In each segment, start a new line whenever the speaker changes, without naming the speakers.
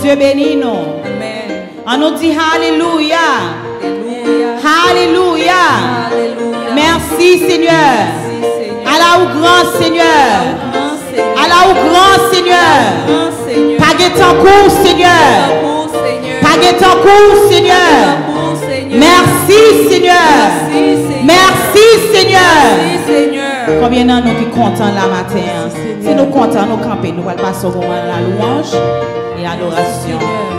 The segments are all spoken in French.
Dieu bénit nous.
Amen.
On nous dit Alléluia.
Alléluia.
Alléluia.
Alléluia.
Merci Seigneur.
Merci, Seigneur.
Allah ou grand Seigneur.
Grand Seigneur.
Allah ou grand Seigneur.
Grand Seigneur.
Pas en cours Seigneur.
Bon Seigneur.
Pas en cours Seigneur.
Bon Seigneur.
Merci Seigneur.
Merci, Seigneur.
Merci Seigneur.
Merci, Seigneur.
Combien d'entre nous qui contents la matin? Si nous contents, nous camper, nous allons passer au moment de la louange et l'adoration.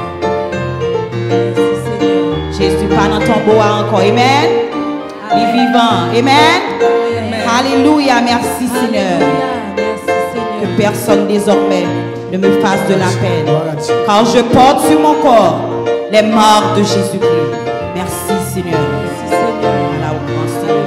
Jésus pas dans ton bois encore. Amen. Il est vivant. Amen. Alléluia. Merci Seigneur. Que personne désormais ne me fasse de la peine. Car je porte sur mon corps les morts de Jésus-Christ. Merci Seigneur.
Merci, Seigneur.
Voilà au grand Seigneur.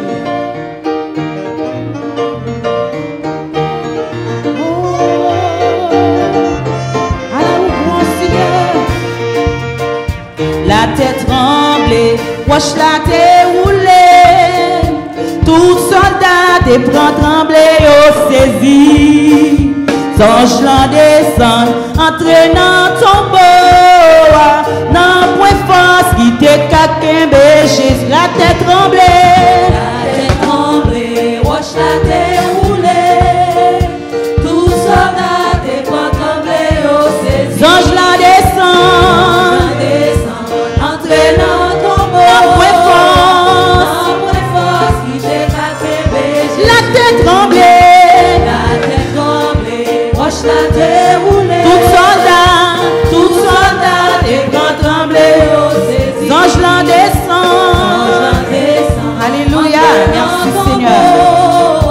La tête tremblée, poche la tête roulée. Tout soldat te prend tremblé au saisi. Songe l'en descend, entraînant ton beau. Nan point force qui te kakembe, Jésus la tête tremblée.
La tête tremblée, wash la tête roulée. Tout soldat te prend tremblé au saisi.
Songe l'en descend,
entraînant ton beau.
nan point force,
Nan point force qui te kakembe,
la tête tremblée.
la tête tremblée, wash la tête roulée.
Tout soldat te prend tremblé au saisi. Songe l'en descend. Alléluia, merci Seigneur.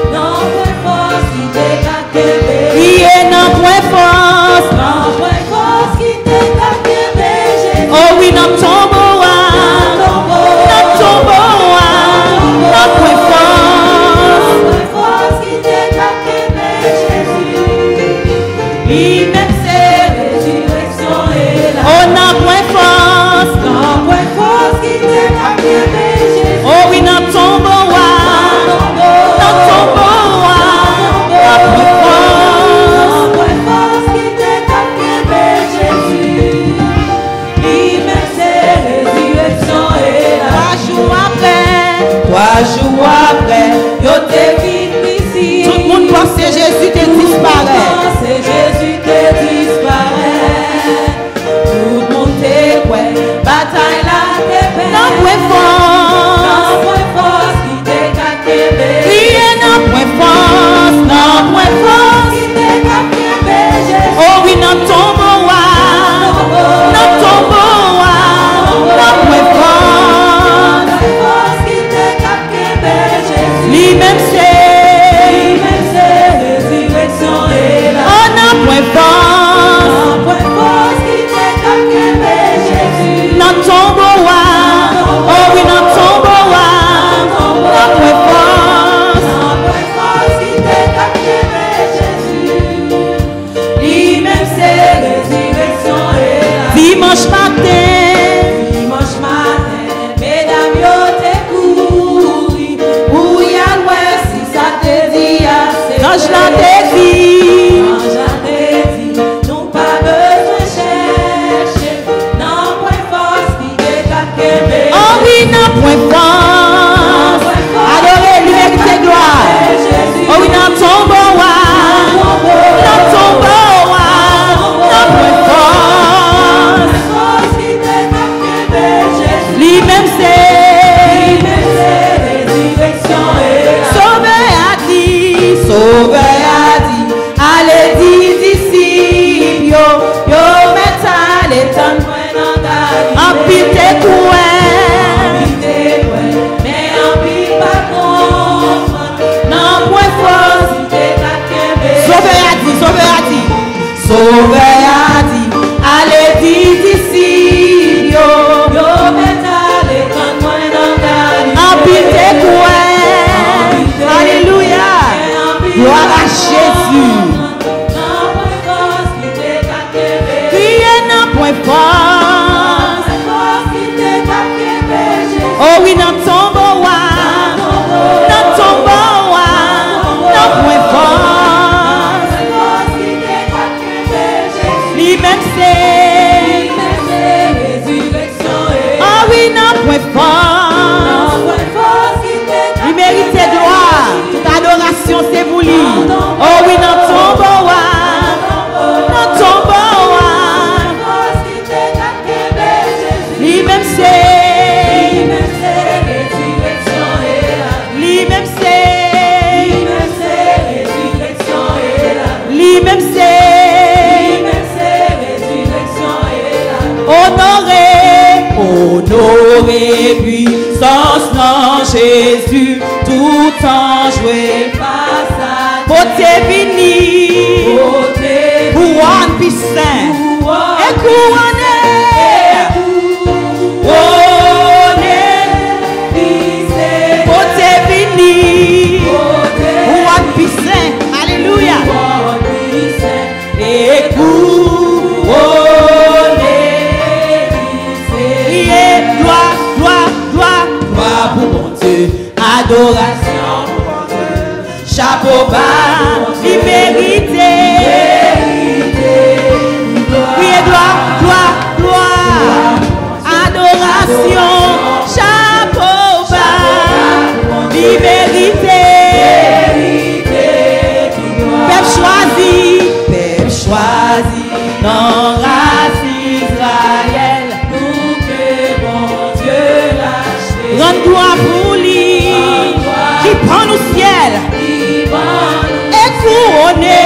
Priez dans point force. Oh oui, dans ton bois. Dans ton bois. Dans point force. Lui-même c'est résurrection et la. Oh, dans point force. Oh oui, dans ton bois. Dans ton bois. Dans point force. Trois jours après, yo te vin ici. Tout le monde pense que Jésus te disparaît.
Jésus te disparaît. Tout le monde te ouais. Bataille la te
Dans point force.
Dans point force qui te kakebe.
Priez dans point force. Dans point force.
Qui te kakebe Jésus.
Oh oui, dans ton bois. Dans ton bois. Dans point force.
Qui te kakebe Jésus.
Lui-même c'est.
Résurrection et la.
Oh, dans point force.
Dans point force qui te kakebe Jésus.
Dans ton bois. Oh oui, dans ton bois. Dans point force.
Dans point force qui te kakebe Jésus. Lui-même c'est résurrection et la.
Dimanche matin.
Dimanche matin, mesdames yo te couri. Ou ya ouais si ça te dit assez.
Quand je la dévie.
Quand je te dis, nous pas besoin chercher. Non point force qui te kakebe.
Oh oui, dans point force. Adorez-lui avec tes gloires. Oh oui, dans ton bois. Dans ton bois. Dans point force.
Force qui te kakebe Jésus.
Lui-même c'est.
Résurrection et la.
Sauveur a dit. Sauveur a dit. Allez, dis disciples. Yo, yo, met à l'étonne. En pile tes couins. Sauveur a dit, allez dis d'ici, yo, en pile tes coins. Alléluia. Gloire à Jésus. Priez dans point force. Adorer puissance dans Jésus, tout en jouer face à Beauté vini, couronne puissant, et couronné, beauté vini, couronne puissant, alléluia, et couronné, priez, gloire pour mon Dieu, adoration. Chapeau bas, liberté. Priez, gloire, adoration. Chapeau bas, liberté. Peuple choisi, dans race Israël. Nous que mon Dieu lâche. Rends gloire pour lui, qui prend au ciel. Et couronné,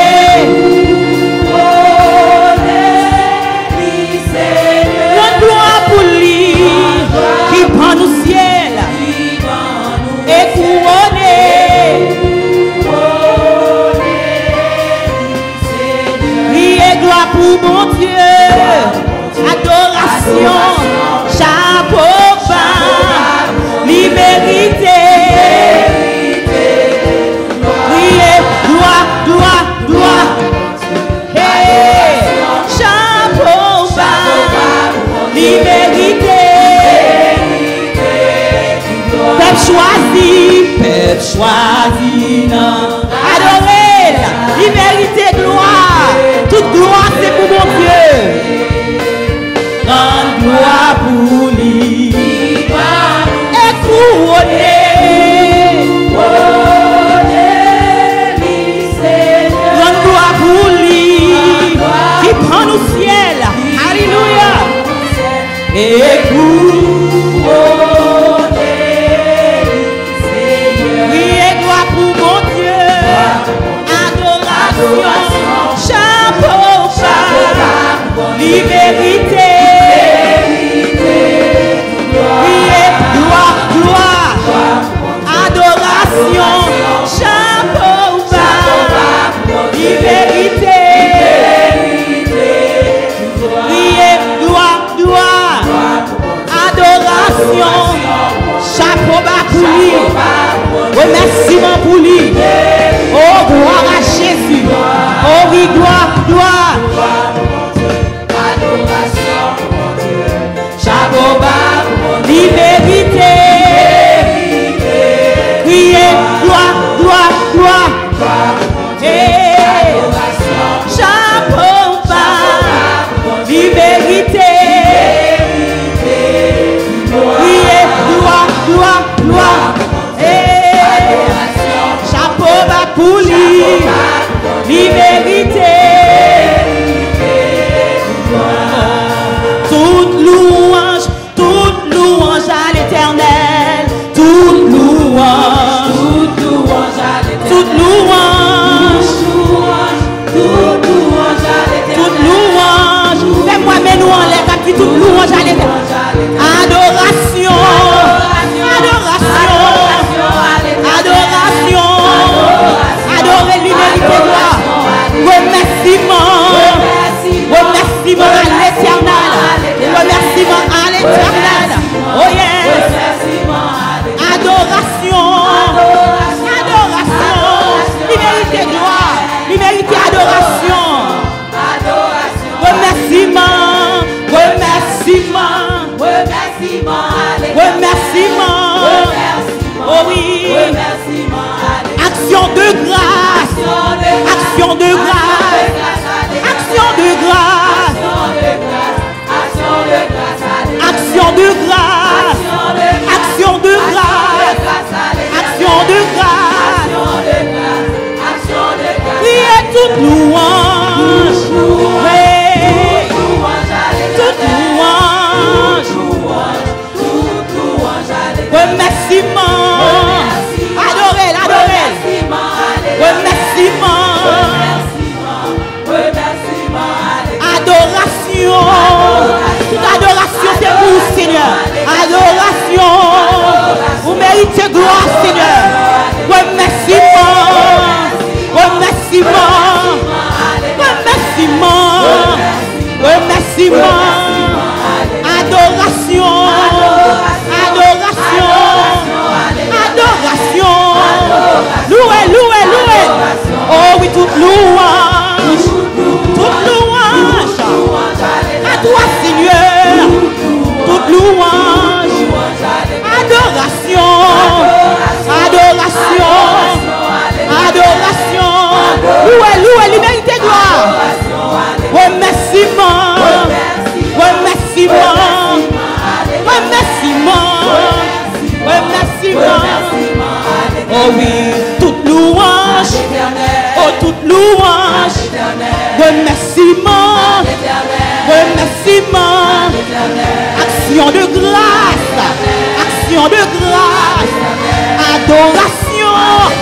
rends gloire pour lui qui prend au ciel et couronné, priez gloire pour mon Dieu, adoration, chapeau bas, liberté. Gloire, hey, chapeau bas, liberté, peuple choisi, non, adorez, liberté, gloire, toute gloire c'est pour mon Dieu, grande gloire pour lui, et couronné. Prends au ciel, alléluia, et couronné, priez gloire pour mon Dieu, adoration, chapeau bas, liberté, priez gloire, adoration, chapeau bas, liberté. Chapeau bas pour lui, remerciement pour lui, oh gloire à Jésus, oh oui gloire, adoration, chapeau bas, liberté, priez, gloire, chapeau bas, liberté. Gloire, chapeau bas pour lui, liberté, toute louange à l'Éternel, toute louange à l'Éternel, toute louange, fais-moi mes nous en l'air, toute louange à l'Éternel, adoration. Adorez l'humilité, gloire. Remerciement à l'Éternel. Remerciement à l'Éternel. Oh yes. Adoration. L'humilité, gloire. L'humilité, adoration. Remerciement. Oh oui. Action de grâce. Action de grâce. Action de grâce. Action de grâce. Action de grâce. Action de grâce. Priez toute louange. Toute louange. Remerciement. Adorez. Remerciement. Adoration. Toute adoration c'est vous, Seigneur. mérites gloire, Seigneur. Remerciement. Remerciement. Remerciement. Remerciement. Adoration. Adoration. Adoration. Louez, louez, louez. Oh oui, toute louange. Toute louange. À toi, Seigneur. Toute louange. Adoration. Adoration. Adoration. Louez, louez, l'humanité gloire. Remerciement. Remerciement. Remerciement. Remerciement. Oh oui, toute louange. Oh, toute louange. Remerciement. Remerciement. Action de grâce. Action de grâce. Adoration.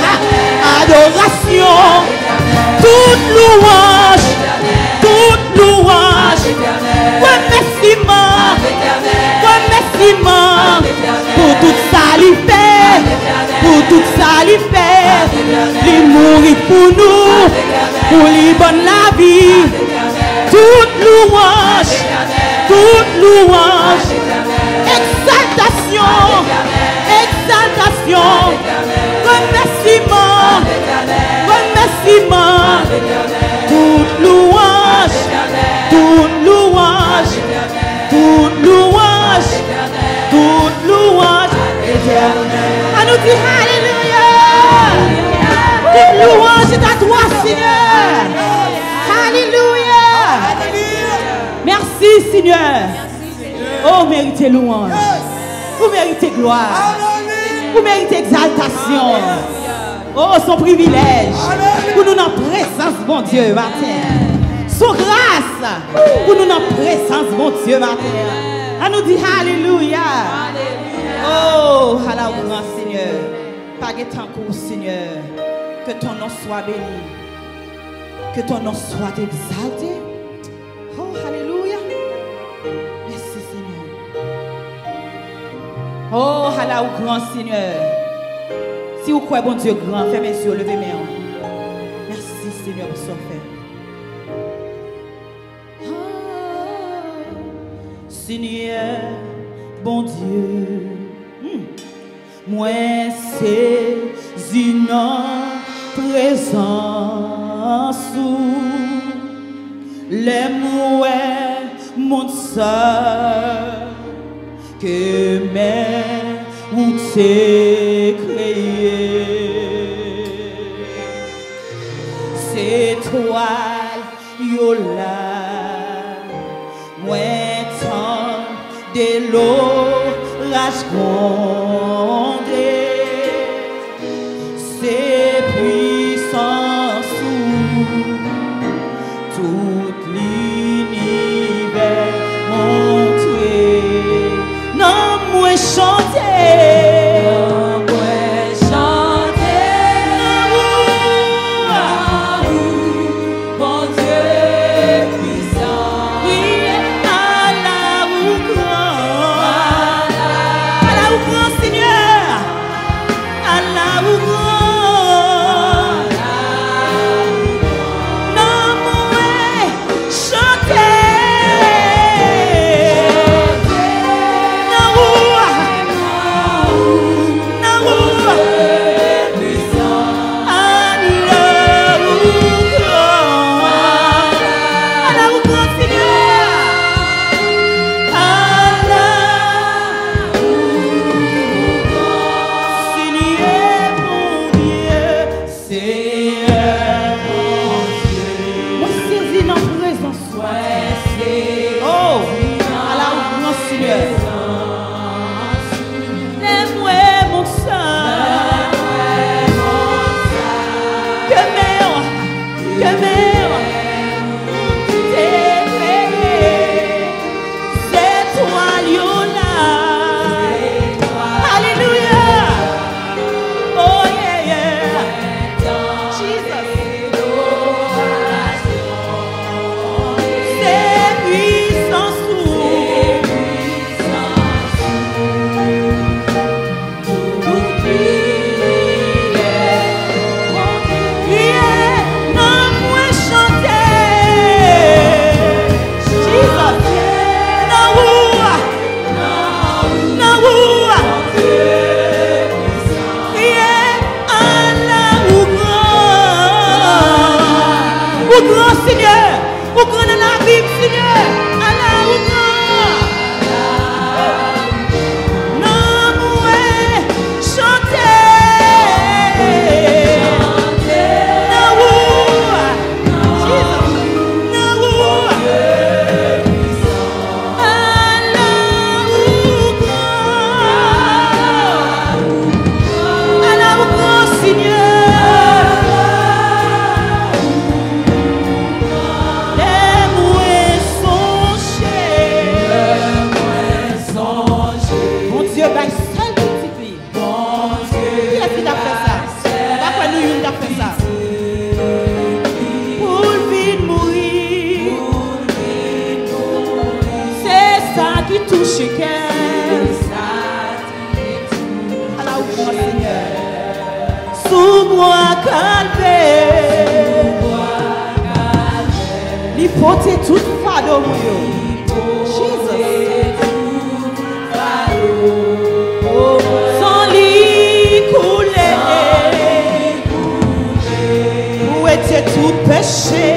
Adoration. Toute louange. Toute louange. Remerciement. Remerciement. Pour toute salivée. Pour toute salivée. Il mourit pour nous. Pour lui donner la vie. Toute louange. Toute louange. Exaltation. Exaltation. Remerciement. Remerciement. Toute louange. Toute louange. Toute louange. Toute louange. À nous dire Alléluia. Toute louange est à toi, Seigneur. Alléluia. Merci, Seigneur. Oh, méritez louange. Vous méritez gloire. Vous méritez exaltation. Oh, son privilège. Pour nous en présence, bon Dieu, matin. Son grâce. Pour nous en présence, bon Dieu, matin. À nous dire Alléluia. Oh, à la grand Seigneur. Pas de temps pour Seigneur. Que ton nom soit béni. Que ton nom soit exalté. Oh, alléluia. Merci Seigneur. Oh, à la grand Seigneur. Si vous croyez, bon Dieu grand, fermez les yeux, levez mes mains. Merci Seigneur pour ce fait. Oh, Seigneur, bon Dieu. Moi, c'est une présence où les mouets mon sœur que mes ou t'es créé. C'est toi, Yola, moi, tant de l'orage grondé. C'est puissance tout l'univers montré. Non, moi chanter. grand Seigneur, ou grand dans la Bible Seigneur, Allah ou grand. Non, ouais, chantez. Non, touche cœur, Allah ou grand Seigneur, sous moi calvé, l'hypothèse toute fado mouyo, sans lit couler, où était tout péché.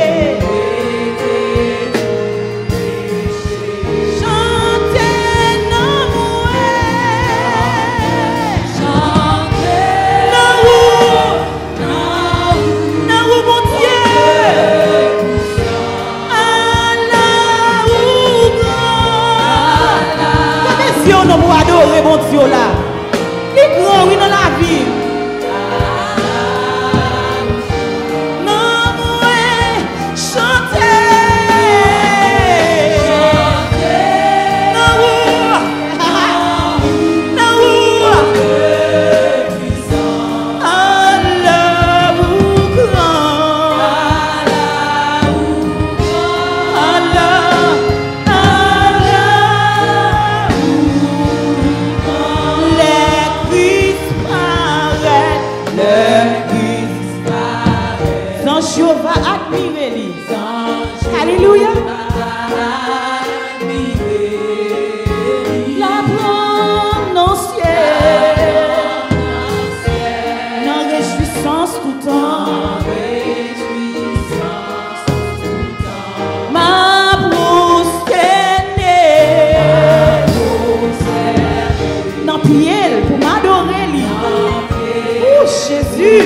Adorer mon Dieu là. Il est grand, oui, dans la vie. Non, ouais, chantez. Non, non, Allah vous grand. Va admirer lui. Alléluia. La prononcière dans réjouissance tout temps. Ma prosternée dans prière pour m'adorer lui. Oh Jésus.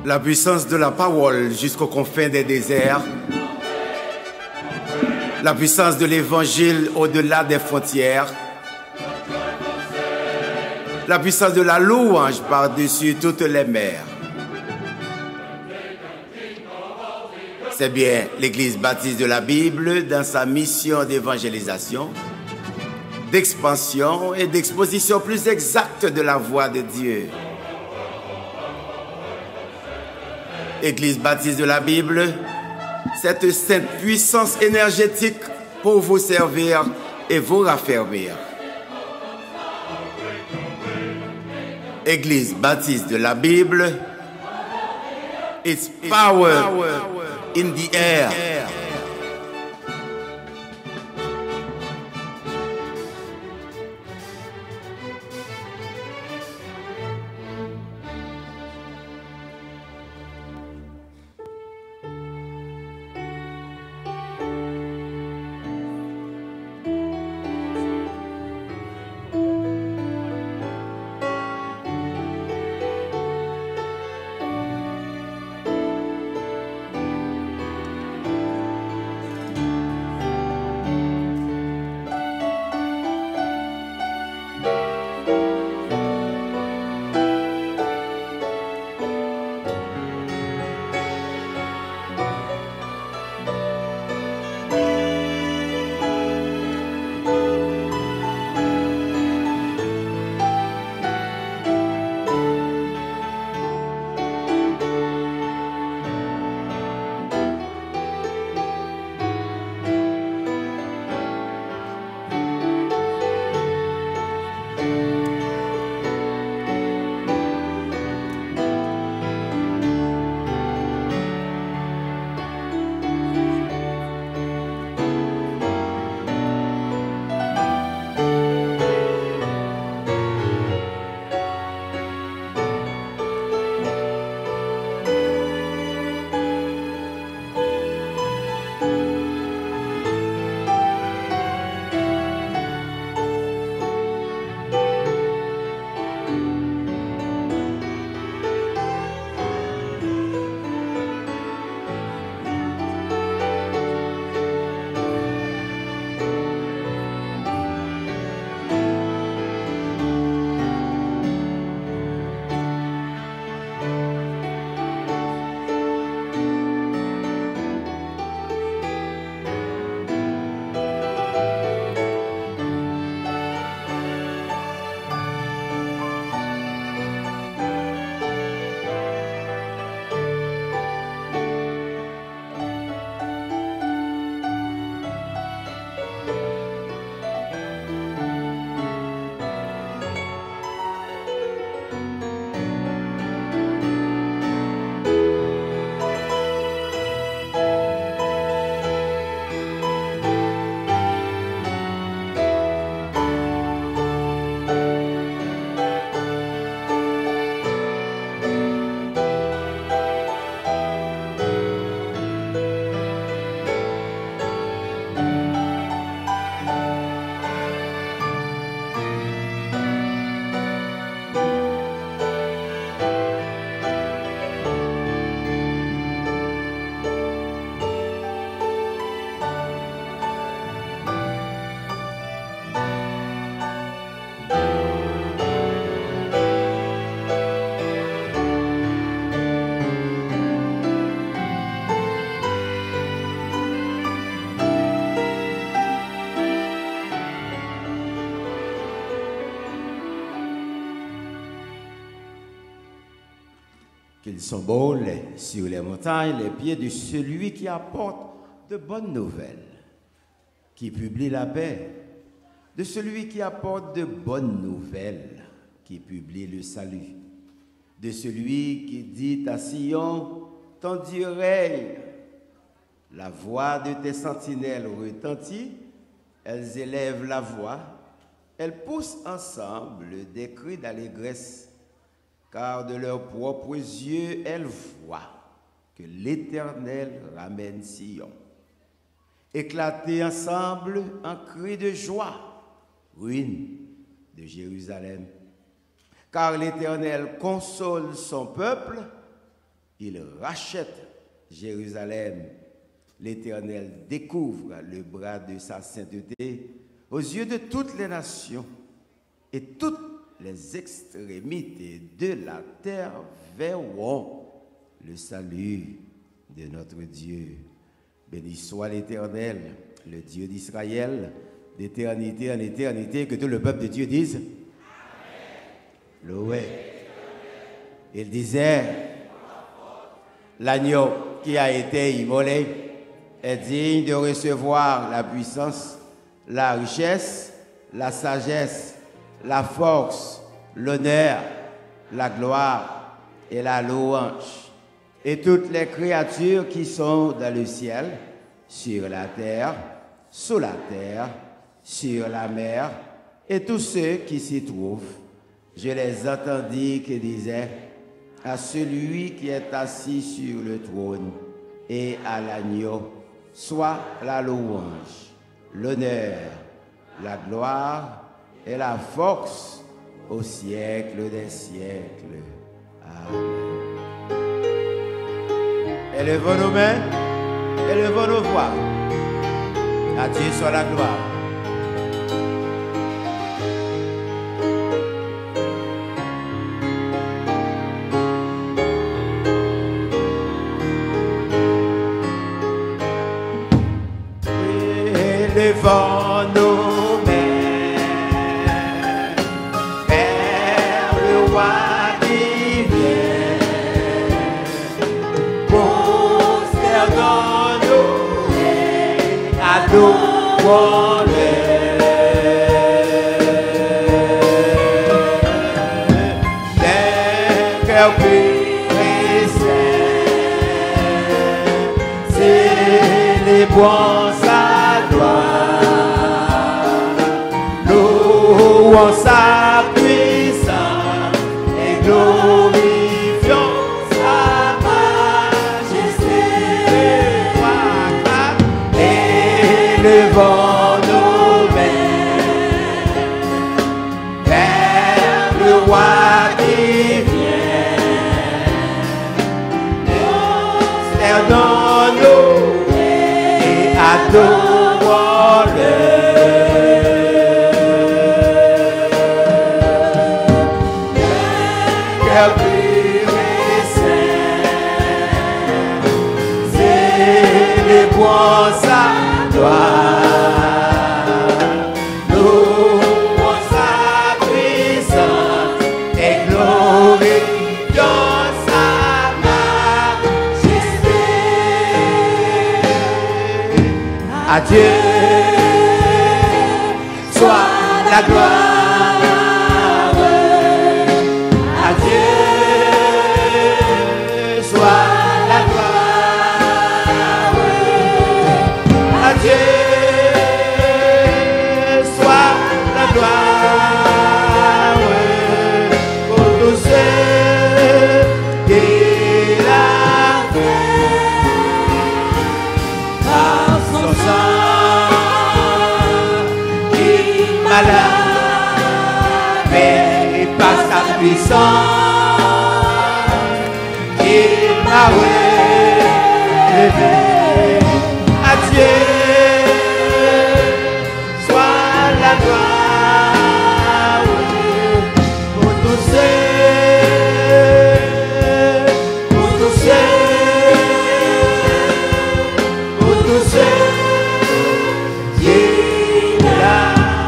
La puissance de la parole jusqu'aux confins des déserts. La puissance de l'évangile au-delà des frontières. La puissance de la louange par-dessus toutes les mers. C'est bien l'Église baptiste de la Bible dans sa mission d'évangélisation, d'expansion et d'exposition plus exacte de la voix de Dieu. Église baptiste de la Bible, cette sainte puissance énergétique pour vous servir et vous raffermir. Église baptiste de la Bible, it's power in the air.
Qu'ils sont beaux sur les montagnes, les pieds de celui qui apporte de bonnes nouvelles, qui publie la paix, de celui qui apporte de bonnes nouvelles, qui publie le salut, de celui qui dit à Sion, tendis oreille, la voix de tes sentinelles retentit, elles élèvent la voix, elles poussent ensemble des cris d'allégresse, car de leurs propres yeux, elles voient que l'Éternel ramène Sion. Éclatez ensemble en cri de joie, ruine de Jérusalem, car l'Éternel console son peuple, il rachète Jérusalem. L'Éternel découvre le bras de sa sainteté aux yeux de toutes les nations, et toutes les extrémités de la terre verront le salut de notre Dieu. Béni soit l'Éternel, le Dieu d'Israël, d'éternité en éternité, que tout le peuple de Dieu dise Amen. Loué. Il disait, l'agneau qui a été immolé est digne de recevoir la puissance, la richesse, la sagesse, la force, l'honneur, la gloire et la louange. Et toutes les créatures qui sont dans le ciel, sur la terre, sous la terre, sur la mer, et tous ceux qui s'y trouvent. Je les entendis qui disaient à celui qui est assis sur le trône et à l'agneau, soit la louange, l'honneur, la gloire et la force au siècle des siècles. Amen. Élevons nos mains, élevons nos voix. À Dieu soit la gloire. Élevons nos mains vers le roi qui vient. Prosternons-nous et adorons-le. D'un cœur pur et saint, célébrons sa louons sa puissance et glorifions sa majesté. Élevons nos mains vers le roi qui vient. Prosternons-nous et adorons-le. Célébrons sa gloire, louons sa puissance et glorifions sa majesté. À Dieu soit la gloire. Mais par sa puissance, il m'a relevé. À Dieu soit la gloire pour tous ceux, pour tous ceux, pour tous ceux qui l'a.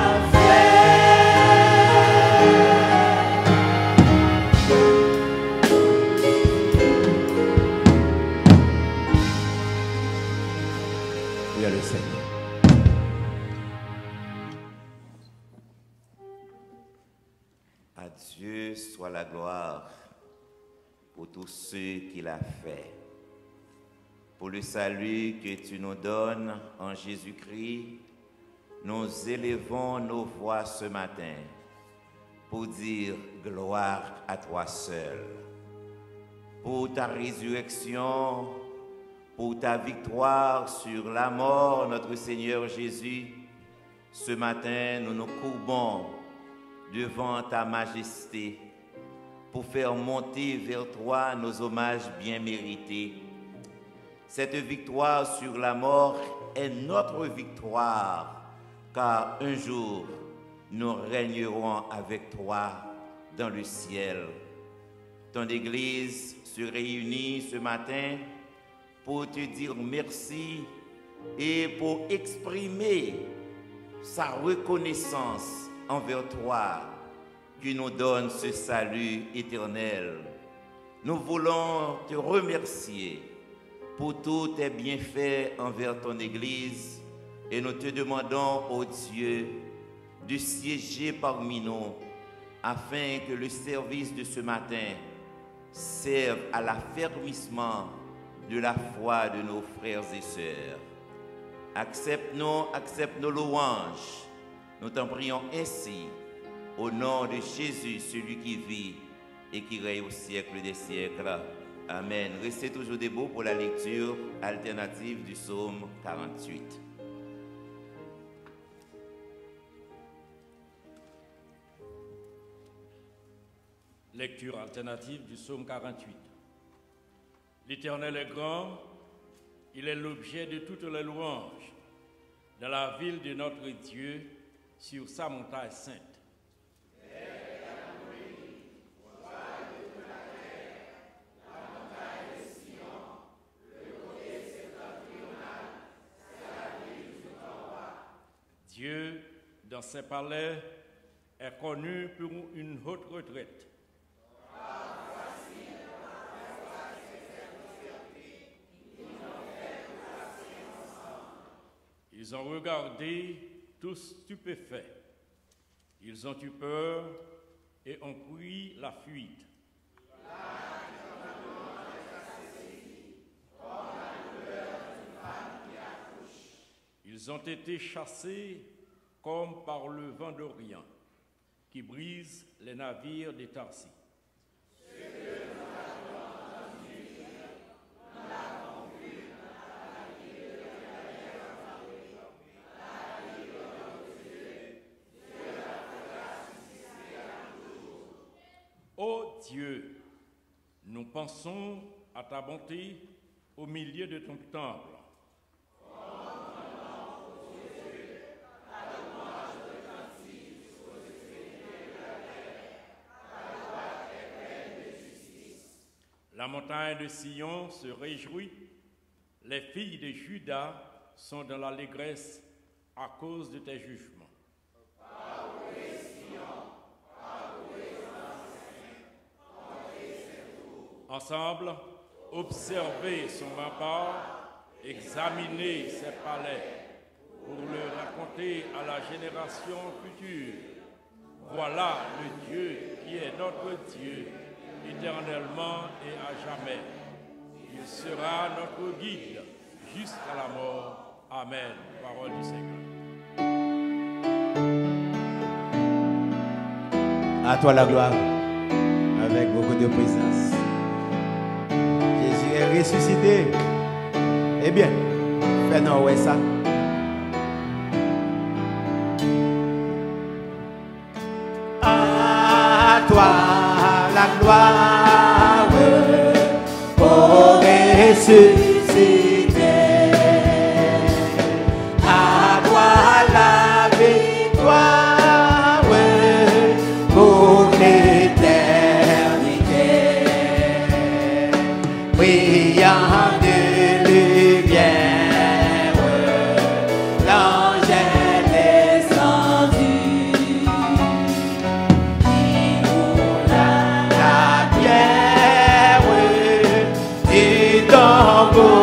À Dieu soit la gloire pour tous ceux qu'il a fait, pour le salut que tu nous donnes en Jésus-Christ. Nous élevons nos voix ce matin pour dire gloire à toi seul, pour ta résurrection, pour ta victoire sur la mort, notre Seigneur Jésus. Ce matin, nous nous courbons devant ta majesté pour faire monter vers toi nos hommages bien mérités. Cette victoire sur la mort est notre victoire, car un jour, nous régnerons avec toi dans le ciel. Ton Église se réunit ce matin pour te dire merci et pour exprimer sa reconnaissance envers toi qui nous donne ce salut éternel. Nous voulons te remercier pour tous tes bienfaits envers ton Église et nous te demandons, ô Dieu, de siéger parmi nous afin que le service de ce matin serve à l'affermissement de la foi de nos frères et sœurs. Accepte nos louanges. Nous t'en prions ainsi, au nom de Jésus, celui qui vit et qui règne au siècle des siècles. Amen. Restez toujours debout pour la lecture alternative du psaume 48.
Lecture alternative du psaume 48. L'Éternel est grand, il est l'objet de toutes les louanges, dans la ville de notre Dieu, sur sa montagne sainte. Dieu, dans ses palais, est connu pour une haute retraite. Ils ont regardé, tous stupéfaits. Ils ont eu peur et ont pris la fuite. Ils ont été chassés comme par le vent d'Orient, qui brise les navires des Tarsis. Ô Dieu, nous pensons à ta bonté au milieu de ton temple. La montagne de Sion se réjouit, les filles de Juda sont dans l'allégresse à cause de tes jugements. Ensemble, observez son rempart, examinez ses palais, pour le raconter à la génération future. Voilà le Dieu qui est notre Dieu, éternellement et à jamais. Il sera notre guide jusqu'à la mort. Amen. Parole du Seigneur.
À toi la gloire, avec beaucoup de présence. Jésus est ressuscité. Eh bien, fais-nous ouais ça. À toi la gloire, ô ressuscité. À toi la victoire pour l'éternité. Brillant de lumière, l'ange est descendu. La pierre du tombeau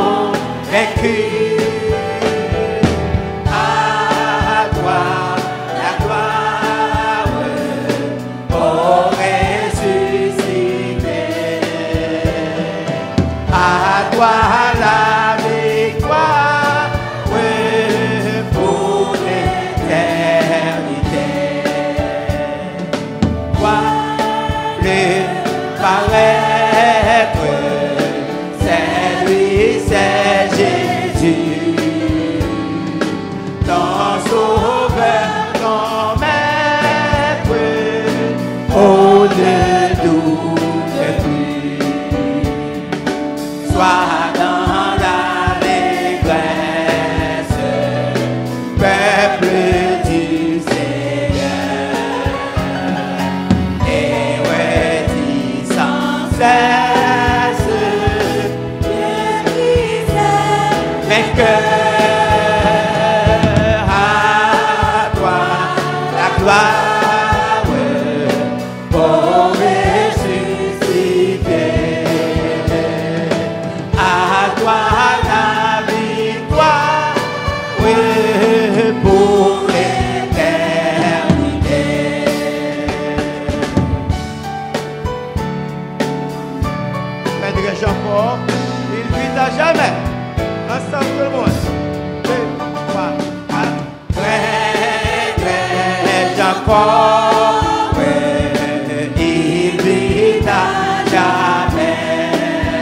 fort, il vit à jamais.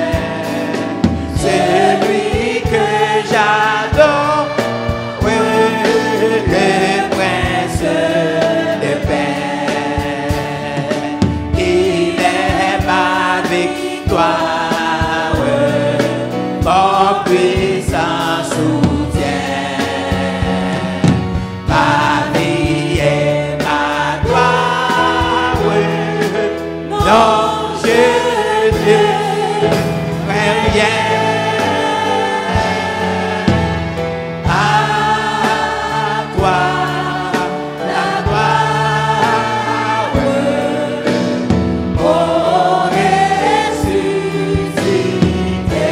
Celui que j'adore, oui, le prince de paix. Il est ma victoire, mon puissant soutien. Ma vie est ma gloire, non, je ne crains rien. À toi la gloire, ô ressuscité.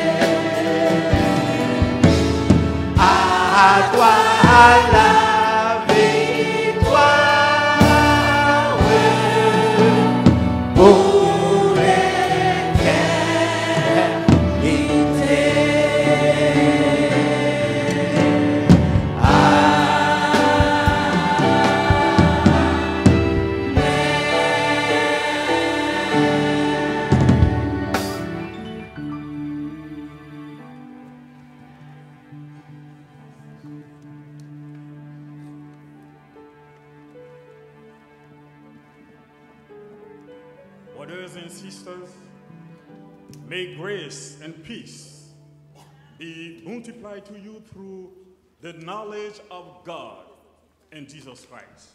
À toi la victoire, pour l'éternité.
Brothers and sisters, may grace and peace be multiplied to you through the knowledge of God and Jesus Christ.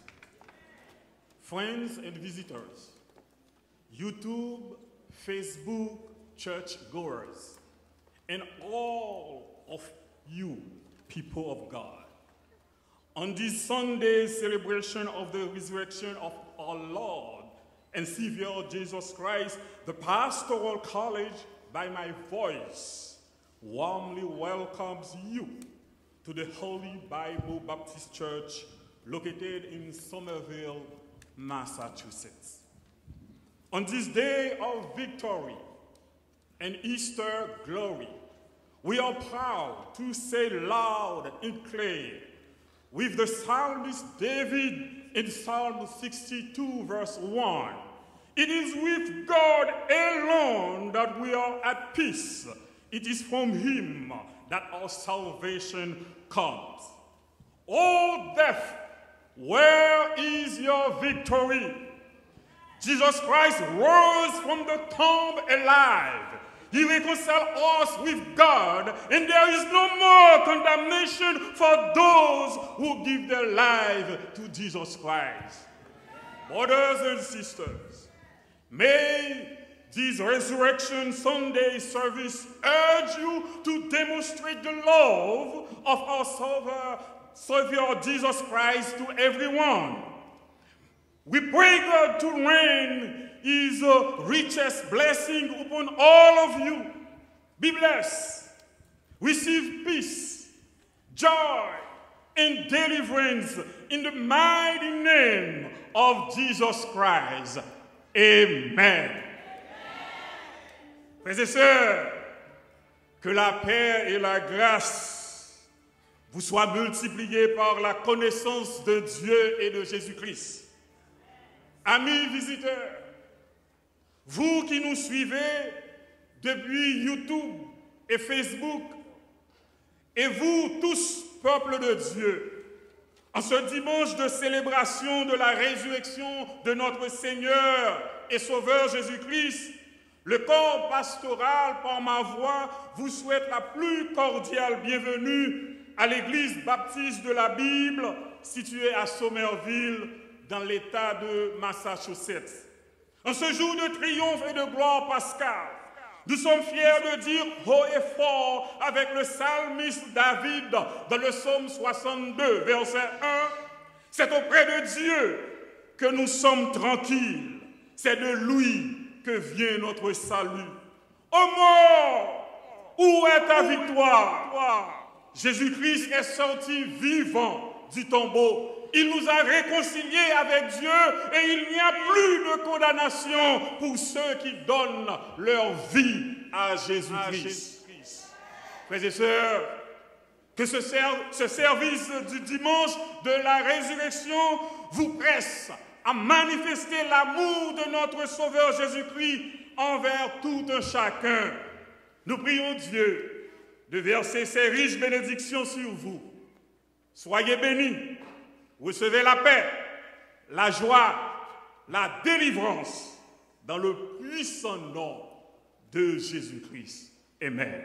Friends and visitors, YouTube, Facebook, churchgoers, and all of you people of God. On this Sunday celebration of the resurrection of our Lord and Savior Jesus Christ, the Pastoral College, by my voice, warmly welcomes you to the Holy Bible Baptist Church located in Somerville, Massachusetts. On this day of victory and Easter glory, we are proud to say loud and clear with the psalmist David in Psalm 62, verse 1, "It is with God alone that we are at peace. It is from him that our salvation comes." O death, where is your victory? Jesus Christ rose from the tomb alive. He reconciled us with God, and there is no more condemnation for those who give their life to Jesus Christ. Brothers and sisters, may this Resurrection Sunday service urge you to demonstrate the love of our Savior Jesus Christ to everyone. We pray God to rain His richest blessing upon all of you. Be blessed. Receive peace, joy, and deliverance in the mighty name of Jesus Christ. Amen. Frères et sœurs, que la paix et la grâce vous soient multipliées par la connaissance de Dieu et de Jésus-Christ. Amis visiteurs, vous qui nous suivez depuis YouTube et Facebook, et vous tous, peuple de Dieu, en ce dimanche de célébration de la résurrection de notre Seigneur et Sauveur Jésus-Christ, le corps pastoral, par ma voix, vous souhaite la plus cordiale bienvenue à l'église baptiste de la Bible, située à Somerville, dans l'État de Massachusetts. En ce jour de triomphe et de gloire pascale, nous sommes fiers de dire haut et fort avec le psalmiste David dans le psaume 62, verset 1, « C'est auprès de Dieu que nous sommes tranquilles, c'est de lui que vient notre salut. Ô mort, où est ta victoire? Jésus-Christ est sorti vivant du tombeau. Il nous a réconciliés avec Dieu et il n'y a plus de condamnation pour ceux qui donnent leur vie à Jésus-Christ. Frères et sœurs, Que ce service du dimanche de la résurrection vous presse à manifester l'amour de notre Sauveur Jésus-Christ envers tout un chacun. Nous prions Dieu de verser ses riches bénédictions sur vous. Soyez bénis, recevez la paix, la joie, la délivrance dans le puissant nom de Jésus-Christ. Amen.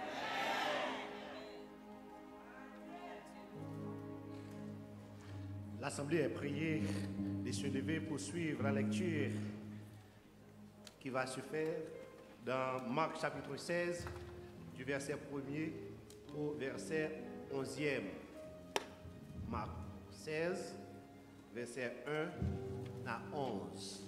L'Assemblée est priée de se lever pour suivre la lecture qui va se faire dans Marc chapitre 16, du verset 1er au verset 11e. Marc 16, verset 1 à 11.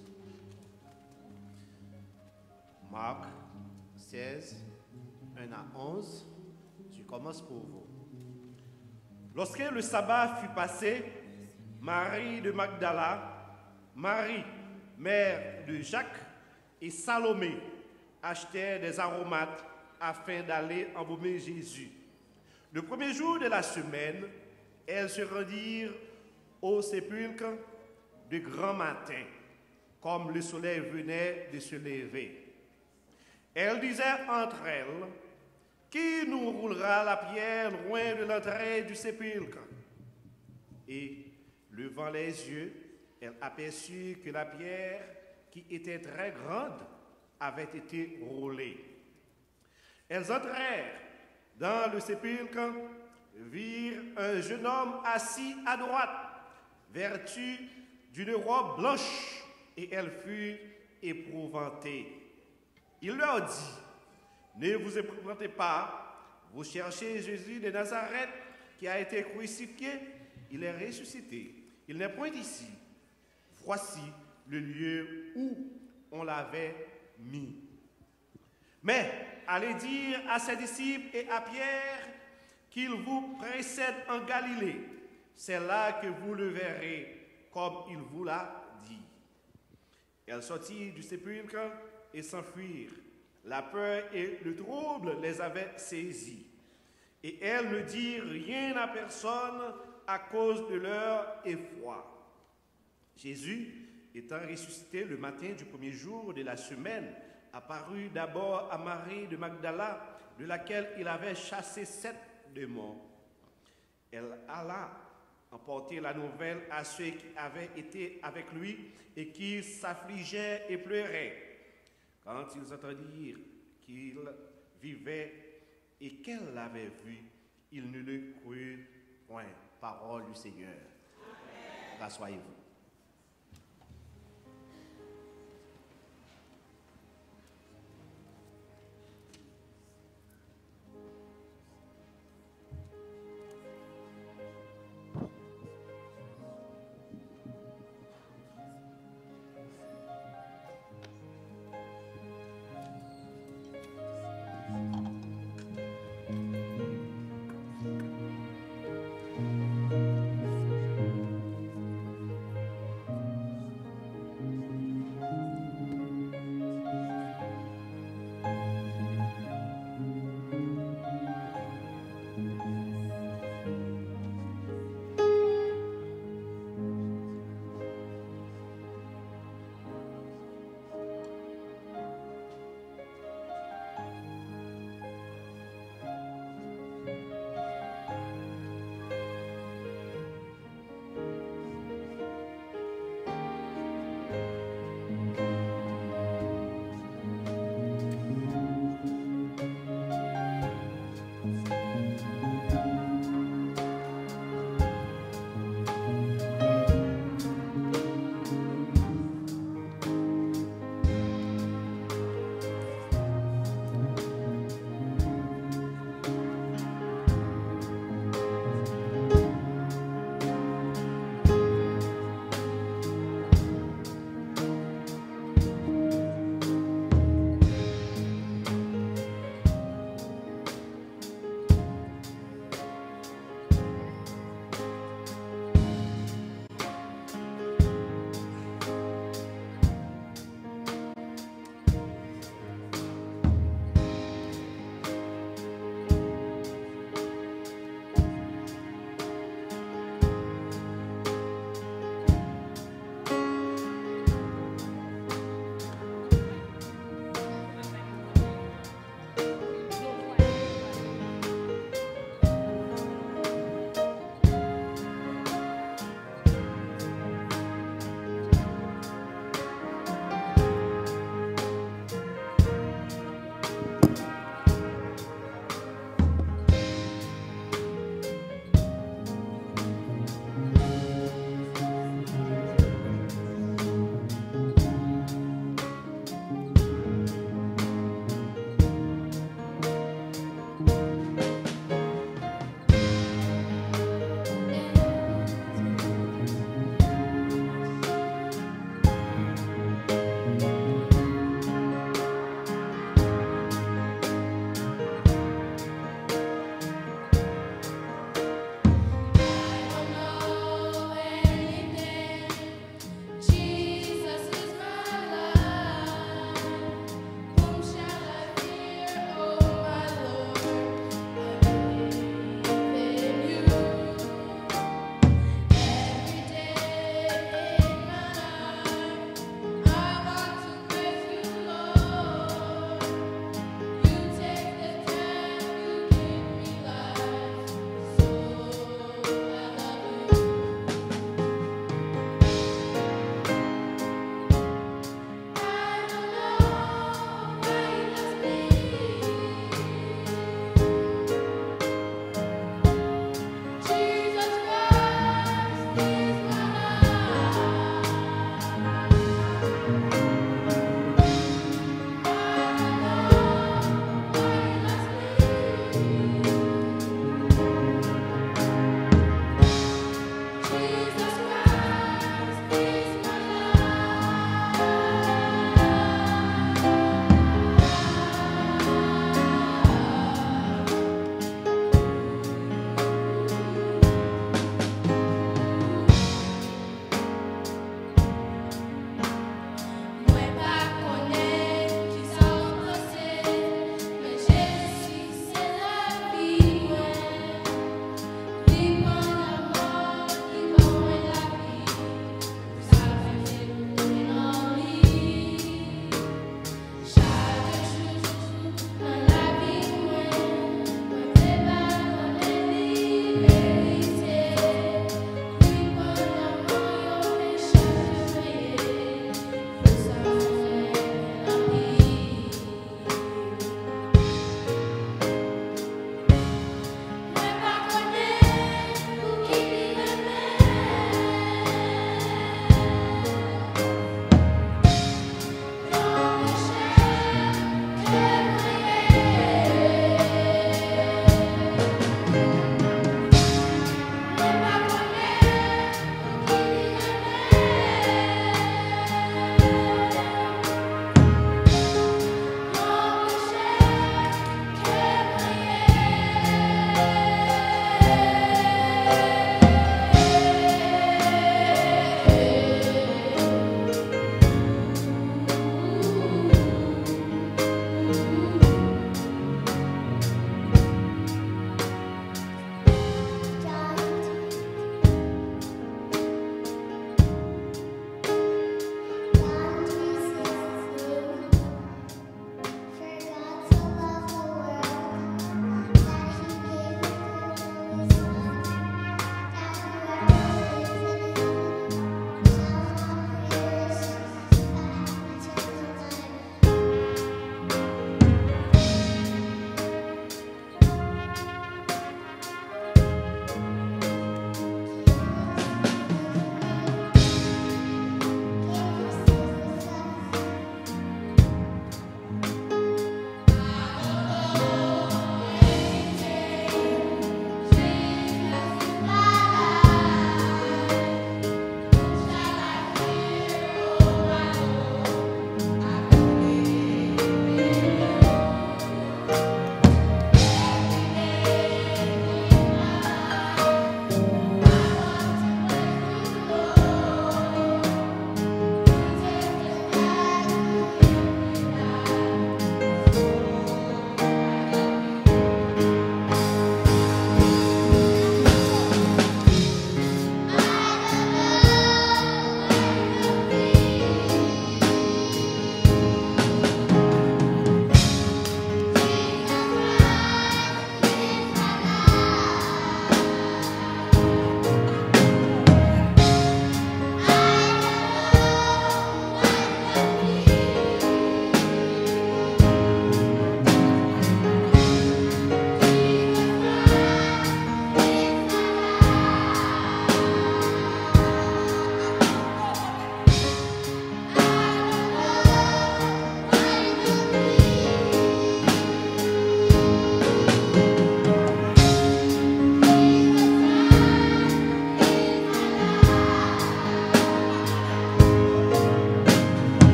Marc 16, 1 à 11. Je commence pour vous. Lorsque le sabbat fut passé, Marie de Magdala, Marie, mère de Jacques, et Salomé achetèrent des aromates afin d'aller embaumer Jésus. Le premier jour de la semaine, elles se rendirent au sépulcre de grand matin, comme le soleil venait de se lever. Elles disaient entre elles, « Qui nous roulera la pierre loin de l'entrée du sépulcre ?» Et, levant les yeux, elles aperçurent que la pierre, qui était très grande, avait été roulée. Elles entrèrent dans le sépulcre, virent un jeune homme assis à droite, vêtu d'une robe blanche, et elles furent épouvantées. Il leur dit, « Ne vous épouvantez pas, vous cherchez Jésus de Nazareth qui a été crucifié, il est ressuscité. Il n'est point ici. Voici le lieu où on l'avait mis. Mais allez dire à ses disciples et à Pierre qu'il vous précède en Galilée. C'est là que vous le verrez, comme il vous l'a dit. » Elles sortirent du sépulcre et s'enfuirent. La peur et le trouble les avaient saisies. Et elles ne dirent rien à personne à cause de leur effroi. Jésus, étant ressuscité le matin du premier jour de la semaine, apparut d'abord à Marie de Magdala, de laquelle il avait chassé 7 démons. Elle alla emporter la nouvelle à ceux qui avaient été avec lui et qui s'affligeaient et pleuraient. Quand ils entendirent qu'il vivait et qu'elle l'avait vu, ils ne le crurent point. Parole du Seigneur. Rassoyez-vous.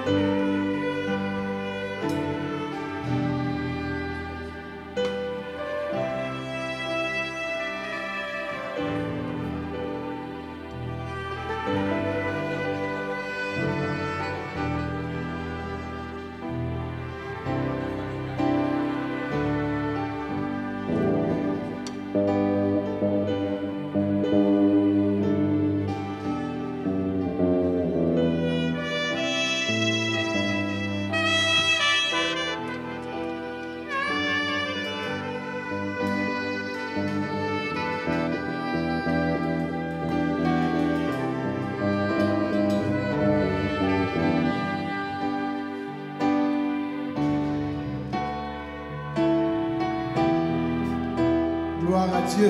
Gloire à Dieu.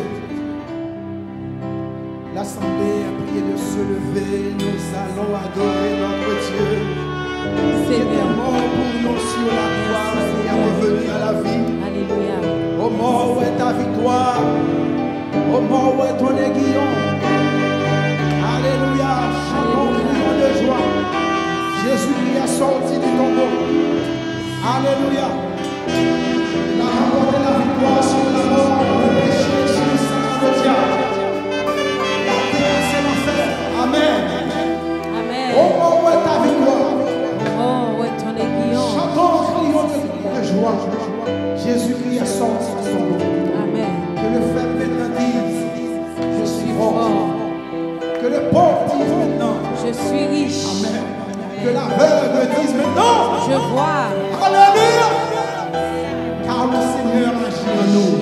L'assemblée a prié de se lever. Nous allons adorer notre Dieu. Qui était mort pour nous sur la croix et est revenu à la vie.
Alléluia.
Ô mort, où est ta victoire? Ô mort, où est ton aiguillon? Alléluia. Chantons crions de joie. Jésus-Christ est sorti du tombeau. Alléluia. Il a remporté la victoire sur la mort, le péché, sur le sang de diable. Il a dépassé l'enfer. Amen.
Amen.
Ô mort, où est ta victoire?
Oh, où est ton aiguillon?
Chantons, crions de joie. Jésus-Christ est sorti du tombeau.
Amen.
Que le faible maintenant dise, je suis fort. Que le pauvre dise maintenant,
je suis riche.
Amen. Que l'aveugle dise maintenant,
je vois.
Alléluia. Car le Seigneur agit en nous.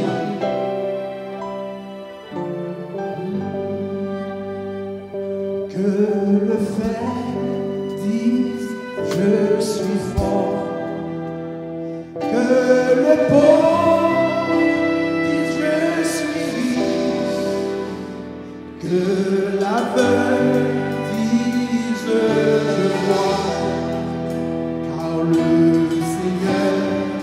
Que le faible dise, je suis fort. Que le pauvre dise, je suis riche. Que l'aveugle dise, je vois. Car le Seigneur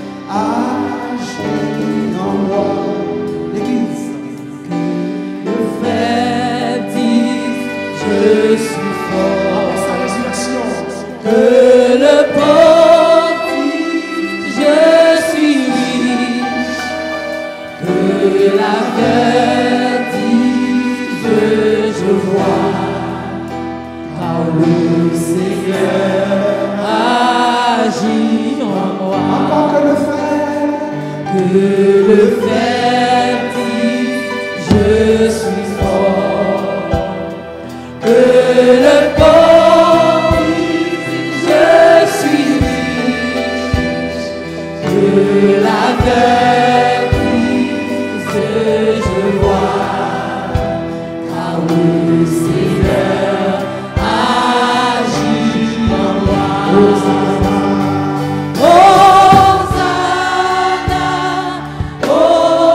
agit en moi. L'Église. Que le faible dise, je suis fort. Avec sa résurrection. Que le pauvre dise, je suis riche. Que l'aveugle dise, je vois. Car le Seigneur agit en moi. Encore que le faible dise, je suis fort. Que le pauvre dise, je suis riche. Que l'aveugle dise, je vois. Car le Seigneur agit en moi. Hosanna, Hosanna,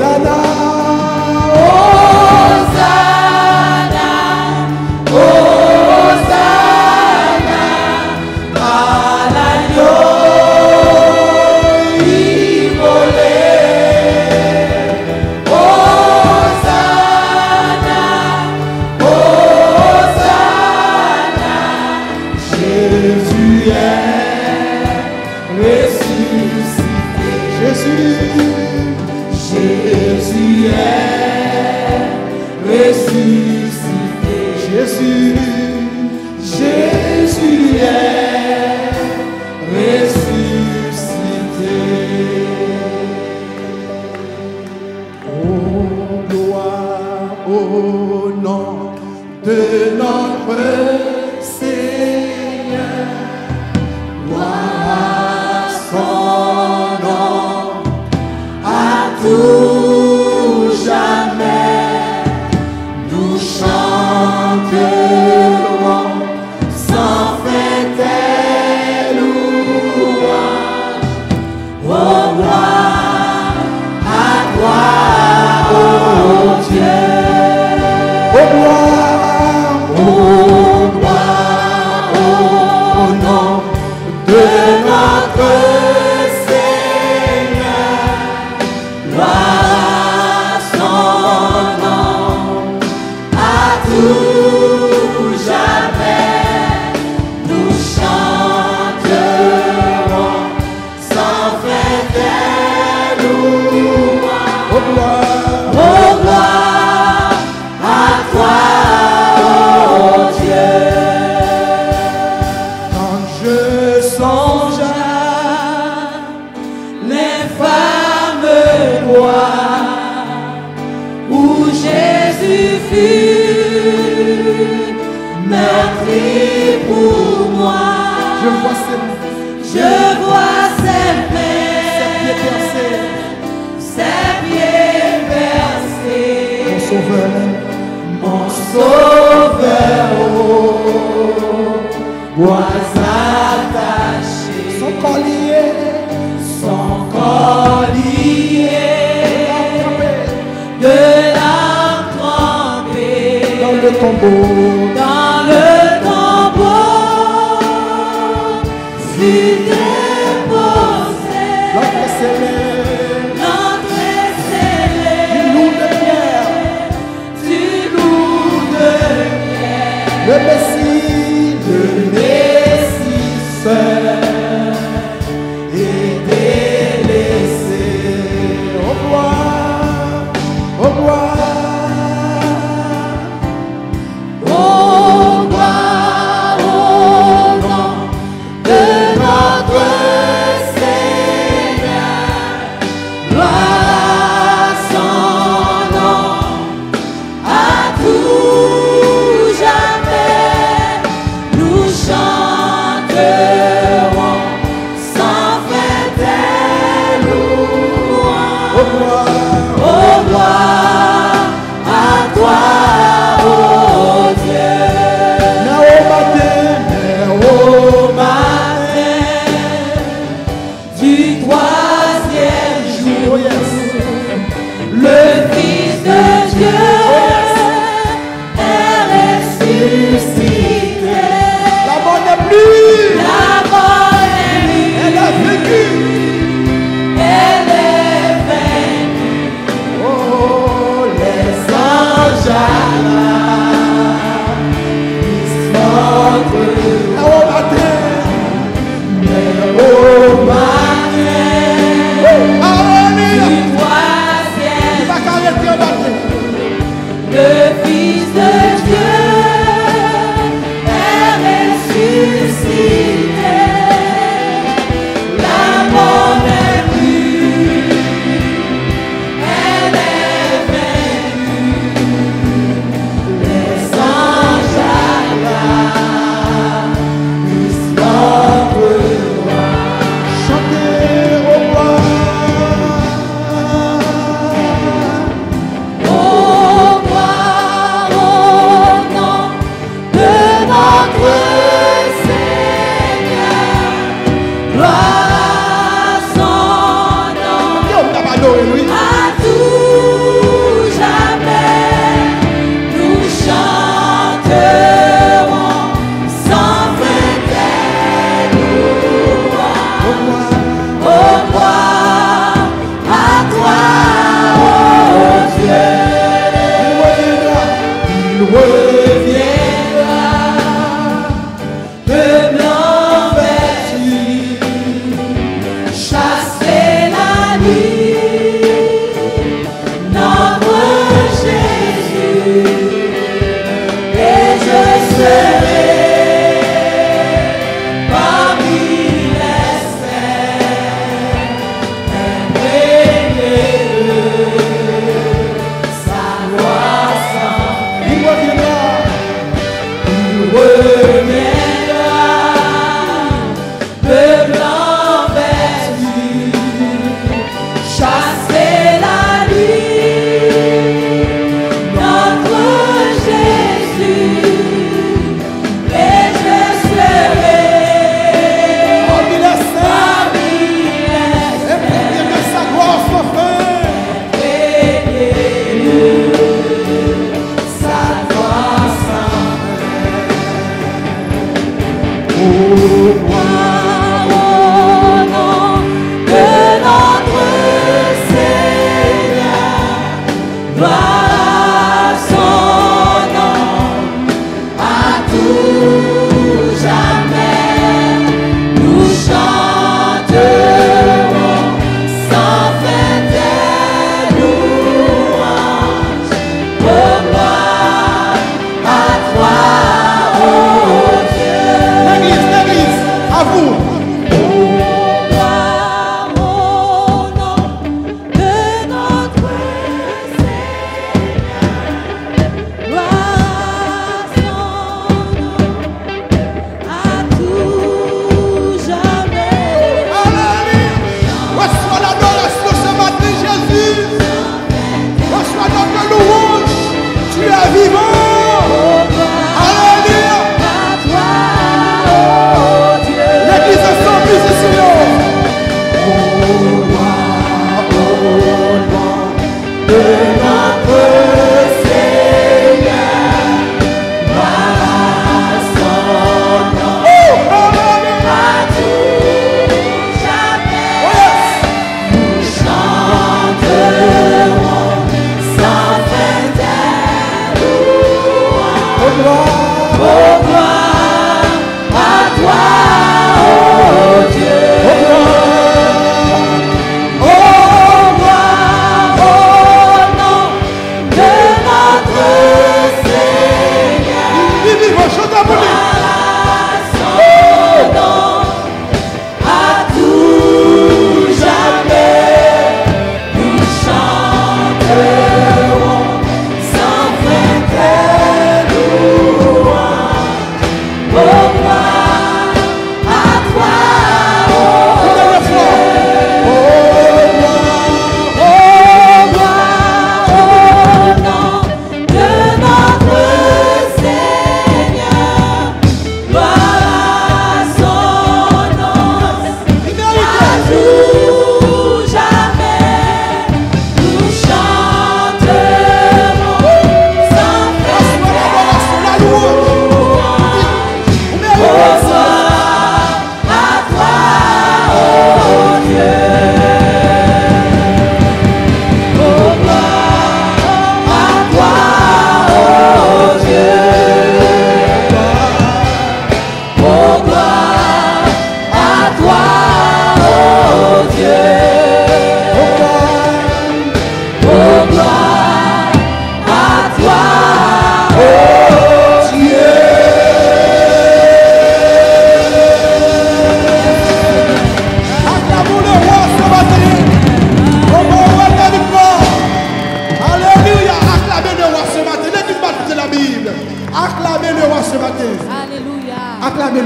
Hosanna,
Hosanna, à l'agneau immolé. Hosanna, Hosanna, Jésus est ressuscité. Jésus est ressuscité. Jésus est ressuscité.
Oh, gloire au nom de notre Seigneur.
Gloire à son nom, à tout jamais. Nous chanterons sans fin tes louanges. Oh, gloire à toi, oh Dieu.
Oh, gloire
Au nom de notre Seigneur, gloire à son nom, à tout jamais. Nous chanterons sans fin tes louanges.
Oh, gloire
Oh, gloire à toi, oh Dieu.
quand je songe
Songe à l'infâme gloire où Jésus fut meurtri pour moi.
je vois ses mains,
Je vois ses mains, ses pieds percés,
mon sauveur,
mon sauveur au bois attaché,
son collier,
son collier de l'âme trempée
dans le tombeau,
dans le tombeau fut déposé.
l'entrée scellée,
L'entrée scellée
du loup de pierre,
du loup de pierre,
le Messie,
le Messie seul et délaissé.
au gloire, au gloire,
Oh,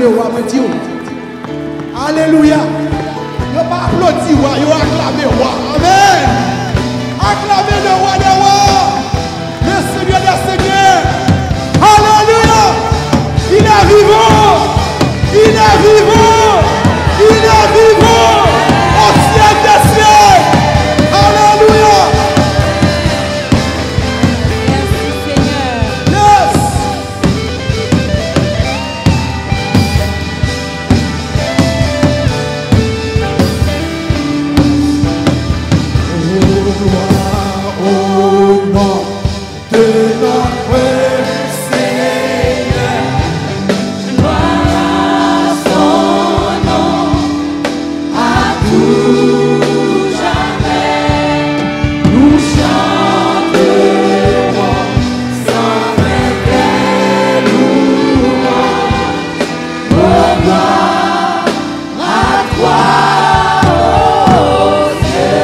acclamer ou après Dieu. Alléluia. Yo pas applaudir ou yo acclamer ou. Amen. Acclamer le roi des rois. Le Seigneur des seigneurs. Alléluia. Il est vivant. Il est vivant. Il est vivant. Au ciel des cieux. Alléluia.
Merci Seigneur.
Yes. Au nom de notre Seigneur.
Gloire à son nom, à tout jamais. Nous chanterons sans arrêter louange. Oh, gloire à toi, oh Dieu.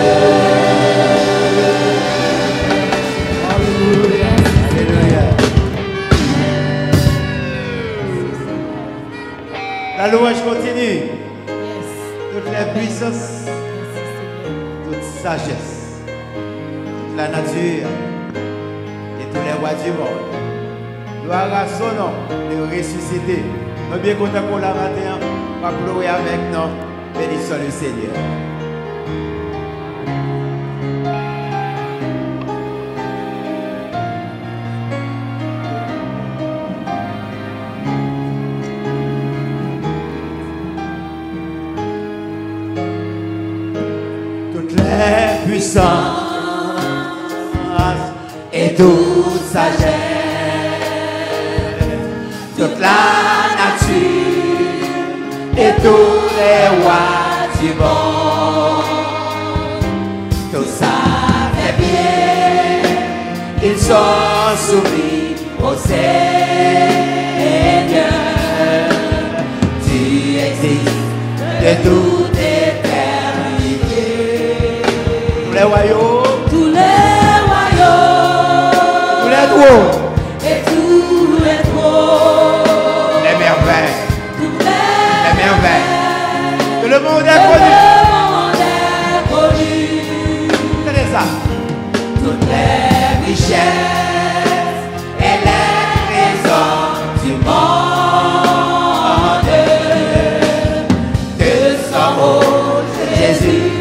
La louange continue. Toute la puissance, toute sagesse, toute la nature et tous les rois du monde. Gloire à son nom, le ressuscité. Nous sommes bien contents pour la matin. On va pleurer avec nous. Bénissons le Seigneur. Toutes les puissances et toute sagesse, toute la nature et tous les rois du monde, tout ça fait bien, ils sont soumis au Seigneur. Tu existes de toute éternité. Tous les royaumes,
Tous les royaumes
tous les trônes,
et tous les trônes,
les merveilles,
toutes
les merveilles que le monde
le
a connu.
monde est connu,
C'est ça.
toutes les richesses et les trésors du monde. De son mot, Jésus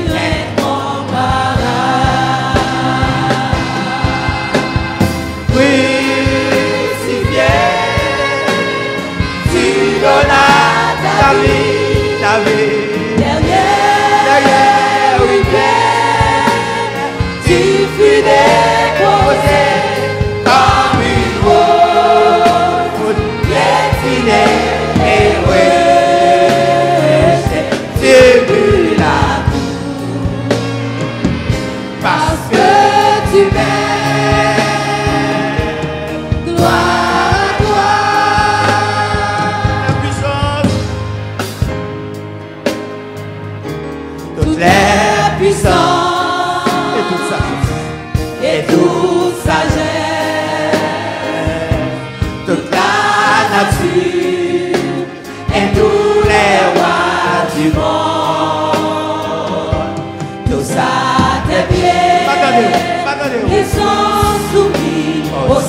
Crucifié, tu donnas ta vie, derrière une peine, tu fus déposé comme une rose, piétinée et rejetée. Tu brûles la cour, parce que tu m'aimes.
gloire à toi.
La puissance, toutes les puissances et toute sagesse,
Et toute sagesse,
toute la nature et tous les rois du monde, tout ça
tes pieds,
Attendez,
ils sont soumis au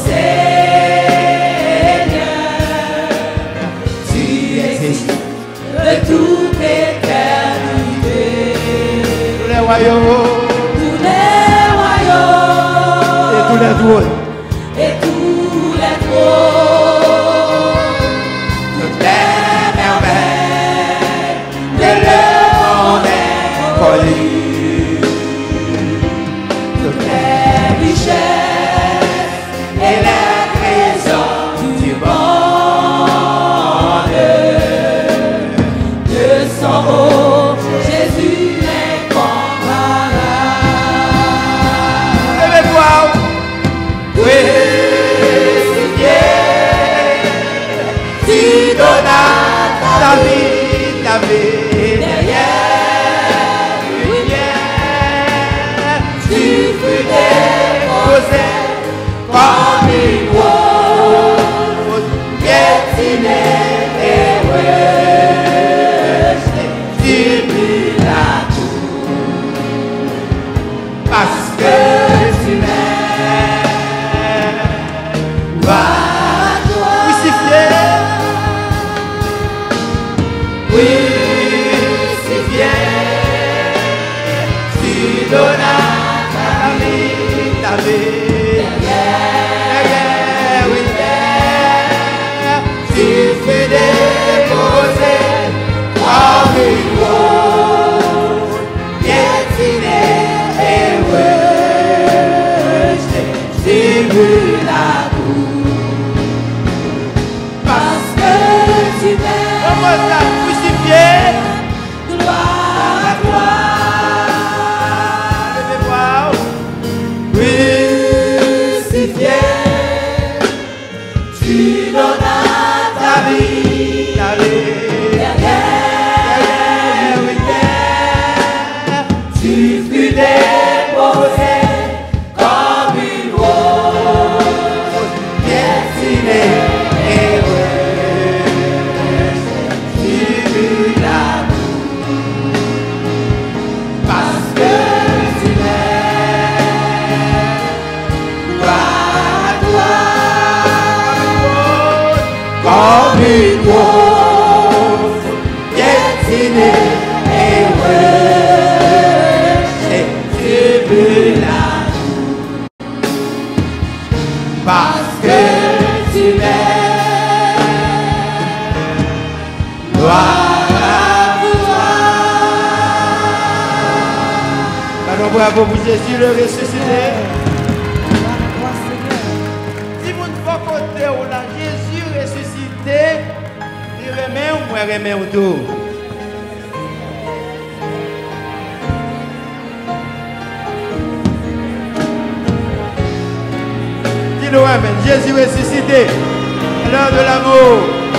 Seigneur. Tu existes de toute éternité.
tous les royaumes
Tous les royaumes
et tous les trônes,
et tous les trônes,
toutes les merveilles que le monde est connu. Toutes les richesses et les trésors du monde.
de son mot, Jésus incomparable.
Levez-toi, parce que tu m'aimes. Gloire à toi. Alors bravo pour Jésus le ressuscité. Si vous ne faites côté ou là, Jésus ressuscité, il remet ou moi remet ou tout. Dis-le, amen. Jésus ressuscité. L'heure de l'amour.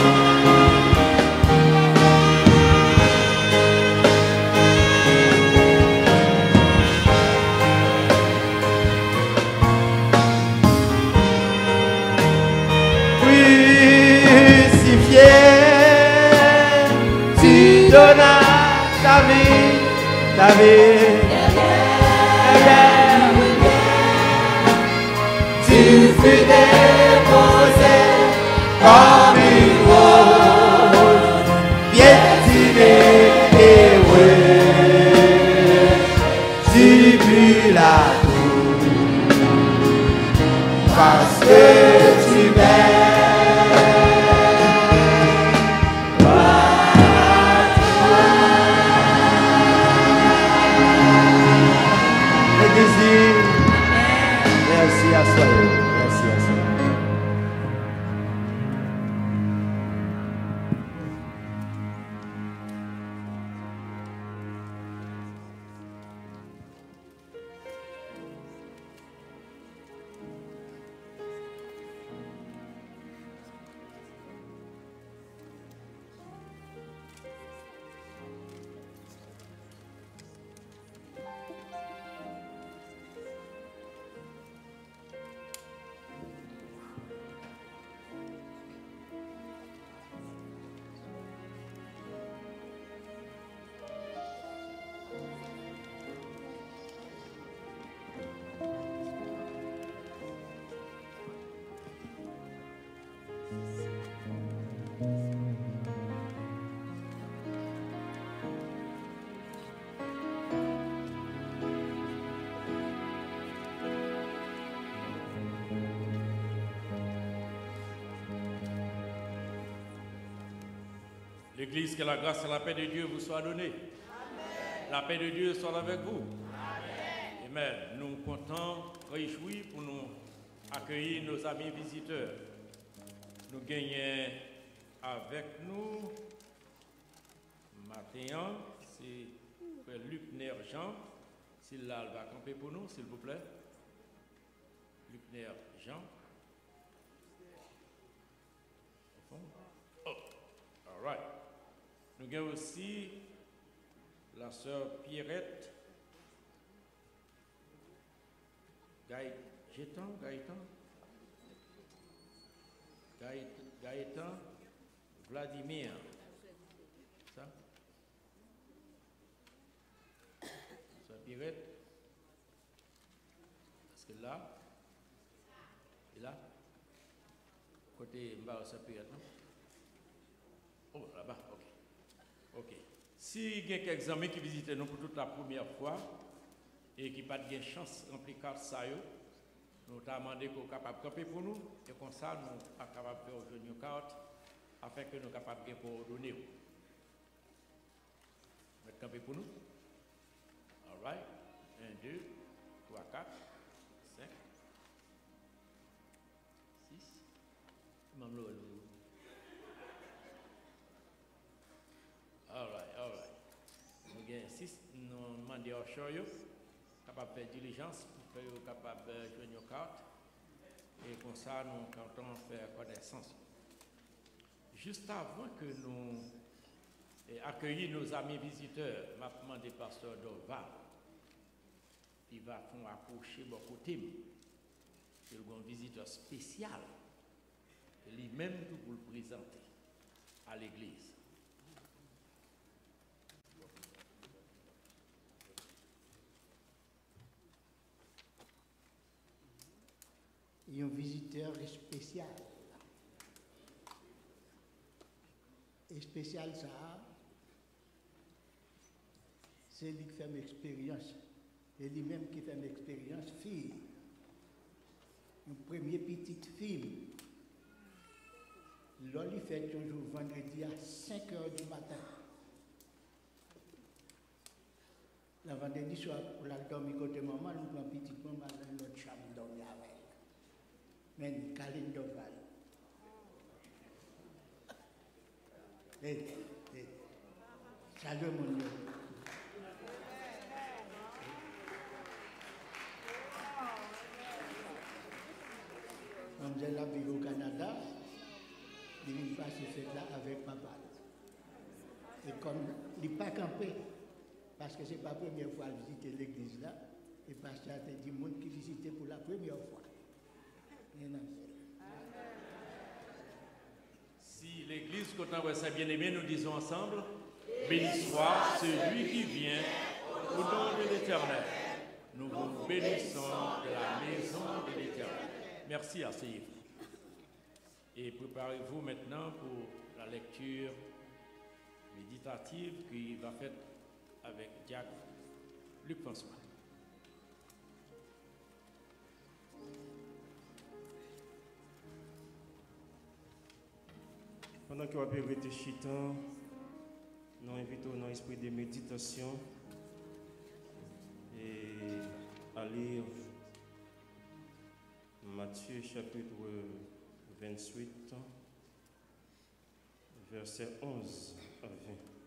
Crucifié, tu donnas ta vie, ta vie. Tu fus déposé comme une rose, piétinée et rouée. Tu bus la tour parce que tu m'aimes. Merci à soi. Merci à soi.
L'Église, que la grâce et la paix de Dieu vous soient données. Amen. La paix de Dieu soit avec vous. Amen. Amen. Nous comptons réjouir pour nous accueillir nos amis visiteurs. Nous gagnons avec nous matin, c'est Frère Luc Nerjean. S'il va camper pour nous, s'il vous plaît. Luc Nerjean. Oh, all right. Nous avons aussi la sœur Pierrette Gaëtan Vladimir. Ça? Sœur Pierrette. Est-ce que là? Et là? Côté Mbao, sœur Pierrette, non? Oh, là-bas, ok. Ok. Si il y a quelques amis qui visitent nous pour toute la première fois et qui n'ont pas de chance de remplir carte ça, nous avons demandé qu'on soit capable de camper pour nous et comme ça, nous sommes capables de faire aujourd'hui une carte afin que nous soyons capables de coordonner. Vous êtes camper pour nous? All right. 1, 2, 3, 4, 5, 6. All right. Nous avons 6, nous demandons au show, capable de faire diligence pour faire capable de joindre nos cartes. Et comme ça, nous comptons faire connaissance. Juste avant que nous accueillissions nos amis visiteurs, m'a demandé le pasteur Dorval, il va faire approcher beaucoup de thèmes. C'est un visiteur spécial, lui-même pour le présenter à l'église.
Et un visiteur spécial. Et spécial ça, c'est lui qui fait une expérience. Et lui-même qui fait une expérience, fille. Un premier petit petite fille. L'on fait toujours vendredi à 5 h du matin. Le vendredi soir, pour la dormir côté maman, nous prenons petite maman dans notre chambre dormir avec. Mais nous calons d'oval. Salut mon Dieu. Comme j'ai la vie au Canada, il vient passer cette là avec papa. Et comme il n'est pas campé, parce que ce n'est pas la première fois à visiter l'église là, et le pasteur a dit monde qui visitait pour la première fois.
Si l'église, quand on voit ça bien aimé, nous disons ensemble, béni soit celui qui vient au nom de l'Éternel. Nous vous bénissons de la maison de l'Éternel. Merci, asseyez-vous. Et préparez-vous maintenant pour la lecture méditative qui va faite avec Jacques Luc François.
Pendant que vous avez réfléchi, nous invitons dans l'esprit de méditation et à lire Matthieu chapitre 28, versets 11 à 20.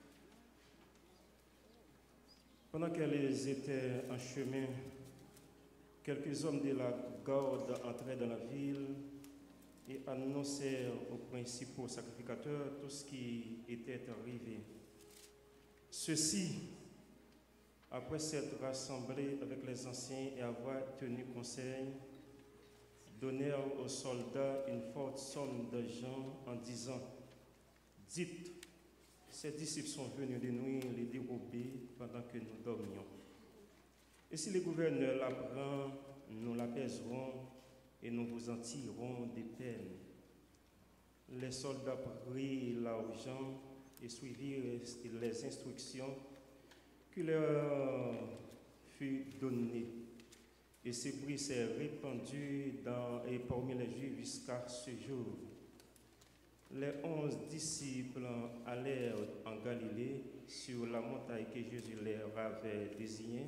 Pendant qu'elles étaient en chemin, quelques hommes de la garde entraient dans la ville et annoncèrent aux principaux sacrificateurs tout ce qui était arrivé. Ceux-ci, après s'être rassemblés avec les anciens et avoir tenu conseil, donnèrent aux soldats une forte somme d'argent en disant « Dites, ces disciples sont venus de nuit les dérober pendant que nous dormions. Et si le gouverneur l'apprend, nous l'apaiserons et nous vous en tirerons des peines. » Les soldats prirent l'argent et suivirent les instructions qui leur furent données. Et ce bruit s'est répandu parmi les Juifs jusqu'à ce jour. Les 11 disciples allèrent en Galilée sur la montagne que Jésus leur avait désignée.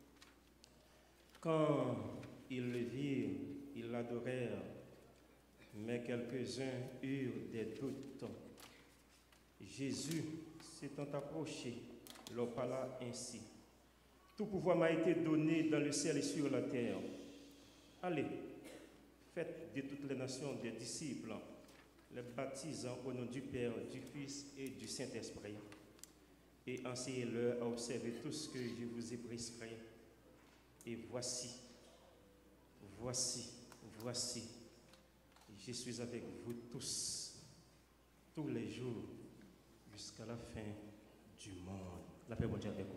Quand ils le virent, ils l'adorèrent, mais quelques-uns eurent des doutes. Jésus, s'étant approché, leur parla ainsi. Tout pouvoir m'a été donné dans le ciel et sur la terre. Allez, faites de toutes les nations des disciples, les baptisant au nom du Père, du Fils et du Saint-Esprit, et enseignez-leur à observer tout ce que je vous ai prescrit. Et voici, je suis avec vous tous les jours, jusqu'à la fin du monde. La paix, bon Dieu avec vous.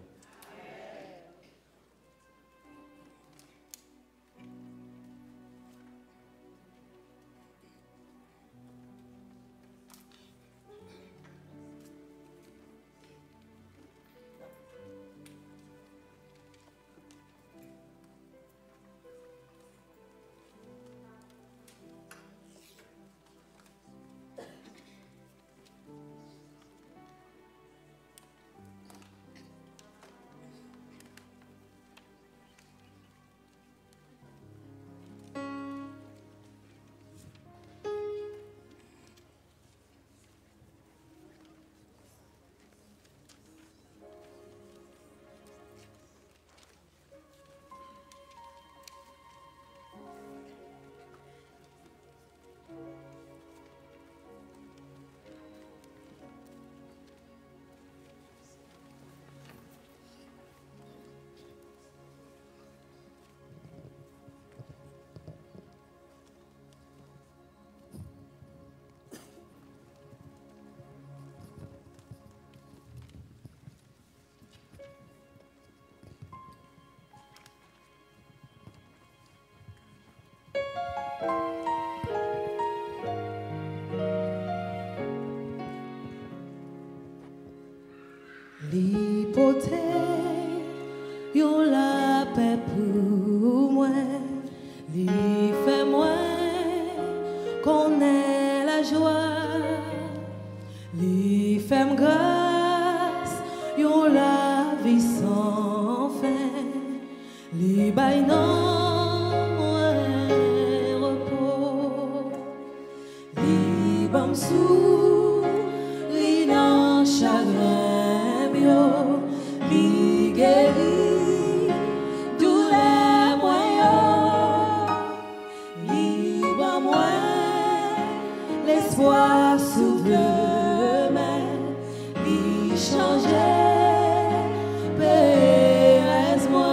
demain, il changeait, pèse-moi.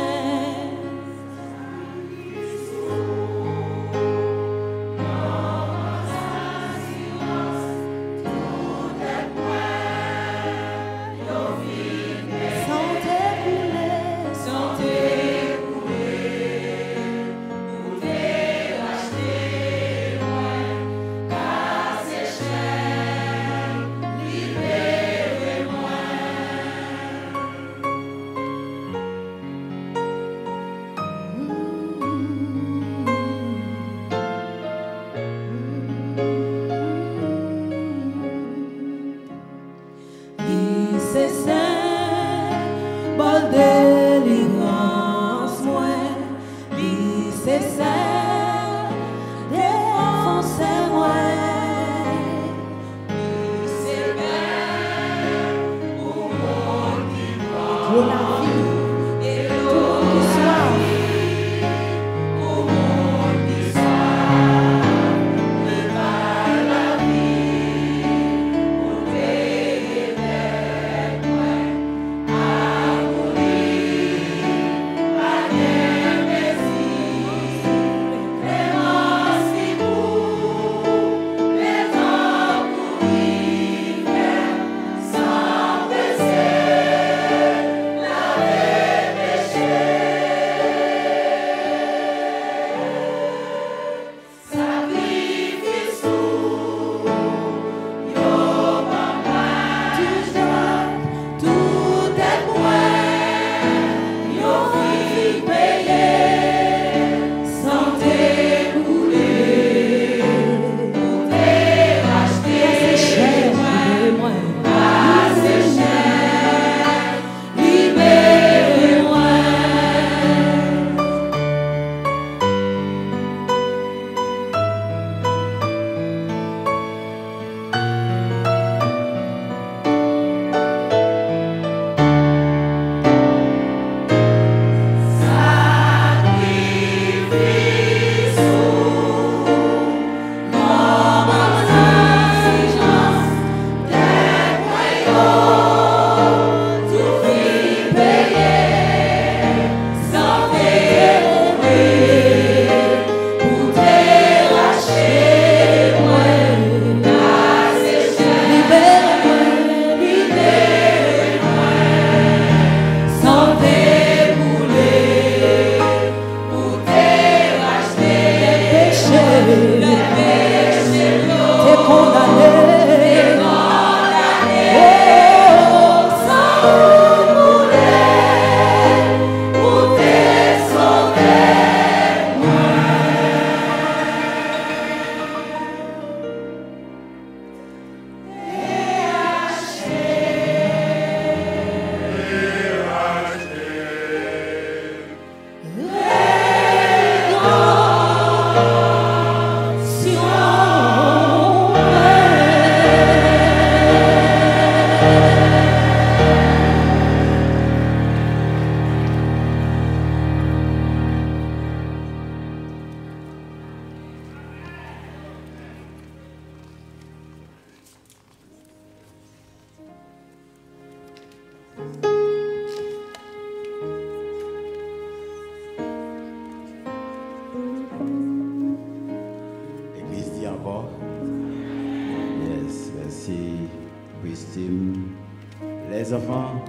Les enfants,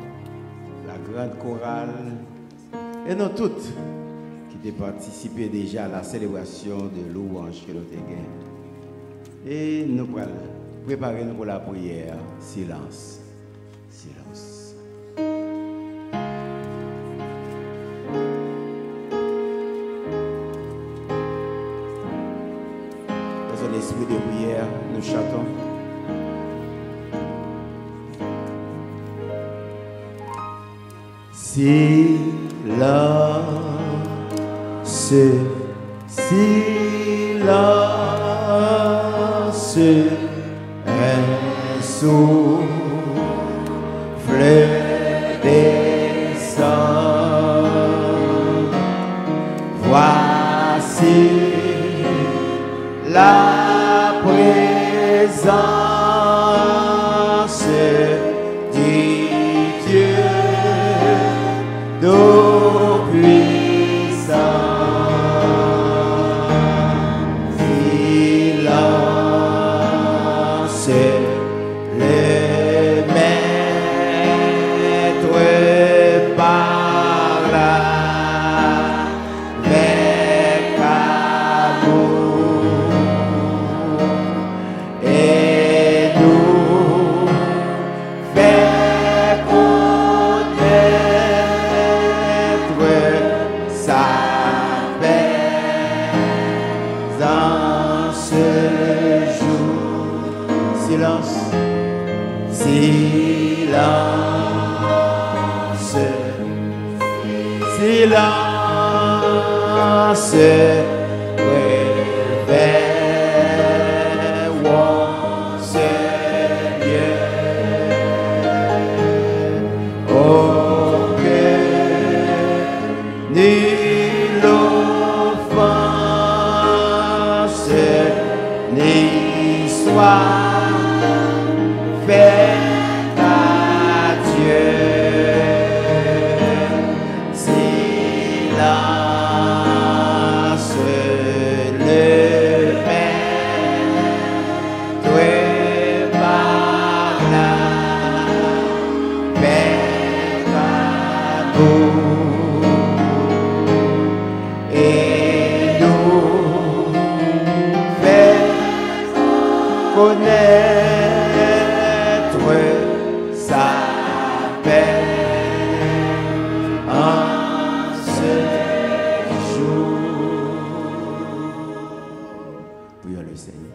la grande chorale et nous toutes qui ont participé déjà à la célébration de louange que nous avons. Et nous allons préparer nous pour la prière. Silence. Silence. Dans un esprit de prière, nous chantons. Silence, un souffle descend. Voici la présence silence, silence, silence, réveillons Seigneur, oh cœur, nulle offense ni soit faite à Dieu. Silence, le Père, toi par la peccato, et nous fait connaître sa paix en ce jour. Prions le Seigneur.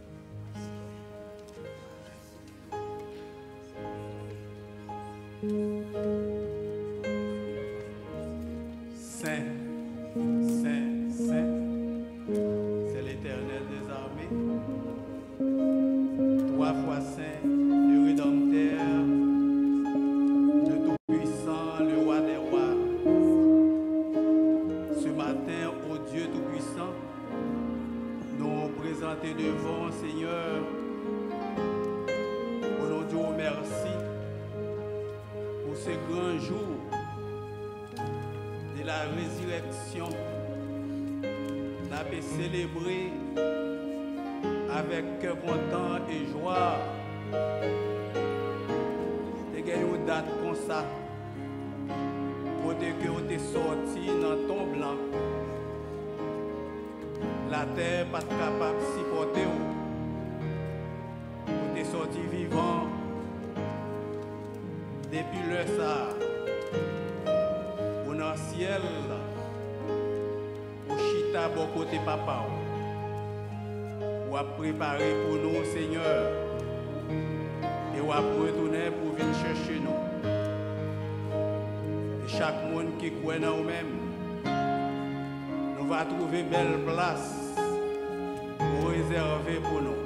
Saint, Saint, Saint, c'est l'Éternel des armées. Trois fois Saint, le Rédempteur, le Tout-Puissant, le Roi des Rois. Ce matin, ô Dieu Tout-Puissant, nous présentons devant Seigneur. Au nom de Dieu, merci pour ce grand jour de la résurrection. Nous avons célébré avec cœur content et joie. Nous avons une date comme ça. Côté que vous êtes sorti dans ton blanc. La terre n'est pas capable de supporter. Vous êtes sorti vivant. Depuis le ça. Dans le ciel, au chita bon côté papa, ou a préparé pour nous, Seigneur, et ou a retourner pour venir chercher nous. Et chaque monde qui croit en nous-mêmes, nous va trouver belle place pour réserver pour nous.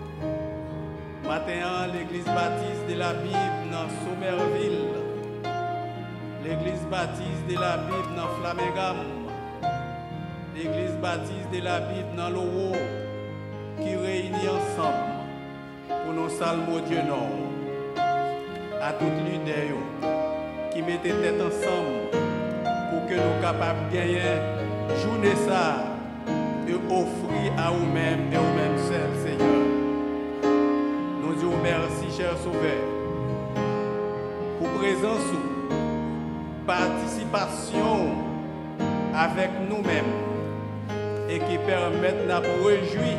Matin, l'église baptiste de la Bible dans Somerville. L'église baptiste de la Bible dans Flamingam, l'église baptiste de la Bible dans l'Oro, qui réunit ensemble pour nos salmes au Dieu Nord, à toutes les leaders qui mettent tête ensemble pour que nous capables de gagner journée ça et offrir à vous-même et vous-même seuls, Seigneur. Nous disons merci, cher Sauveur, pour présence. Participation avec nous-mêmes et qui permettent de nous réjouir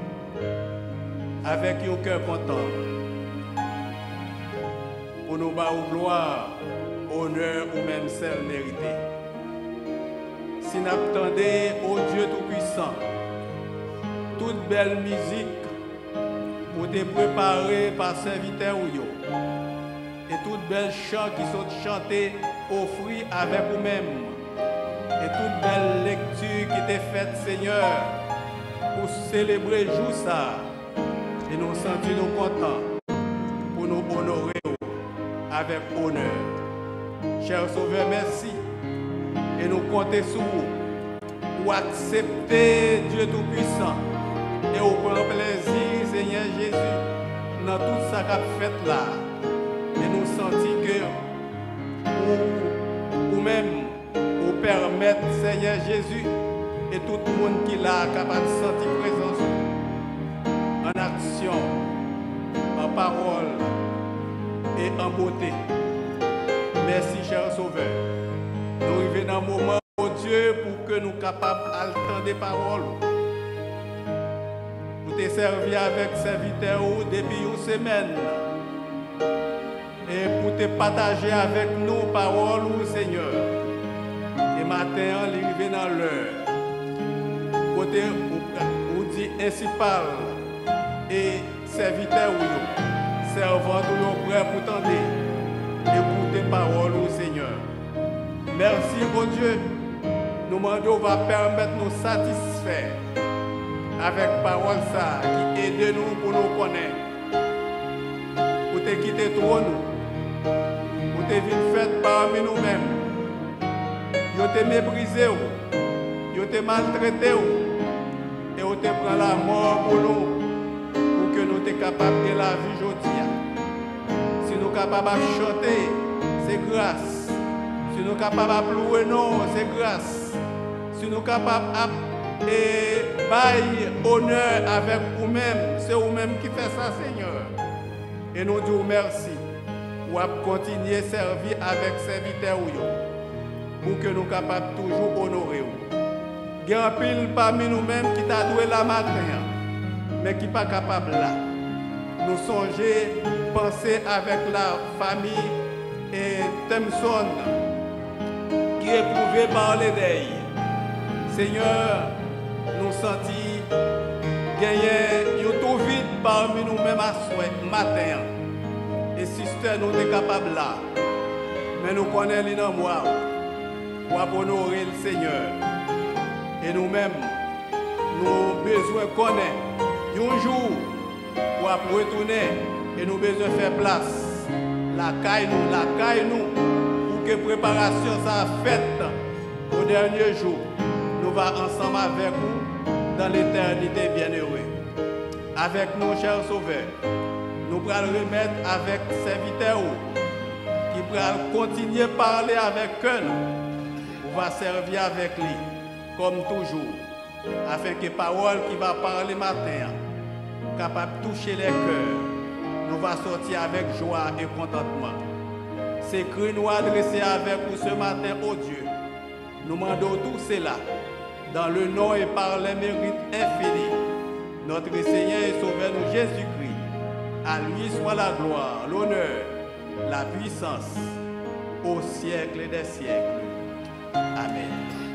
avec un cœur content pour nous battre gloire, honneur ou même celle méritée. Si nous attendons au Dieu Tout-Puissant, toute belle musique pour te préparer par serviteur ou yo, et toute belle chant qui sont chantés offrir avec vous-même et toute belle lecture qui t'est faite, Seigneur, pour célébrer jour ça et nous sentir nous contents pour nous honorer avec honneur. Cher Sauveur, merci et nous comptons sur vous pour accepter Dieu Tout-Puissant et au grand plaisir, Seigneur Jésus, dans tout ça qu'a fait là et nous sentir que ou même pour permettre, Seigneur Jésus, et tout le monde qui l'a capable de sentir présence en action, en parole et en beauté. Merci, cher Sauveur. Nous arrivons dans un moment, oh Dieu, pour que nous capables d'entendre des paroles. Pour te servir avec serviteur depuis une semaine. Et pour te partager avec nous paroles, Seigneur. Et matin, on arrive dans l'heure. Côté où dit ainsi parle et serviteurs ou servants ou prêts pour tendre. Écoutez parole au Seigneur. Merci, mon Dieu. Nous demandons va permettre de nous satisfaire avec parole ça qui aide nous pour nous connaître. Pour te quitter trop nous. Pour te vite fait parmi nous-mêmes. Yo te méprisé ou. Yo te maltraité ou. Et yo te prend la mort pour nous. Pour que nous soyons capables de la vie aujourd'hui. Si nous sommes capables de chanter, c'est grâce. Si nous sommes capables de louer, non, c'est grâce. Si nous sommes capables de bailler honneur avec vous-même, c'est vous-même qui fait ça, Seigneur. Et nous disons merci pour continuer à servir avec serviteurs pour que nous soyons capables de toujours honorer. Il y a un pile parmi nous-mêmes qui t'a doué la matin, mais qui n'est pas capable là. Nous songer, penser avec la famille et Thomson qui est éprouvé par les deuils. Seigneur, nous sentons gagner tout vite parmi nous-mêmes à souhait matin. Et sister, nous sommes capables là. Mais nous connaissons dans moi pour honorer le Seigneur. Et nous-mêmes, nous avons besoin de connaître un jour pour retourner et nous avons besoin de faire place. La caille nous, pour que la préparation soit faite au dernier jour. Nous allons ensemble avec vous dans l'éternité bienheureux. Avec nous, chers sauveurs, nous allons remettre avec serviteurs qui vont continuer à parler avec eux. On va servir avec lui, comme toujours, afin que la parole qui va parler matin, capable de toucher les cœurs, nous va sortir avec joie et contentement. Ces cris nous adressés avec vous ce matin, ô Dieu. Nous demandons tout cela dans le nom et par les mérites infinis. Notre Seigneur et Sauveur nous Jésus-Christ. À lui soit la gloire, l'honneur, la puissance au siècle des siècles. Amen.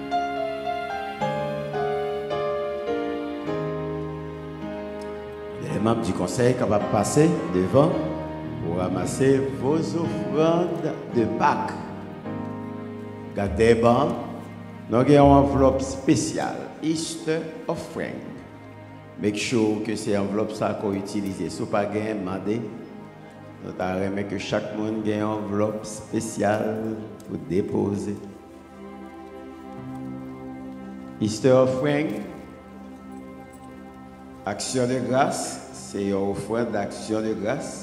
Les membres du conseil capables de passer devant pour ramasser vos offrandes de Pâques. Gardez bon, nous avons une enveloppe spéciale, Easter Offering. Make sure que ces enveloppes sont utilisées. Si vous n'avez pas demandé, nous avons que chaque monde ait une enveloppe spéciale pour déposer. Easter Offering, action de grâce, c'est une offrande d'action de grâce.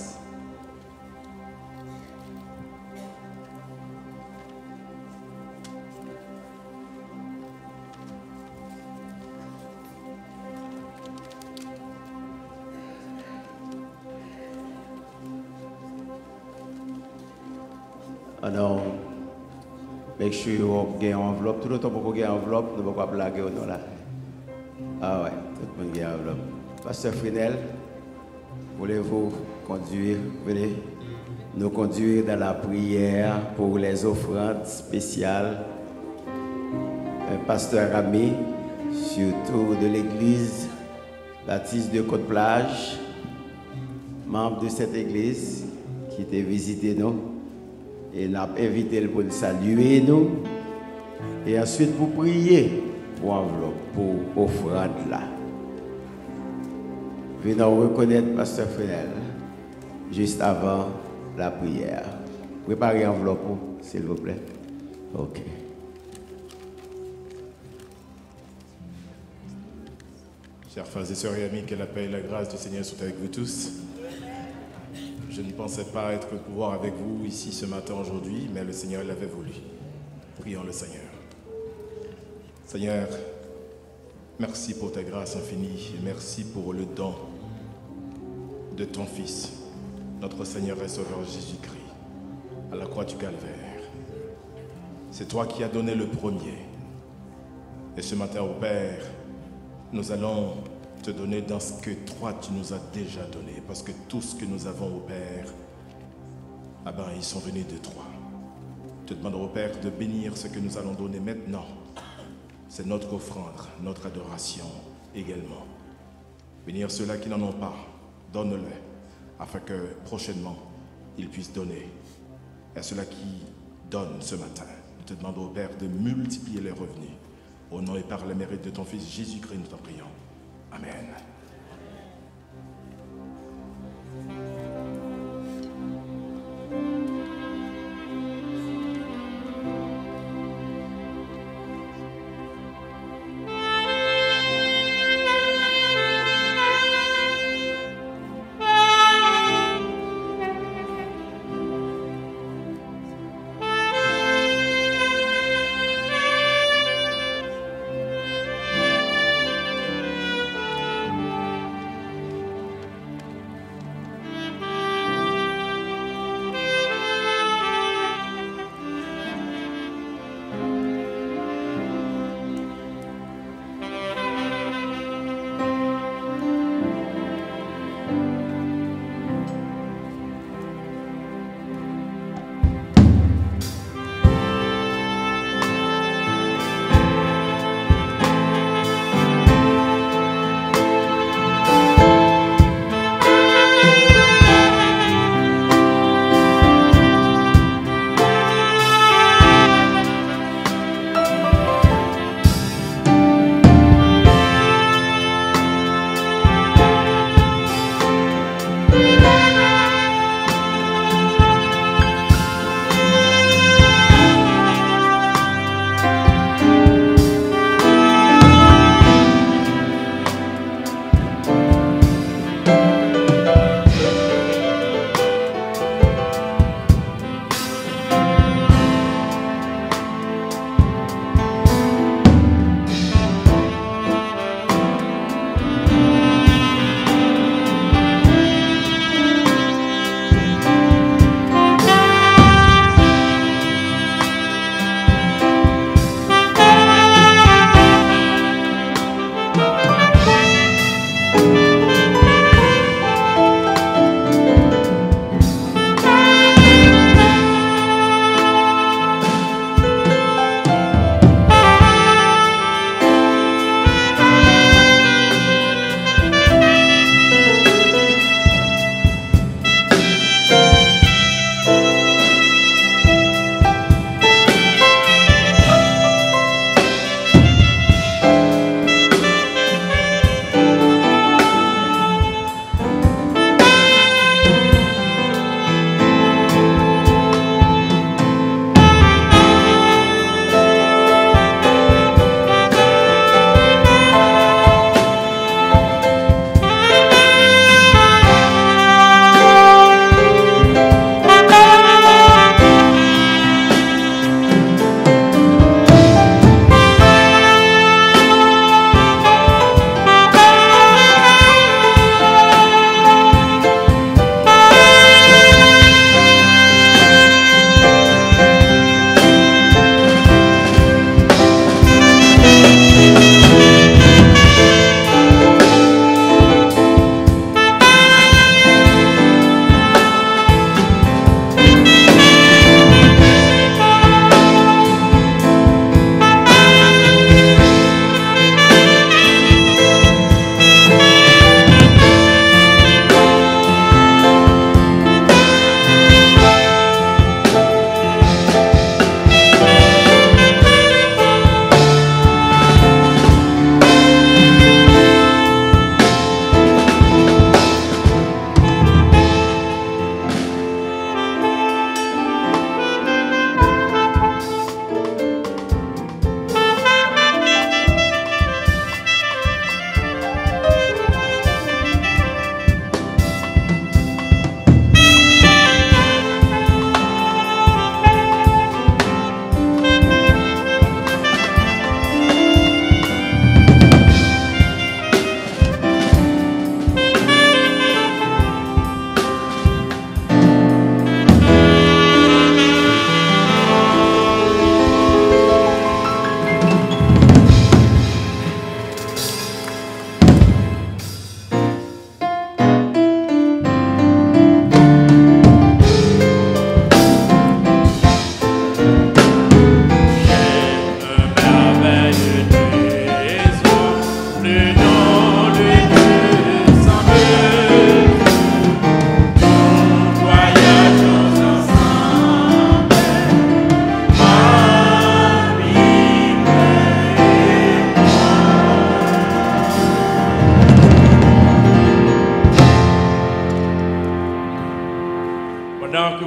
Alors, make sure vous avez une enveloppe. Tout le temps, pour vous avez une enveloppe, nous ne pouvons pas blaguer au nom là. Ah ouais, tout le monde a une enveloppe. Pasteur Frinel, voulez-vous conduire, venez nous conduire dans la prière pour les offrandes spéciales. Pasteur Rami, surtout de l'église baptiste de Côte-Plage, membre de cette église qui t'a visité nous. Et nous avons invité pour nous saluer nous. Et ensuite pour prier pour enveloppe, pour offrande là. Venons reconnaître Pasteur Frenel juste avant la prière. Préparez l'enveloppe, s'il vous plaît. OK.
Chers frères et sœurs et amis, que la paix et la grâce du Seigneur soient avec vous tous. Je ne pensais pas être pouvoir avec vous ici ce matin aujourd'hui, mais le Seigneur l'avait voulu. Prions le Seigneur. Seigneur, merci pour ta grâce infinie et merci pour le don de ton Fils, notre Seigneur et Sauveur Jésus-Christ, à la croix du Calvaire. C'est toi qui as donné le premier. Et ce matin, au Père, nous allons te donner dans ce que toi tu nous as déjà donné, parce que tout ce que nous avons au Père, ah ben, ils sont venus de toi. Je te demande au Père de bénir ce que nous allons donner maintenant. C'est notre offrande, notre adoration également. Bénir ceux-là qui n'en ont pas, donne-le, afin que prochainement, il puisse donner. Et à ceux-là qui donnent ce matin, nous te demandons, Père, de multiplier les revenus. Au nom et par le mérite de ton Fils Jésus-Christ, nous t'en prions. Amen.
Amen.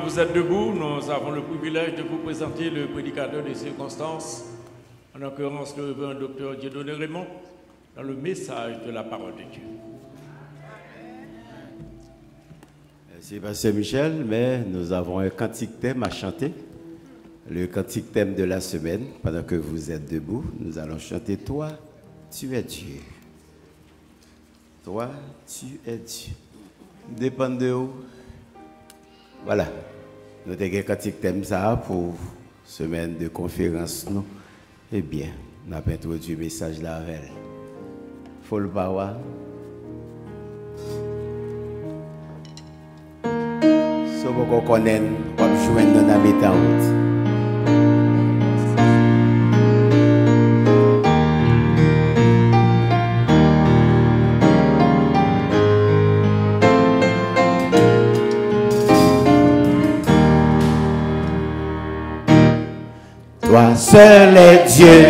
vous êtes debout, nous avons le privilège de vous présenter le prédicateur des circonstances, en l'occurrence le révérend docteur Dieudonné Raymond, dans le message de la parole de Dieu.
Merci Pasteur Michel, mais nous avons un cantique thème à chanter. Le cantique thème de la semaine, pendant que vous êtes debout, nous allons chanter « Toi, tu es Dieu ». Toi, tu es Dieu. Dépend de où. Voilà. Nous avons un cantique thème ça pour semaine de conférence. Nous. Eh bien, nous avons introduit le message là avec elle. Faut le voir. Si vous connaissez, vous pouvez joindre dans la méthode. Toi seul est Dieu,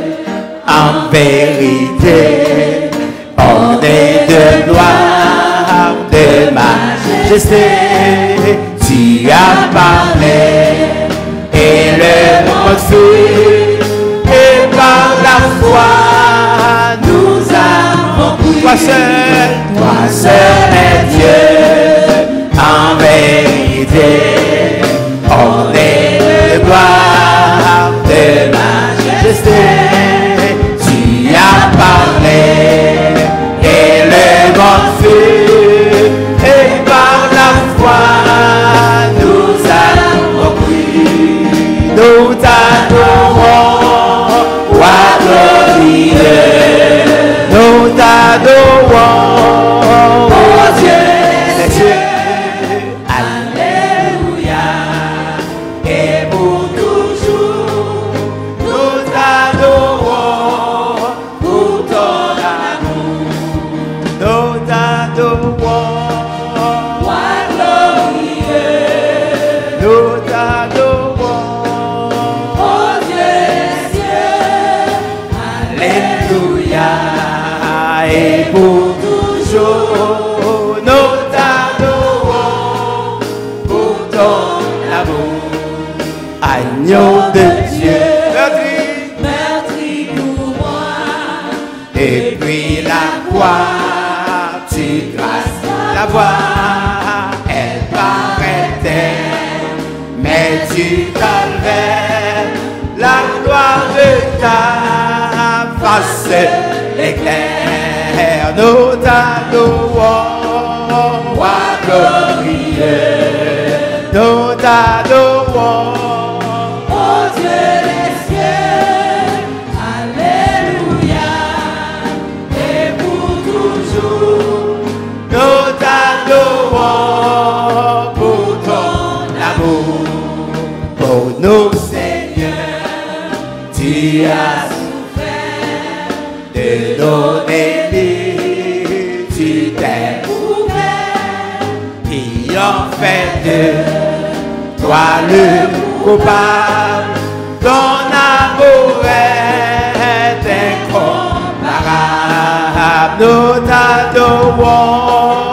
en vérité, orné de gloire, de majesté. Tu as parlé et le monde fut, et par la foi nous avons cru. Toi seul est Dieu, en vérité, orné de gloire, de majesté. Tu as parlé et le monde fut, et par la foi nous avons cru. Nous t'adorons, roi glorieux. Nous t'adorons, oh Dieu des cieux. Alléluia. Et pour toujours, nous t'adorons pour ton amour. Nous t'adorons, roi glorieux. Nous t'adorons, oh Dieu des cieux. Alléluia. Et pour toujours, nous t'adorons pour ton amour. Agneau de Dieu,
meurtri pour moi.
et puis la croix, tu grâces la voix, elle paraît, mais tu calvaires, la gloire de ta face éclaire. Nous t'adorons, roi glorieux. Nous t'adorons,
Oh Dieu des cieux, alléluia, et pour toujours,
nous t'adorons pour ton amour. Pour nous, Seigneur, tu as souffert de nos délits. Tu t'es ouvert, qui en fait de toi le coupable. Ton amour est incomparable. Nous t'adorons,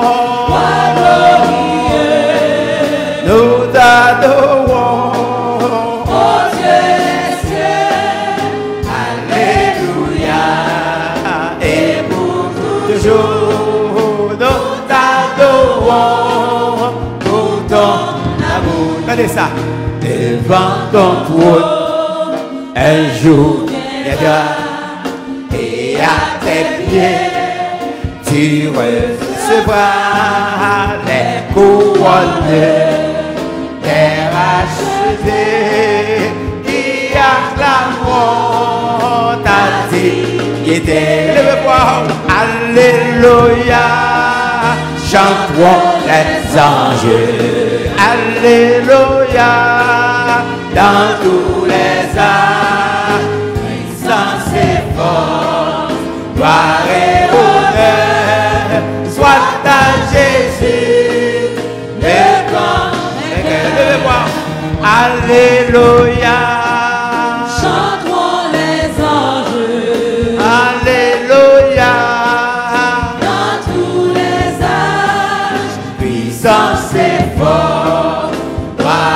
nous t'adorons,
oh Dieu des cieux,
alléluia. Et pour toujours, nous t'adorons pour ton amour. Regardez ça. Devant ton trône, un jour viendra, et à tes pieds, tu recevras les couronnes des rachetés qui acclameront ta dignité. Lève-toi, alléluia, chanteront les anges, alléluia. Dans tous les arts, puissance et force, gloire et honneur, soit à Jésus, le grand vainqueur. Alléluia.
chantons les anges,
Alléluia.
dans tous les âges,
Puissance et force, gloire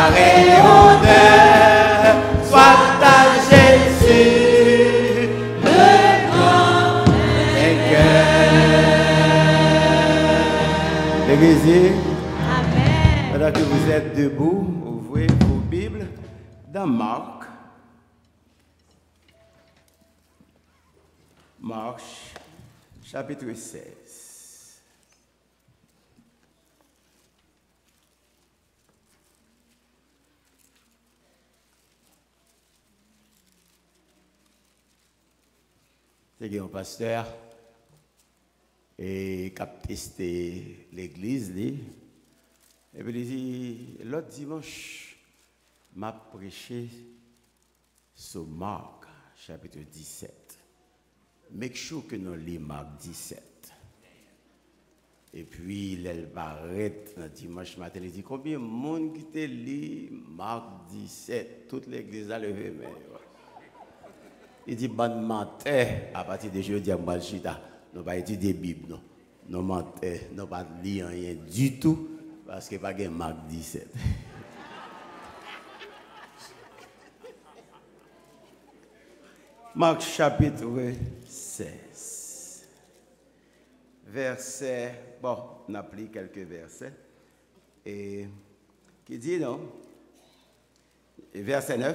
plaisir.
Amen.
Pendant que vous êtes debout, ouvrez vos Bibles dans Marc. Marc, chapitre 16. C'est un pasteur et qui a testé l'église. Et puis il dit, l'autre dimanche, m'a prêché sur Marc, chapitre 17. Make sure que nous lisons Marc 17. Et puis, il paraît dimanche matin, il dit, combien de monde qui te lit Marc 17? Toute l'église a levé main. Il dit, bonne menteur, à partir de jeudi à Malchita, nous n'avons pas étudié la Bible, non. Nous menteurs, nous n'avons pas lu rien du tout, parce qu'il n'y a pas de Marc 17. Marc chapitre 16. Verset, bon, on a pris quelques versets. Et qui dit, non? Verset 9.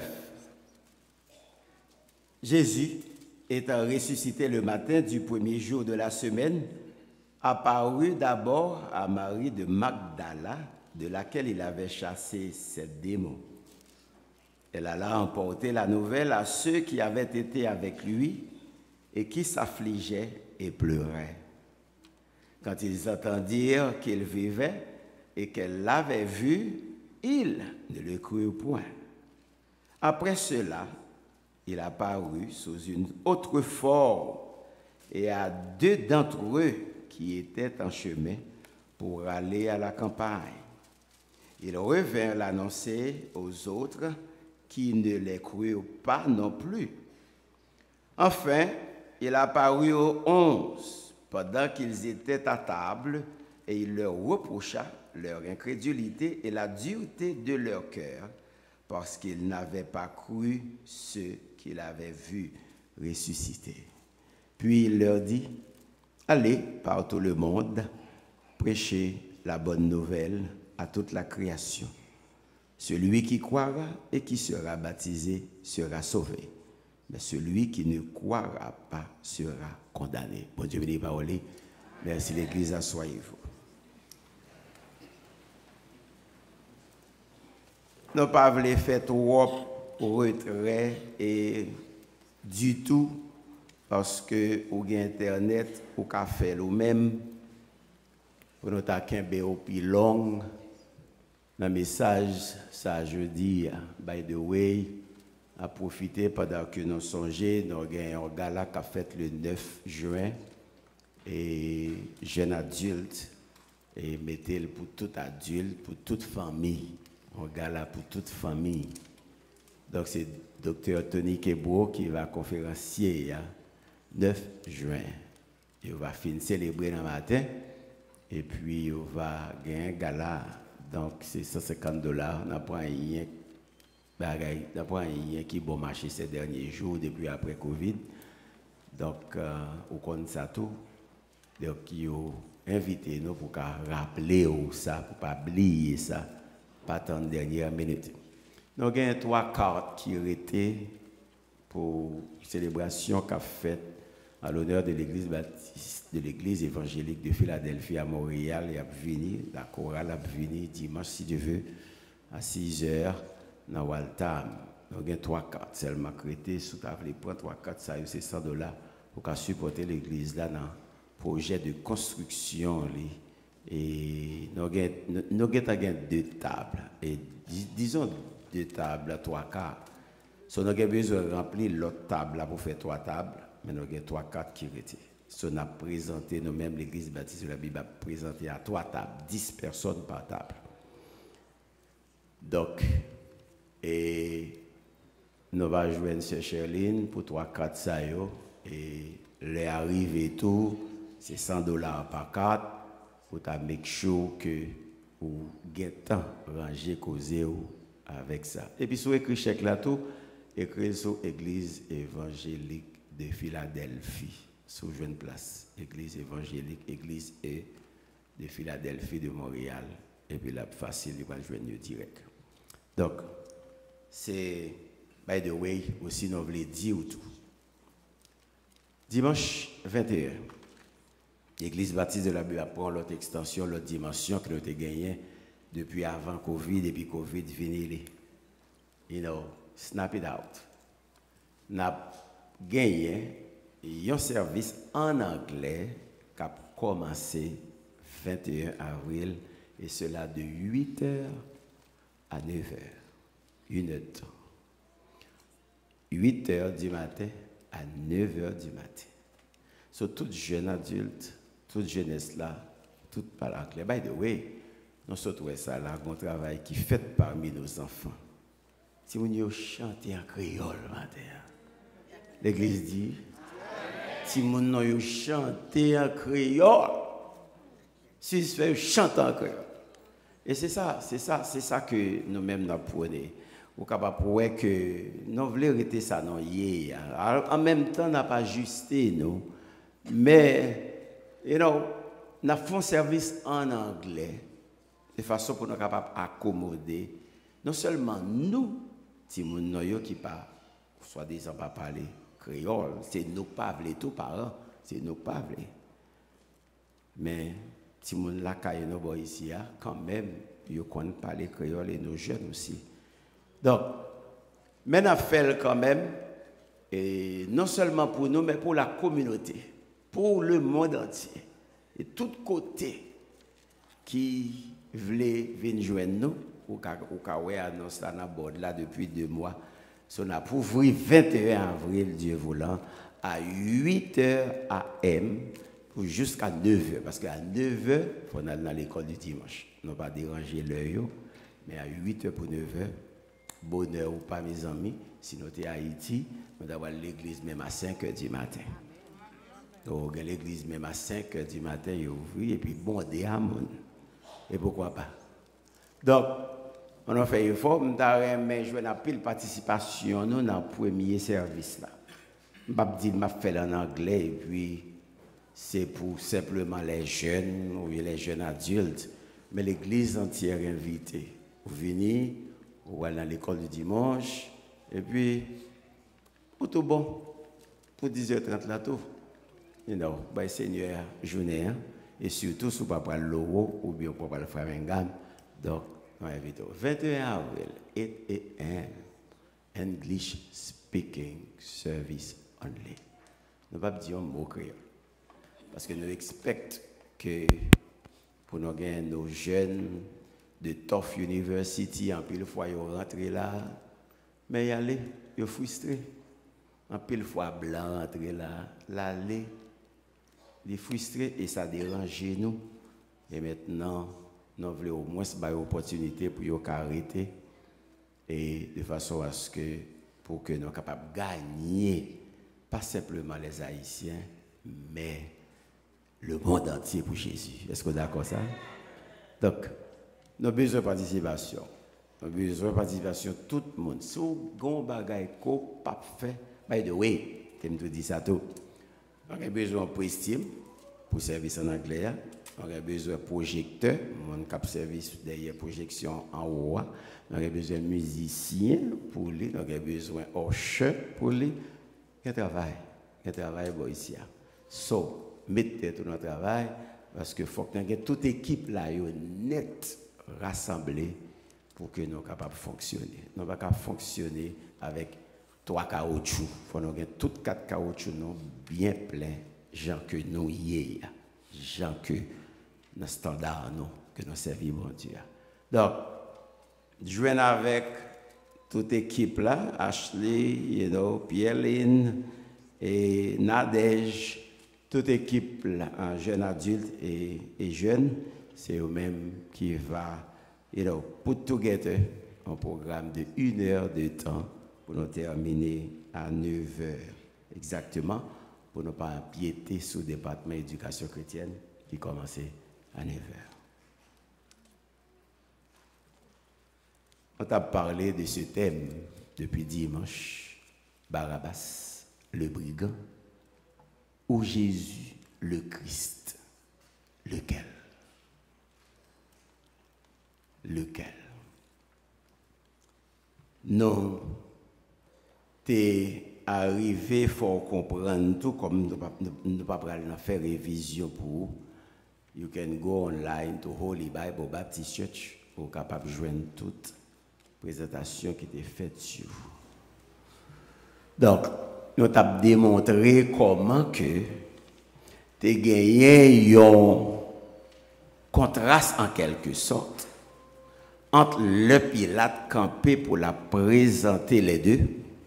Jésus, étant ressuscité le matin du premier jour de la semaine, apparut d'abord à Marie de Magdala, de laquelle il avait chassé 7 démons. Elle alla emporter la nouvelle à ceux qui avaient été avec lui et qui s'affligeaient et pleuraient. Quand ils entendirent qu'il vivait et qu'elle l'avait vu, ils ne le crurent point. Après cela, il apparut sous une autre forme et à 2 d'entre eux qui étaient en chemin pour aller à la campagne. Ils revinrent l'annoncer aux autres qui ne les crurent pas non plus. Enfin, il apparut aux 11 pendant qu'ils étaient à table et il leur reprocha leur incrédulité et la dureté de leur cœur parce qu'ils n'avaient pas cru ceux qu'il avait vus ressusciter. Puis il leur dit, allez par tout le monde, prêchez la bonne nouvelle à toute la création. Celui qui croira et qui sera baptisé sera sauvé, mais celui qui ne croira pas sera condamné. Bon Dieu, bénis les paroles. Merci l'Église, asseyez-vous. Nous ne pas voulu faire trop retrait et du tout parce que ou avez internet ou qu'a fait ou même pour nous t'acquérir au plus long dans message ça jeudi by the way à profiter pendant que nous songeons nous avons un gala qui a fait le 9 juin et jeune adulte et mettez pour tout adulte pour toute famille. On gala pour toute famille. Donc c'est Dr Tony Kebro qui va conférencier 9 juin. Il va finir célébrer le matin et puis on va gagner un gala. Donc c'est $150. On apprend rien qui bon marché ces derniers jours depuis après Covid. Donc on connaît ça tout. Donc ils ont invité nous pour rappeler ça, pour pas oublier ça. Pas tant de dernière minute. Nous avons 3 cartes qui étaient pour célébration qu'a faite à l'honneur de l'église baptiste, de l'église évangélique de Philadelphie à Montréal et à venir, la chorale à venir dimanche si Dieu veut à 6h dans Waltham. Nous avons 3 cartes seulement créées sous table les points 3 cartes ça c'est $100 pour supporter l'église là dans projet de construction et nous avons 2 tables et disons 2 tables à 3 cartes. So, nous avons besoin de remplir l'autre table pour faire 3 tables, mais nous avons 3 cartes qui étaient. So, nous avons présenté, nous-mêmes, l'église baptiste de la Bible, a présenté à 3 tables, 10 personnes par table. Donc, et nous allons joindre Sœur Sherline pour 3 cartes ça et les arrivées et tout, c'est $100 par carte. Pour ta make sure que vous avez temps ranger causer avec ça. Et puis sur écrit chèque là tout, écrit sur Église évangélique de Philadelphie, sur une place. Église évangélique, Église de Philadelphie, de Montréal, et puis là, facile, il va joindre direct. Donc, c'est, by the way, aussi, nous voulons dire tout. Dimanche 21, l'Église baptiste de la Bible apprend l'autre extension, l'autre dimension que nous avons gagnée depuis avant Covid, et puis Covid venu, snap it out. Nous avons gagné un service en anglais qui a commencé 21 avril, et cela de 8h à 9h. 1 heure de temps. 8h du matin à 9h du matin. So, tout jeune adulte, toute jeunesse là, tout par l'anglais. By the way, nous sommes ça là, un travail qui est fait parmi nos enfants. Si vous chantez en créole matin, l'Église dit, si vous chantez en créole, si vous chantez en créole. Et c'est ça que nous-mêmes nous apprenons. Ou capable pour que nous voulons arrêter ça non hier. En même temps, n'a pas ajusté nous, mais nous faisons service en anglais de façon pour nous capables accommoder non seulement nous, si nous qui pas soi-disant pas parler créole, c'est nous pas parler tout parents, c'est nous pas parler. Mais si nous la caille nous ici quand même, ils connaissent parler créole et nos jeunes aussi. Donc, maintenant, fait quand même, et non seulement pour nous, mais pour la communauté, pour le monde entier, et tous côtés qui voulaient venir joindre nous, ou qui annonce là là depuis 2 mois, on a pour ouvrir 21 avril, Dieu voulant, à 8h AM jusqu'à 9h, parce qu'à 9h, il faut aller dans l'école du dimanche. On ne va pas déranger l'heure, mais à 8h pour 9h, bonheur ou pas mes amis, si nous sommes à Haïti, nous avons l'église même à 5h du matin. Donc l'église même à 5h du matin, il ouvre et puis bon des amons. Et pourquoi pas? Donc, on a fait un effort, mais je vais avoir pile participation dans le premier service là. Je vais faire en anglais et puis c'est pour simplement les jeunes ou les jeunes adultes, mais l'église entière invitée. Vous venez, ou aller à l'école du dimanche, et puis, pour tout bon, pour 10h30 là tout, Seigneur, journée, et surtout si vous ne pouvez pas l'euro ou bien pour pas le Framingham, donc, on invite 21 avril, 8 a.m., English speaking service only. Nous ne pouvons pas dire un mot créole, parce que nous expectons que pour nous gagner nos jeunes, de Toff University, en pile fois, ils rentrent là, mais y aller, ils sont frustrés. En pile fois, blanc rentrent là, l'aller, ils sont frustrés et ça dérange nous. Et maintenant, nous voulons au moins avoir l'opportunité pour nous arrêter et de façon à ce que, pour que nous soyons capables de gagner, pas simplement les Haïtiens, mais le monde entier pour Jésus. Est-ce que vous êtes d'accord ça? Donc, nous avons besoin de participation. Nous avons besoin de participation de tout le monde. Si vous avez des choses qu'on ne peut pas faire, by the way, comme je dis ça tout, nous avons besoin de prestime pour service en anglais. Nous avons besoin de projecteur, mon cap service derrière projection en haut. Nous avons besoin de musiciens pour lui. Nous avons besoin d'usher pour lui. Il y a un travail ici. So, mettez tout notre travail parce qu'il faut que toute équipe là nette rassemblée pour que nous soyons capables de fonctionner. Nous ne pouvons pas fonctionner avec 3 caoutchoucs. Il faut que nous ayons tous 4 caoutchoucs bien pleins, gens que nous y sommes, gens que nos standards que nous servons, mon Dieu. Donc, joindre avec toute équipe là, Ashley, Pierre-Lynn et Nadège, toute équipe là, jeunes adultes et jeunes, c'est eux-mêmes qui va put together un programme de 1 heure de temps pour nous terminer à 9h exactement, pour ne pas empiéter sur le département d'éducation chrétienne qui commençait à 9h. On t'a parlé de ce thème depuis dimanche, Barabbas, le brigand, ou Jésus, le Christ, lequel? lequel. Non, t'es arrivé, il faut comprendre tout, comme nous ne pas faire révision pour. You can go online to Holy Bible Baptist Church pour capable de joindre toute présentation qui était faite sur vous. Donc, nous avons démontré comment que tu as gagné un contraste en quelque sorte entre le Pilate campé pour la présenter les deux.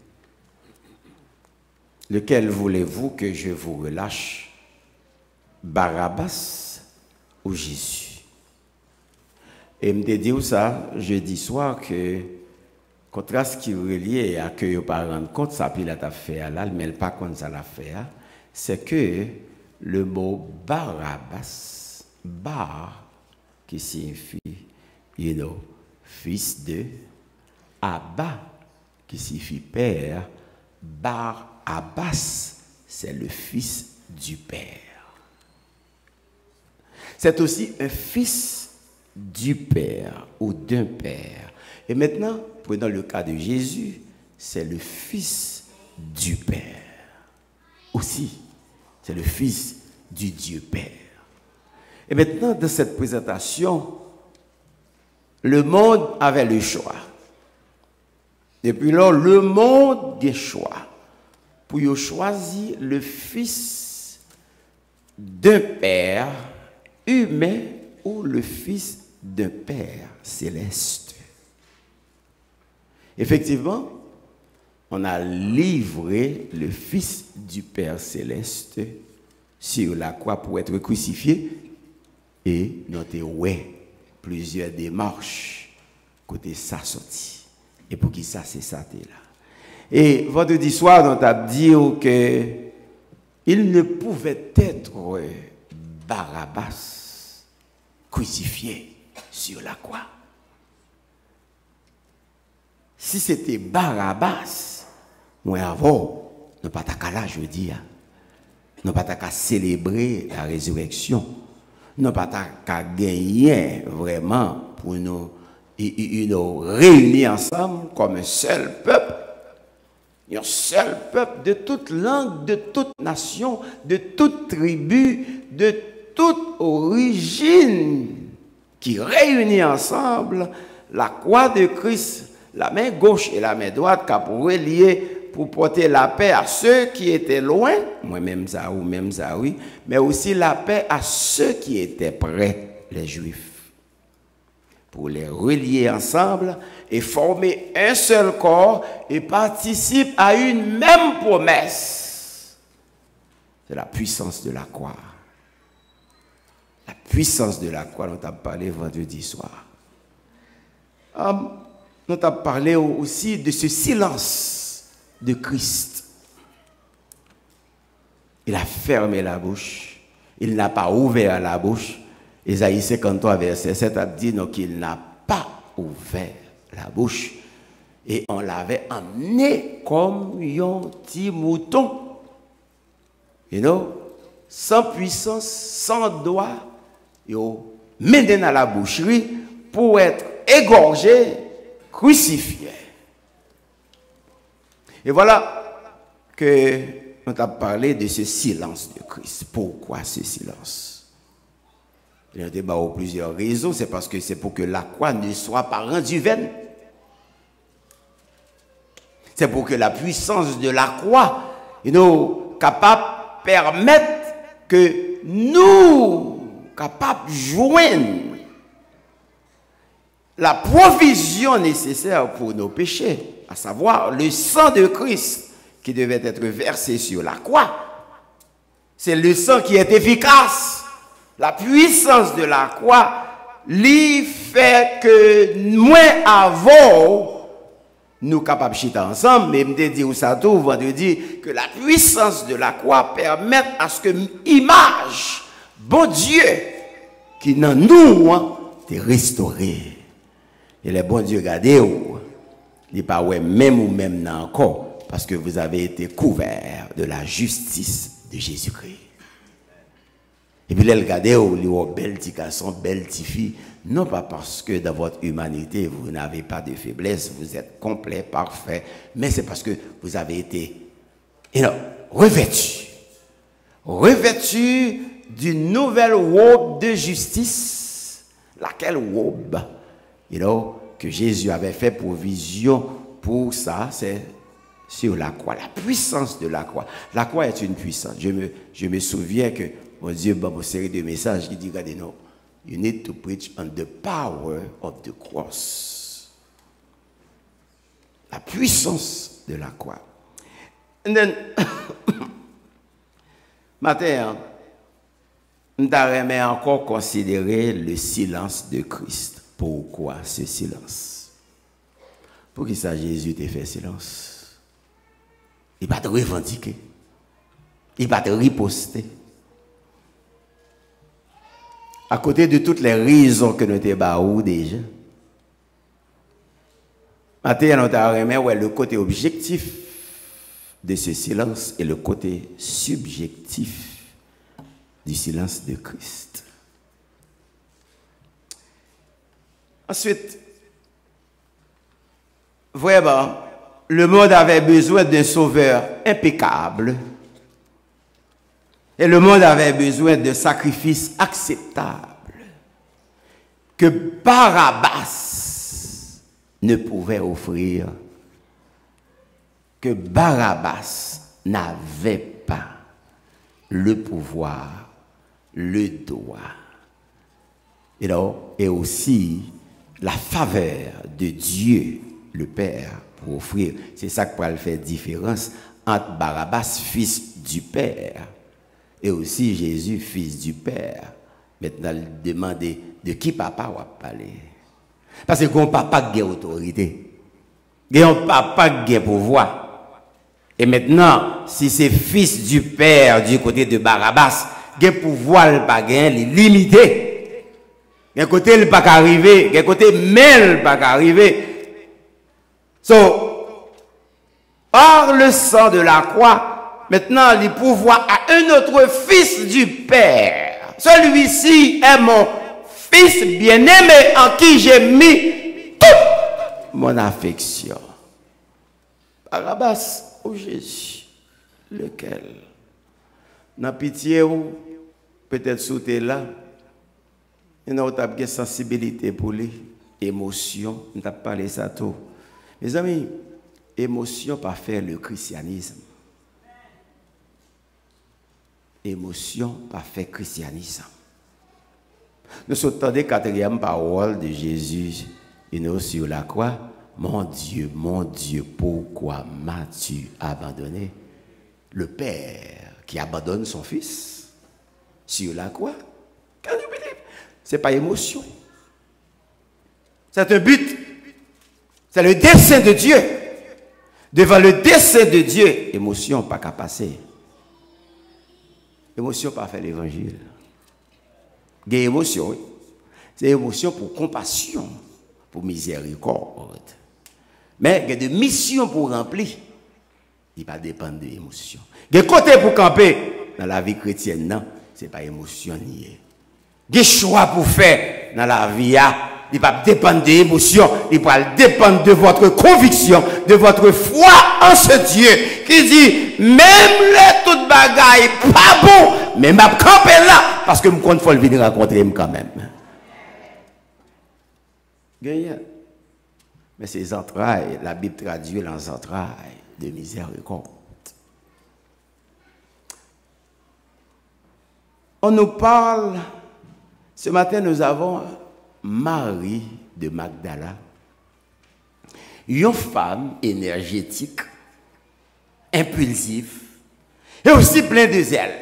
Lequel voulez-vous que je vous relâche, Barabbas ou Jésus? Et me dit ça jeudi soir que contraste qui est relié à que vous pas rendre compte ça Pilate a fait là, mais pas comme ça l'a fait, c'est que le mot Barabbas, Bar, qui signifie, fils de, Abba, qui signifie père, Bar-Abbas, c'est le fils du père. C'est aussi un fils du père ou d'un père. Et maintenant, prenons le cas de Jésus, c'est le fils du père. Aussi, c'est le fils du Dieu Père. Et maintenant, dans cette présentation, le monde avait le choix. Depuis là, le monde a choix pour choisir le fils d'un père humain ou le fils d'un père céleste. Effectivement, on a livré le fils du Père céleste sur la croix pour être crucifié et noté plusieurs démarches côté ça sorti. Et pour qui ça c'est ça là. Et vendredi soir, on a dit que il ne pouvait être Barabbas crucifié sur la croix. Si c'était Barabbas, moi avant, nous pas ta là, je veux dire, nous pas ta célébrer la résurrection, nous pas ta gagner vraiment pour nous réunir ensemble comme un seul peuple de toute langue, de toute nation, de toute tribu, de toute origine, qui réunit ensemble la croix de Christ, la main gauche et la main droite, qui pour relier, pour porter la paix à ceux qui étaient loin, moi-même ça ou même ça oui, mais aussi la paix à ceux qui étaient près, les Juifs, pour les relier ensemble et former un seul corps et participer à une même promesse. C'est la puissance de la croix. La puissance de la croix dont on a parlé vendredi soir. Nous avons parlé aussi de ce silence de Christ. Il a fermé la bouche. Il n'a pas ouvert la bouche. Ésaïe 53, verset 7 a dit qu'il n'a pas ouvert la bouche. Et on l'avait emmené comme un petit mouton. Sans puissance, sans doigt, mené dans la boucherie pour être égorgé, crucifié. Et voilà que on a parlé de ce silence de Christ. Pourquoi ce silence? Il y a débat pour plusieurs raisons. C'est parce que c'est pour que la croix ne soit pas rendue vaine. C'est pour que la puissance de la croix capable de permettre que nous capables de joindre la provision nécessaire pour nos péchés, à savoir le sang de Christ qui devait être versé sur la croix. C'est le sang qui est efficace. La puissance de la croix lui fait que moins avant nous capables de chiter ensemble, mais me dire ça tout vendredi que la puissance de la croix permet à ce que l'image, bon Dieu, qui dans nous, te restaurer. Et les bon Dieu, regardez-vous, il n'est pas même ou même encore, parce que vous avez été couverts de la justice de Jésus-Christ. Et puis, elle regardait, oh, belle petit garçon, belle petite fille. Non pas parce que dans votre humanité, vous n'avez pas de faiblesse, vous êtes complet, parfait, mais c'est parce que vous avez été revêtu d'une nouvelle robe de justice, laquelle robe, que Jésus avait fait provision pour ça, c'est sur la croix, la puissance de la croix. La croix est une puissance. Je me souviens que mon Dieu m'a une série de messages qui dit, regardez, non, you need to preach on the power of the cross. La puissance de la croix. And then, matin, nous devons encore considérer le silence de Christ. Pourquoi ce silence? Pour qui ça Jésus t'a fait silence? Il va te revendiquer. Il va te riposter. À côté de toutes les raisons que nous t'avons déjà. Maintenant, nous avons le côté objectif de ce silence et le côté subjectif du silence de Christ. Ensuite, vraiment, le monde avait besoin d'un sauveur impeccable. Et le monde avait besoin de sacrifices acceptables que Barabbas ne pouvait offrir, que Barabbas n'avait pas le pouvoir, le droit, et aussi la faveur de Dieu, le Père, pour offrir. C'est ça qui pourrait faire différence entre Barabbas, fils du Père, et aussi Jésus, fils du Père. Maintenant, il demande de qui papa va parler. Parce que quand papa a autorité, quand papa a pouvoir. Et maintenant, si c'est fils du Père du côté de Barabbas, il pouvoir pas limité. Il côté il pas arriver, il côté mais pas arriver. Or le sang de la croix, maintenant, il pouvoir à un autre fils du Père. Celui-ci est mon fils bien-aimé en qui j'ai mis toute mon affection. Barabbas ou Jésus, lequel? N'a pitié ou peut-être sauter là, il n'a pas de sensibilité pour lui, émotion, on t'a parlé ça tout. Mes amis, émotion pas faire le christianisme. Émotion pas faire christianisme. Nous sommes des quatrième parole de Jésus sur la croix. Mon Dieu, pourquoi m'as-tu abandonné? Le Père qui abandonne son Fils sur la croix. Ce n'est pas émotion. C'est un but. C'est le dessein de Dieu. Devant le dessein de Dieu, émotion pas qu'à passer. Émotion pas faire l'évangile. Il y a émotion, oui. C'est émotion pour compassion, pour miséricorde. Mais il y a des missions pour remplir. Il ne dépend pas de l'émotion. Il y a des côtés pour camper dans la vie chrétienne, non, ce n'est pas émotion niée. Il y a des choix pour faire dans la vie, il ne va dépendre de l'émotion, il va dépendre de votre conviction, de votre foi en ce Dieu qui dit, même les toutes bagailles pas bon, mais m'a camper là, parce que je compte faut venir rencontrer quand même. Gagnant. Mais ces entrailles, la Bible traduit les entrailles de miséricorde. On nous parle, ce matin nous avons Marie de Magdala, une femme énergétique, impulsive, et aussi plein de zèle,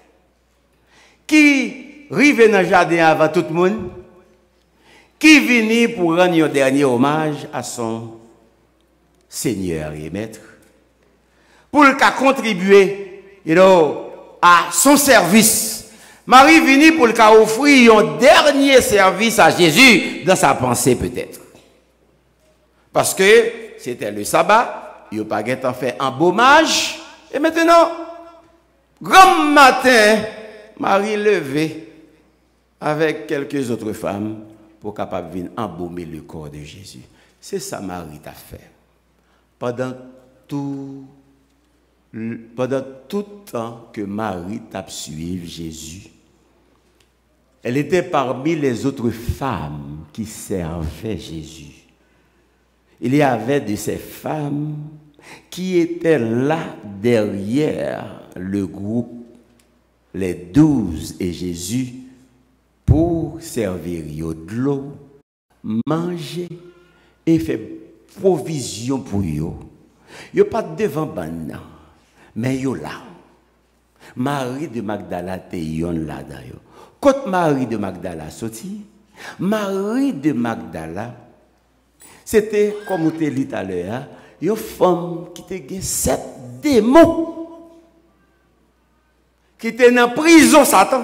qui arrive dans le jardin avant tout le monde, qui vient pour rendre un dernier hommage à son Seigneur et Maître, pour le cas contribuer à son service. Marie vient pour le cas offrir un dernier service à Jésus dans sa pensée peut-être. Parce que c'était le sabbat, il n'a pas fait un embaumage, et maintenant, grand matin, Marie levée avec quelques autres femmes pour capable venir embaumer le corps de Jésus. C'est ça Marie t'a fait. Pendant tout le temps que Marie t'a suivi Jésus, elle était parmi les autres femmes qui servaient Jésus. Il y avait de ces femmes qui étaient là derrière le groupe, les 12 et Jésus, pour servir de l'eau, manger et faire provision pour eux. Ils ne sont pas devant banana, mais ils sont là. Marie de Magdala était là d'ailleurs. Quand Marie de Magdala sorti, Marie de Magdala, c'était, comme on t'a dit tout à l'heure, une femme qui était 7 démons, qui était dans la prison Satan,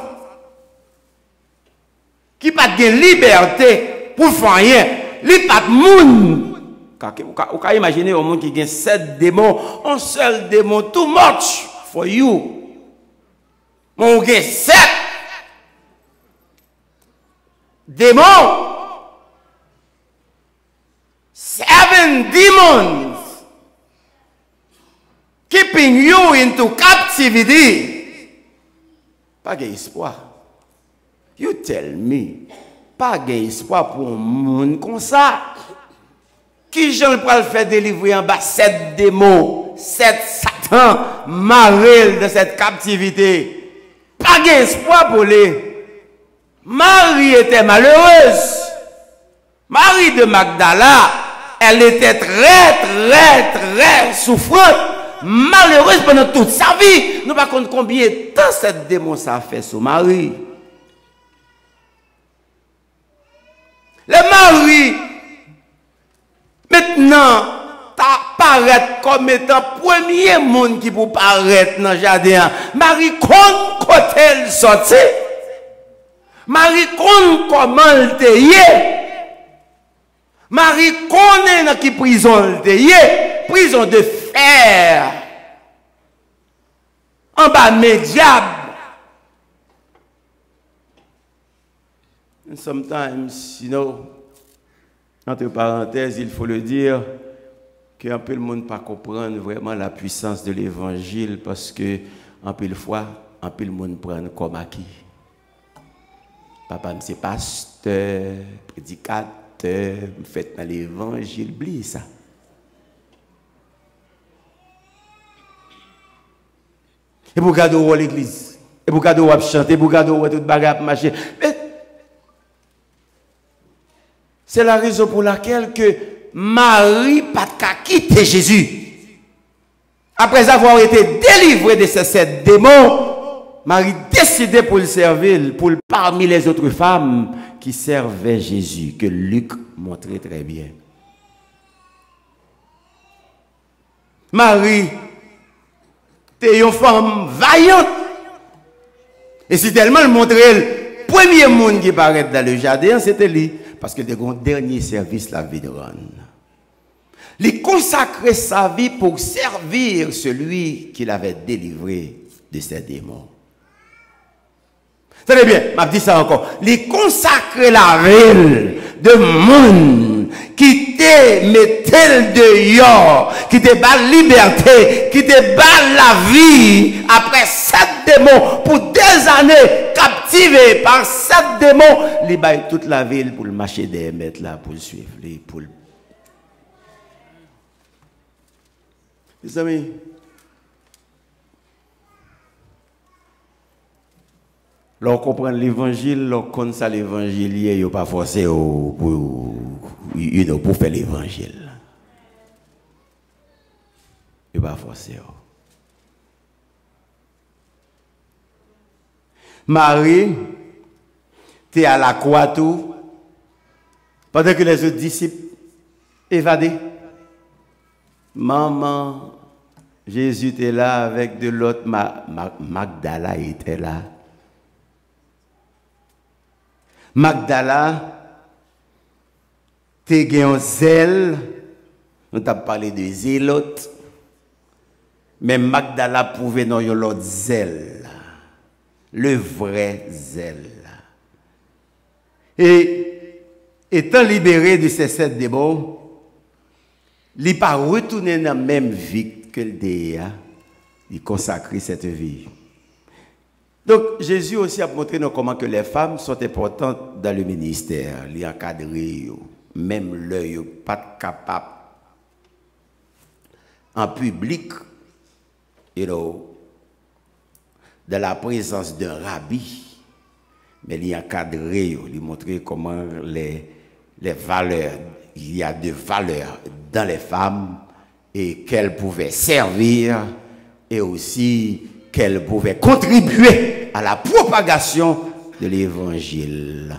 qui n'a pas de liberté pour faire rien, qui n'a pas de monde. Vous pouvez imaginer un monde qui a 7 démons, un seul démon, too much for you. Mon gars, 7 démons. 7 demons keeping you into captivity. Pas d'espoir. You tell me. Pas d'espoir pour un monde comme ça. Qui j'en peux faire délivrer en bas 7 démons, 7 Satan, Marie de cette captivité. Pas d'espoir pour les. Marie était malheureuse. Marie de Magdala, elle était très souffrante, malheureuse pendant toute sa vie. Nous ne savons pas combien de temps cette démon ça fait sur Marie. Le mari, maintenant, t'apparaît comme étant premier monde qui peut paraître dans le jardin. Marie compte quand elle sortit. Marie compte comment elle était. Marie connaît dans qui prison de prison de fer. En bas mes diables. And sometimes, you know, entre parenthèses, il faut le dire, qu'un peu le monde pas comprendre vraiment la puissance de l'évangile parce que un peu le fois, un peu le monde prend comme acquis. Papa, c'est pasteur, prédicateur. Faites dans l'évangile, oublie ça. Et pour garder l'église, et pour garder chanter, et pour garder toute bagarre pour marcher. C'est la raison pour laquelle que Marie n'a pas quitté Jésus. Après avoir été délivrée de ces 7 démons, Marie décidait pour le servir, pour parmi les autres femmes qui servaient Jésus, que Luc montrait très bien. Marie était une femme vaillante. Et si tellement elle montrait le premier monde qui paraît dans le jardin, c'était lui. Parce que le dernier service la vie de rendre. Il consacrait sa vie pour servir celui qui l'avait délivré de ses démons. Très bien, m'a dit ça encore. Il consacrait la ville de monde qui te mettait dehors, qui te bat liberté, qui te bat la vie après 7 démons pour des années captivé par 7 démons. Il bat toute la ville pour le marcher des mètres là, pour le suivre. Pour le... Les amis, l'on comprend l'évangile, l'on connaît ça l'évangile, il n'y a pas forcé pour faire l'évangile. Il n'y a pas forcé. Marie, tu es à la croix tout, pendant que les autres disciples évadés. Maman, Jésus était là avec de l'autre, Magdala était là. Magdala, tu as un zèle, nous t'avons parlé de zélote, mais Magdala pouvait dans l'autre zèle. le vrai zèle. Et étant libéré de ces 7 démons, il n'est pas retourné dans la même vie que le déa, il consacre cette vie. Donc, Jésus aussi a montré nous comment que les femmes sont importantes dans le ministère, les encadrer, même l'œil, pas capable en public, dans la présence d'un rabbi, mais les encadrer, les montrer comment les valeurs, il y a de valeurs dans les femmes et qu'elles pouvaient servir et aussi qu'elles pouvaient contribuer à la propagation de l'évangile.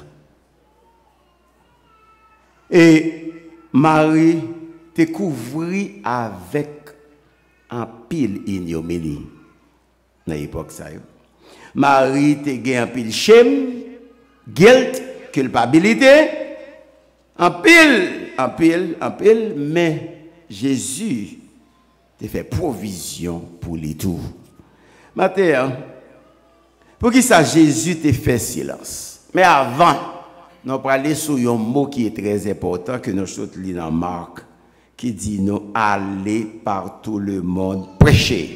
Et Marie te couvrit avec un pile ignominie dans l'époque ça. Marie te gagne un pile shame, guilt, culpabilité, un pile, mais Jésus te fait provision pour les tout. Maintenant, pour qui ça Jésus te fait silence? Mais avant, nous allons aller sur un mot qui est très important que nous sommes lisons dans Marc, qui dit nous aller par tout le monde prêcher.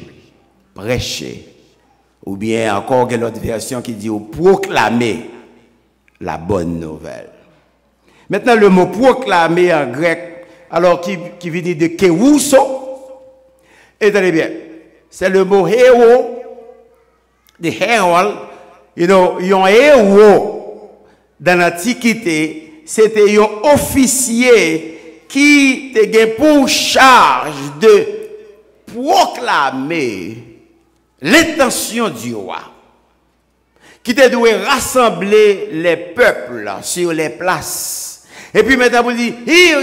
Ou bien encore une autre version qui dit proclamer la bonne nouvelle. Maintenant, le mot proclamer en grec, alors qui veut dire de kéouso, et très bien, c'est le mot héros, de herald, un héros dans l'Antiquité, c'était un officier qui était pour charge de proclamer l'intention du roi, qui devait rassembler les peuples sur les places. Et puis maintenant, vous dites,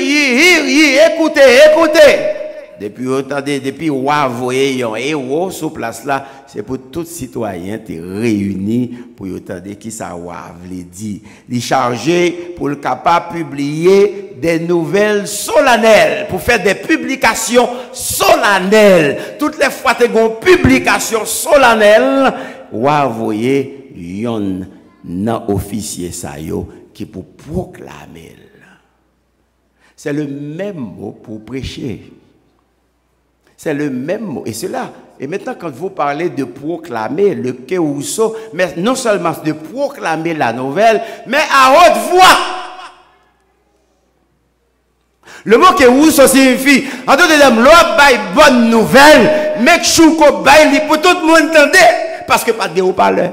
écoutez. Depuis roi voyez un héros sur place là, c'est pour tout citoyen te réunis pour entendre qui ça roi veut dire. Il chargé pour le capable publier des nouvelles solennelles, pour faire des publications solennelles. Toutes les fois que tu as une publication solennelle, roi voyez yon nan officier sa yo qui pour proclamer. C'est le même mot pour prêcher. C'est le même mot. Et cela, et maintenant quand vous parlez de proclamer le kéouso, mais non seulement de proclamer la nouvelle, mais à haute voix. Le mot kéouso signifie, en d'autres termes, l'on baille bonne nouvelle, mais chouko baille pour tout le monde entendre, parce que pas de haut-parleur.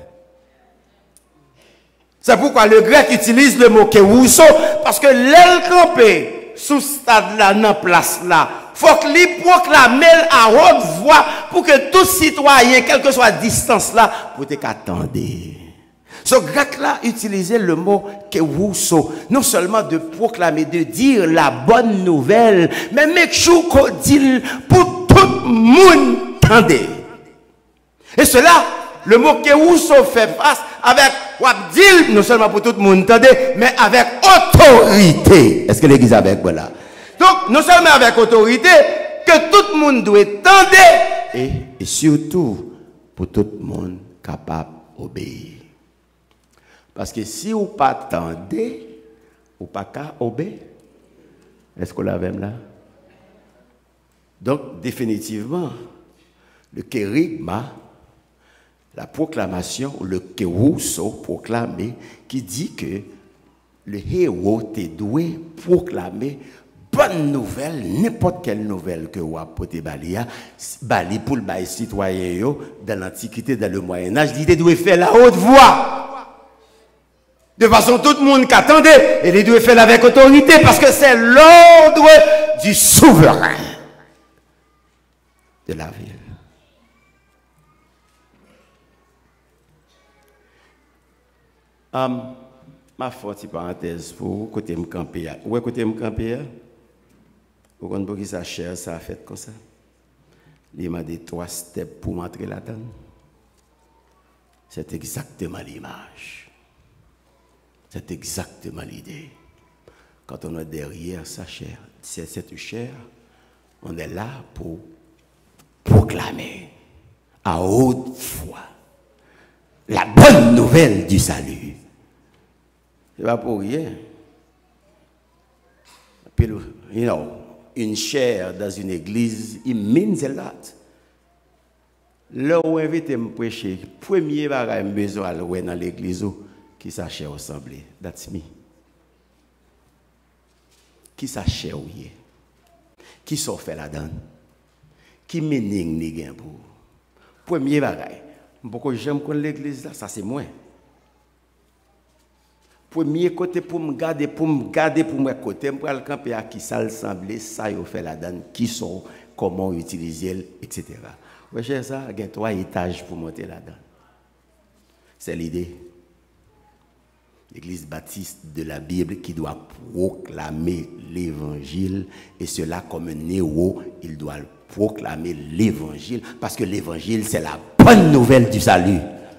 C'est pourquoi le grec utilise le mot kéouso, parce que l'aile campée, sous stade là, dans place là, faut que lui proclame à haute voix pour que tout citoyen, quelle que soit la distance là, pour t'attendre. Ce grec là utilisait le mot kéouso, non seulement de proclamer, de dire la bonne nouvelle, mais make sure qu'on dit pour tout le monde entendre. Et cela, le mot kéouso fait face avec wabdil, non seulement pour tout le monde entendre, mais avec autorité. Est-ce que l'église est avec voilà? Donc, non seulement avec autorité, que tout le monde doit entendre, et surtout, pour tout le monde capable d'obéir. Parce que si vous pas attendez, vous pas qu'à obéir. Est-ce qu'on l'a même là? Donc, définitivement, le kérigma, la proclamation, le kéouso proclamé, qui dit que le héros te doit proclamer bonne nouvelle, n'importe quelle nouvelle que vous apportez bali pour le citoyen dans l'Antiquité, dans le Moyen-Âge, il doit faire la haute voix. De façon tout le monde qui attendait, et il doit faire avec autorité parce que c'est l'ordre du souverain de la ville. Ma forte parenthèse pour côté me camper. Où est côté me camper? Vous comprenez pour qui ça cher, ça a fait comme ça? Il m'a dit 3 steps pour m'entrer là-dedans. C'est exactement l'image. C'est exactement l'idée. Quand on est derrière sa chair, c'est cette chair, on est là pour proclamer à haute voix la bonne nouvelle du salut. C'est pas pour rien. Puis, you know, une chaire dans une église, it means a lot. Là où invité me prêcher, premier bagage besoin dans l'église qui s'achète assemblée. That's me. Qui s'achète ou yé? Qui s'en fait la donne? Qui mening ni gain pour? Premier bagage. Pourquoi j'aime qu'on l'église là, ça c'est moi. Premier côté pour me garder pour moi côté pour le camper à qui ça semblait ça yo fait la donne qui sont comment utiliser etc. Ouais cher ça il y a 3 étages pour monter là-dedans. C'est l'idée. L'église baptiste de la Bible qui doit proclamer l'évangile et cela comme un héros, il doit proclamer l'évangile parce que l'évangile c'est la bonne nouvelle du salut.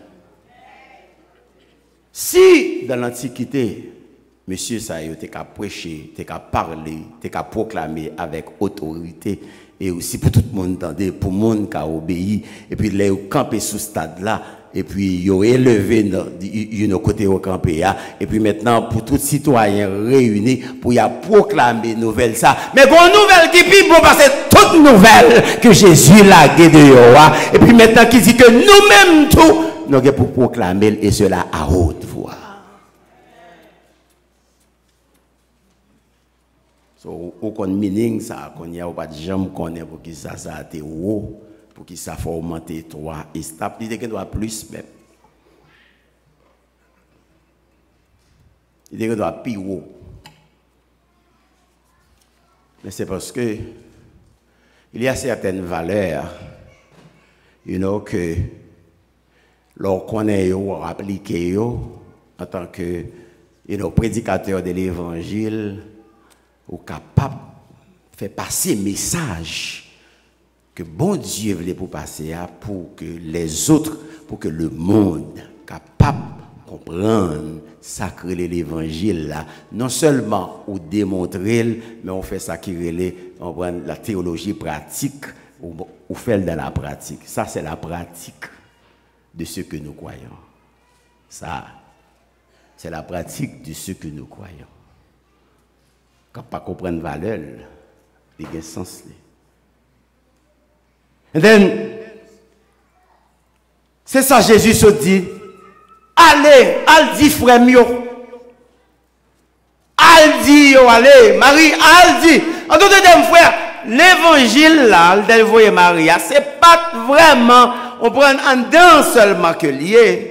Si dans l'Antiquité, monsieur Sayo t'es qu'à prêcher, t'es qu'à parler, t'es qu'à proclamer avec autorité et aussi pour tout le monde entendre, pour le monde qui a obéi et puis les camper sous stade là et puis ils ont élevé nos côté au campé et puis maintenant pour tout citoyen réunis pour y a proclamer nouvelle ça mais bon nouvelle qui puis bon parce que toute nouvelle que Jésus l'a guéri de et puis maintenant qui dit que nous-mêmes tout nous avons pour proclamer et cela à haute voix. So, au qu'on meaning ça, qu'on y a pas de jambe qu'on est pour qui ça a été haut, pour qui ça faut augmenter 3 et stable, il doit plus même. Il doit plus haut. Mais c'est parce que il y a certaines valeurs, you know, que lorsqu'on connaît ou appliqué en tant que prédicateur de l'évangile, ou capable de faire passer message que bon Dieu voulait pour passer pour que les autres, pour que le monde capable de comprendre, sacrer l'évangile là, non seulement ou démontrer, mais on fait ça qui relève, on prend la théologie pratique ou fait dans la pratique. Ça c'est la pratique de ce que nous croyons. Ça, c'est la pratique de ce que nous croyons. Quand pas comprendre valeur, il y a un sens. Et then, c'est ça Jésus se dit, allez, al dit frère mio, al dit yo, allez, Marie, al dit, en tout cas, frère, l'évangile là, le voyez Marie, c'est pas vraiment, on prend en dedans seulement que lié.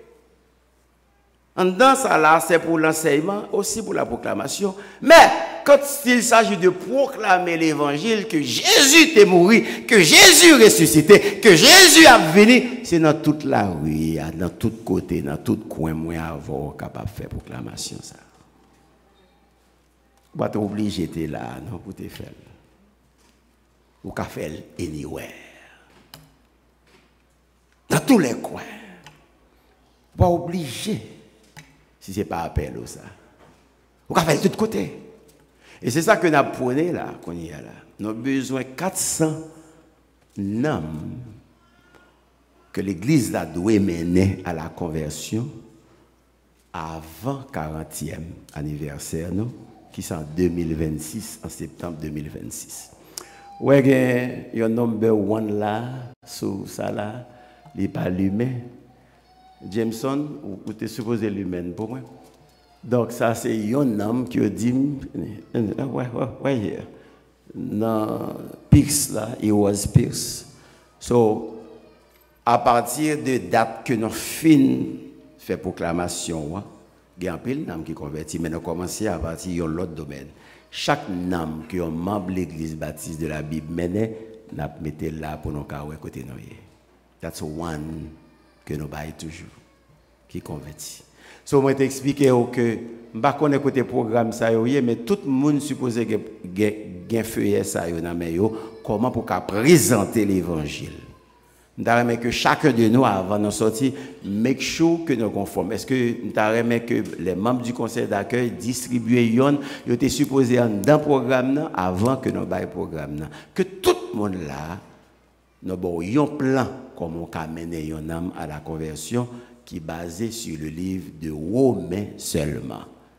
En dedans ça là, c'est pour l'enseignement, aussi pour la proclamation. Mais quand il s'agit de proclamer l'évangile, que Jésus est mort, que Jésus est ressuscité, que Jésus est venu, c'est dans toute la rue, dans tout côté, dans tout coin, moi avoir capable de faire proclamation ça. Vous n'êtes pas obligé d'être là, non, pour te faire. Vous pouvez faire anywhere. Dans tous les coins. Vous n'êtes pas obligé. Si ce n'est pas appel ou ça. Vous pouvez faire de tous côtés. Et c'est ça que nous apprenons là, qu'on y a là. Nous avons besoin de 400 âmes que l'Église là doit mener à la conversion avant 40e anniversaire, non? Qui c'est en 2026, en septembre 2026. Ouais, il y a un number 1 là, sous ça là, il n'est pas allumé. Jameson, vous êtes supposé l'humain pour moi. Donc ça c'est un homme qui a dit, ouais, here. Dans Pierce là, it was Pierce. So, à partir de date que nous finissons faire proclamation, il y a un pile d'âme qui convertit, mais nous commençons à partir de l'autre domaine. Chaque âme qui est un membre de l'église baptiste de la Bible mène, nous mettons là pour nous carrer côté nous. That's one que nous baillons toujours, qui convertit. So, moi t'expliquer que je ne sais pas côté programme ça mais tout le monde supposé que feuillet ça comment pour présenter l'évangile. Nous avons que chacun de nous avant de sortir make sure que nous conformes. Est-ce que nous avons que les membres du conseil d'accueil distribuent yon, ils étaient supposés dans le programme avant que nous baillons programme que tout le monde là nous avons un plan comment on mener yon âme à la conversion qui est basé sur le livre de Romains seulement.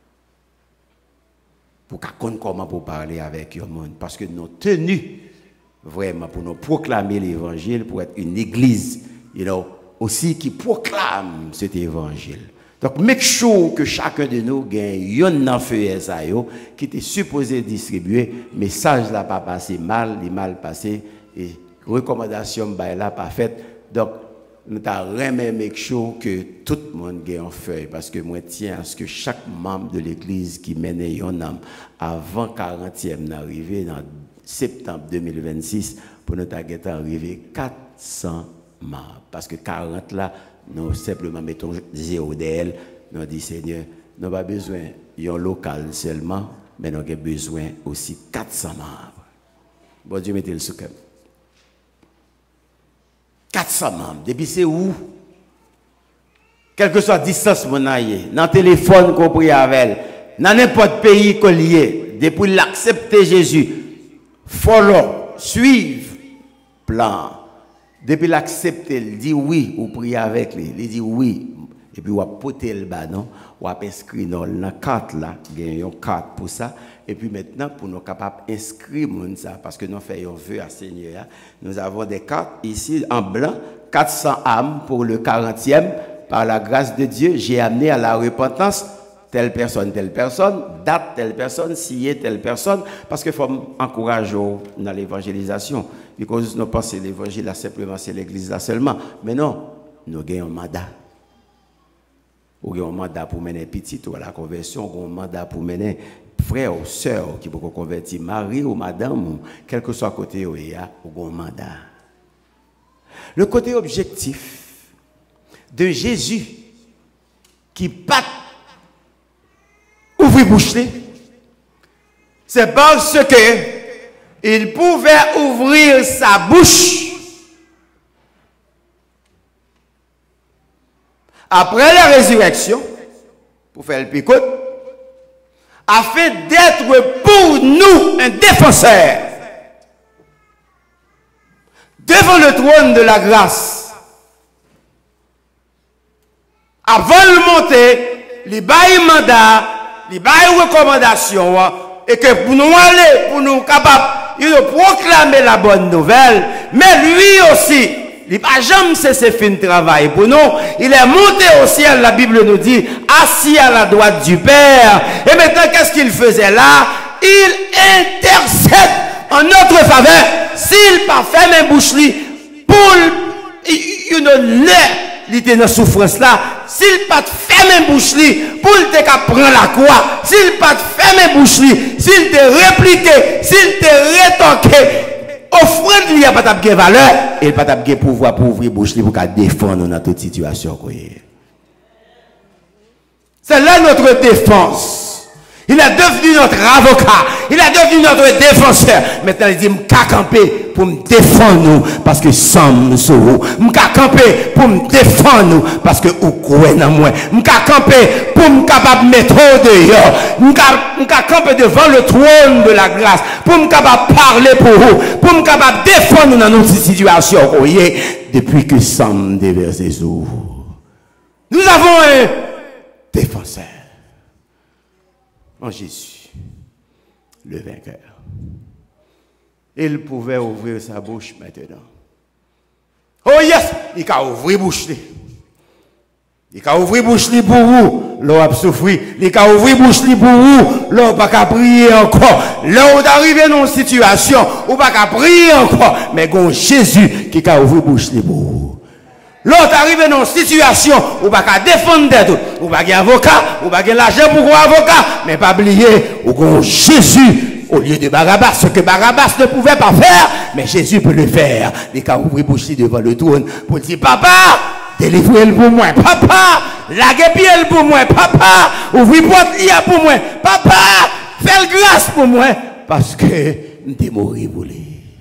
Pour qu'on connaisse comment pour parler avec le monde. Parce que nous tenus vraiment pour nous proclamer l'évangile, pour être une église, aussi qui proclame cet évangile. Donc, make sure que chacun de nous gagne un feu qui était supposé distribuer, message là pas passé mal, il mal passé, et recommandation là pas faite. Donc, nous avons vraiment make sure que tout le monde gagne un feuille, parce que moi tiens à ce que chaque membre de l'église qui mène un âme avant 40e d'arriver dans septembre 2026, pour nous arriver 400 membres. Parce que 40 là, nous simplement mettons 0 d'elle, nous dit Seigneur, nous n'avons pas besoin d'un local seulement, mais nous avons besoin aussi 400 membres. Bon Dieu, mettez le soukab. 400 membres. Depuis c'est où? Quelle que soit la distance mon aïe, dans le téléphone qu'on prie avec elle, dans n'importe pays qu'on lié, depuis l'accepter Jésus, follow, suivre, plan. Depuis l'accepter, il dit oui, ou prier avec lui, il dit oui, et puis on va porter le ballon, on va inscrire dans la carte là, il y a une carte pour ça, et puis maintenant pour nous capables d'inscrire ça, parce que nous faisons un vœu à Seigneur, nous avons des cartes ici en blanc, 400 âmes pour le 40e, par la grâce de Dieu, j'ai amené à la repentance telle personne, date telle personne, signer telle personne, parce qu'il faut encourager dans l'évangélisation. Parce que nous pensons que l'évangile là simplement c'est l'église là seulement. Mais non, nous avons un mandat. Nous avons un mandat pour mener petit à la conversion, nous avons un mandat pour mener frère ou soeur qui peuvent convertir, mari ou madame, ou quel que soit le côté où il y a, nous avons un mandat. Le côté objectif de Jésus qui pat ouvrir bouche, c'est parce que il pouvait ouvrir sa bouche après la résurrection pour faire le picote afin d'être pour nous un défenseur devant le trône de la grâce. Avant de monter, il bail mandat, il bail recommandation, et que pour nous aller, pour nous capables de proclamer la bonne nouvelle, mais lui aussi, il n'a pas jamais cessé de faire un travail pour nous. Il est monté au ciel, la Bible nous dit, assis à la droite du Père. Et maintenant, qu'est-ce qu'il faisait là? Il intercède en notre faveur. S'il n'a pas fait mes boucheries pour une il était dans souffrance là, s'il pas fait mes boucheries pour te prendre la croix, s'il pas fait mes boucheries, s'il te répliqué, s'il te rétorqué, offrande il n'y a pas de valeur, et il pas de pouvoir pour ouvrir boucherie pour défendre dans toute situation. C'est là notre défense. Il est devenu notre avocat. Il est devenu notre défenseur. Maintenant, il dit, m'ka camper pour me défendre nous, parce que sans nous sauver. M'ka camper pour me défendre nous, parce que vous croyez dans moi. M'ka camper pour me capable mettre dehors. M'ka camper devant le trône de la grâce, pour me capable parler pour vous, pour me capable défendre dans notre situation. Vous voyez, depuis que Sam déversé sur vous. Nous avons un défenseur. En Jésus, le vainqueur. Il pouvait ouvrir sa bouche maintenant. Oh yes, il a ouvert la bouche. Il a ouvert la bouche pour vous, l'on a souffert. Il a ouvert la bouche pour vous, l'on n'a pas prier encore. L'on est arrivé dans une situation où on n'a pas prier encore. Mais c'est Jésus qui a ouvert la bouche pour vous. L'autre arrive dans une situation où on ne peut pas défendre d'être, ou pas un avocat, ou pas l'argent pour un avocat, mais pas oublier, ou Jésus, au lieu de Barabbas, ce que Barabbas ne pouvait pas faire, mais Jésus peut le faire. Il a ouvert bouche devant le trône pour dire, papa, délivrez-le pour moi, papa, laguez-le pour moi, papa, ouvrez porte pour moi, papa, faites grâce pour moi, parce que je suis mort pour lui.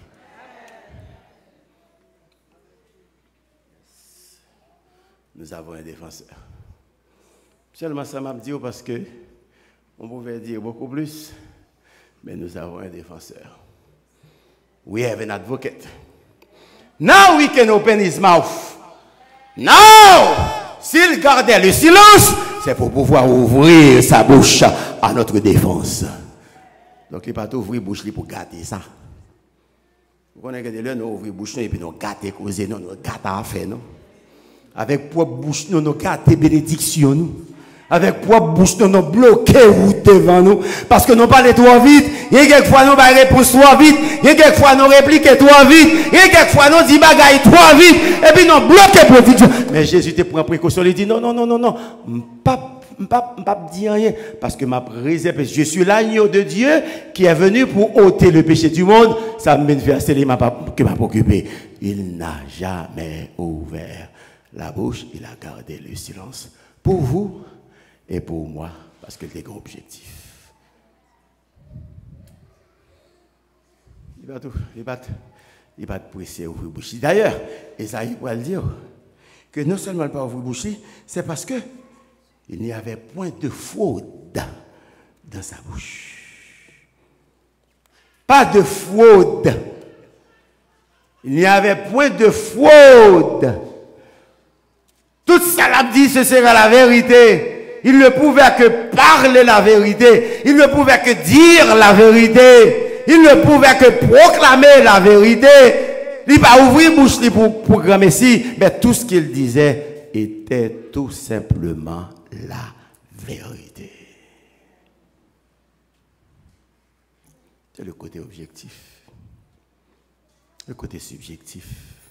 Nous avons un défenseur. Seulement ça m'a dit parce que on pouvait dire beaucoup plus, mais nous avons un défenseur. We have an advocate. Now we can open his mouth. Now s'il gardait le silence, c'est pour pouvoir ouvrir sa bouche à notre défense. Donc, il ne pas ouvrir la bouche pour gâter ça. Vous connaissez que nous ouvrons la bouche et puis nous gâter, causer, nous gâter à faire. Avec propre bouche, nous gâter bénédiction. Nous. Avec propre bouche, nous bloquer route devant nous. Parce que nous parlons trop vite. Il y a quelquefois nous avons réponse trop vite. Il y a quelquefois nous répliquons trop vite. Il y a quelquefois nous disons bagaille trop vite. Et puis nous bloquons production. Mais Jésus te prend précaution. Il dit non, non, non, non, non. Pas dire rien. Parce que ma réserve, je suis l'agneau de Dieu qui est venu pour ôter le péché du monde. Ça me verset que m'a occupé. Il n'a jamais ouvert la bouche. Il a gardé le silence. Pour vous et pour moi, parce que c'est un objectif. Il va te presser ouvrir bouche. D'ailleurs, Esaïe va le dire que non seulement il ne pas ouvrir bouche, c'est parce que il n'y avait point de fraude dans sa bouche. Pas de fraude. Il n'y avait point de fraude. Tout ça l'a dit, ce sera la vérité. Il ne pouvait que parler la vérité. Il ne pouvait que dire la vérité. Il ne pouvait que proclamer la vérité. Il n'a pas ouvert bouche pour programmer si, mais tout ce qu'il disait était tout simplement la vérité. C'est le côté objectif. Le côté subjectif.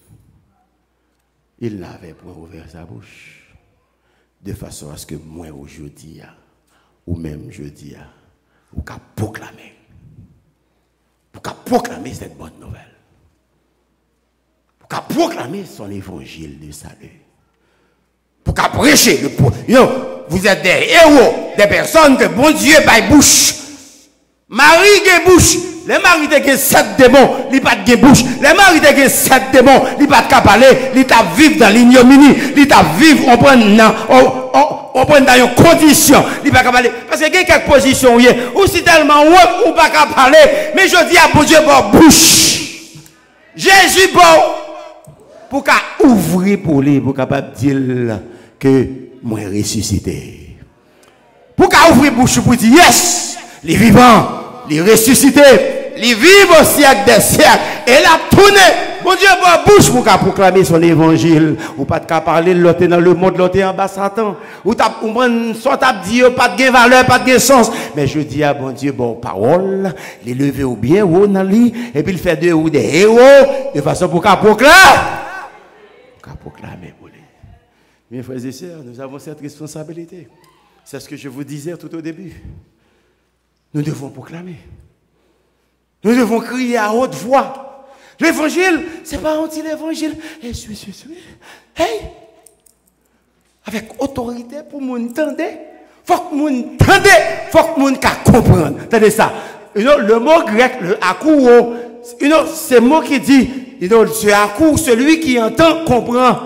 Il n'avait point ouvert sa bouche de façon à ce que moi aujourd'hui, ou même jeudi, ou qu'à proclamer. Pour qu'à proclamer cette bonne nouvelle. Pour qu'à proclamer son évangile de salut. Pour qu'à prêcher le vous êtes des héros, des personnes que bon Dieu baille bouche. Marie qui bouche. Les maris qui 7 démons, ils pas de bouche. Les maris qui 7 démons, ils pas de parler, ils t'a vivre dans l'ignominie, ils t'a vivre on prend dans une condition, ils pas parler parce que il y a quelques positions ou si tellement ou pas parler, mais je dis à bon Dieu bon bouche. Jésus bon pour qu'a ouvrir pour lui pour capable dire que moi ressuscité. Pour qu'a ouvrir bouche pour dire yes, les vivants, les ressuscités. Il vit au siècle des siècles. Et il a tourné. Mon Dieu, bon bouche pour proclamer son évangile. Ou pas de parler l'autre dans le monde, l'autre en bas Satan. Ou t'as dit pas de valeur, pas de sens. Mais je dis à bon Dieu, bon parole, les lever au bien, ou dans lui, et puis il fait de ou des héros, de façon pour proclamer. Pour proclamer pour lui. Mes frères et sœurs, nous avons cette responsabilité. C'est ce que je vous disais tout au début. Nous devons proclamer. Nous devons crier à haute voix. L'évangile, ce n'est pas un petit évangile. Hey! Avec autorité pour moun tende. Faut que moun tende, faut que moun ka comprendre. Attendez ça. Le mot grec, le akouo, c'est le mot qui dit, ce akou, celui qui entend comprend.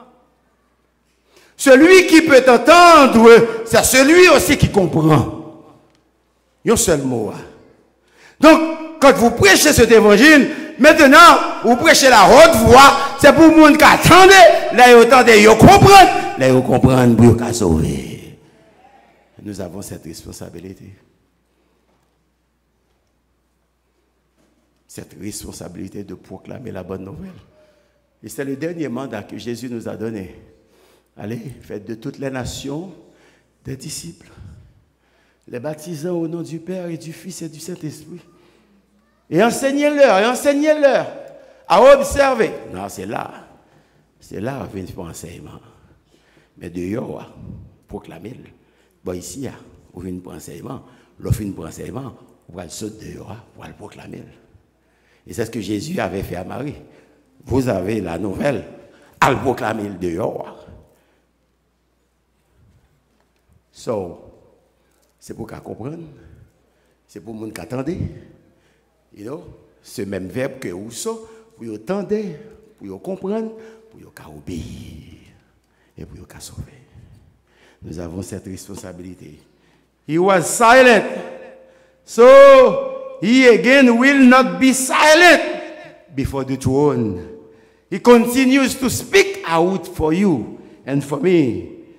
Celui qui peut entendre, c'est celui aussi qui comprend. Il y a un seul mot. Donc, quand vous prêchez cet évangile, maintenant, vous prêchez la haute voix, c'est pour les gens qui attendent, là, ils attendent, ils comprennent, là, ils comprennent pour qu'ils sauver. Nous avons cette responsabilité. Cette responsabilité de proclamer la bonne nouvelle. Et c'est le dernier mandat que Jésus nous a donné. Allez, faites de toutes les nations des disciples, les baptisant au nom du Père et du Fils et du Saint-Esprit. Et enseignez-leur à observer. Non, c'est là vient pour enseignement. Mais dehors, proclamer. Bon, ici, on vient pour enseignement. L'on vient pour enseignement, on va le sauter dehors pour le proclamer. Et c'est ce que Jésus avait fait à Marie. Vous avez la nouvelle, à le proclamer dehors. C'est pour qu'à comprendre, c'est pour les gens qui attendent. Ce même verbe que vous so, pour vous entendre, pour vous comprendre, pour vous obéir et pour vous sauver. Nous avons cette responsabilité. He was silent, so he again will not be silent before the throne. He continues to speak out for you and for me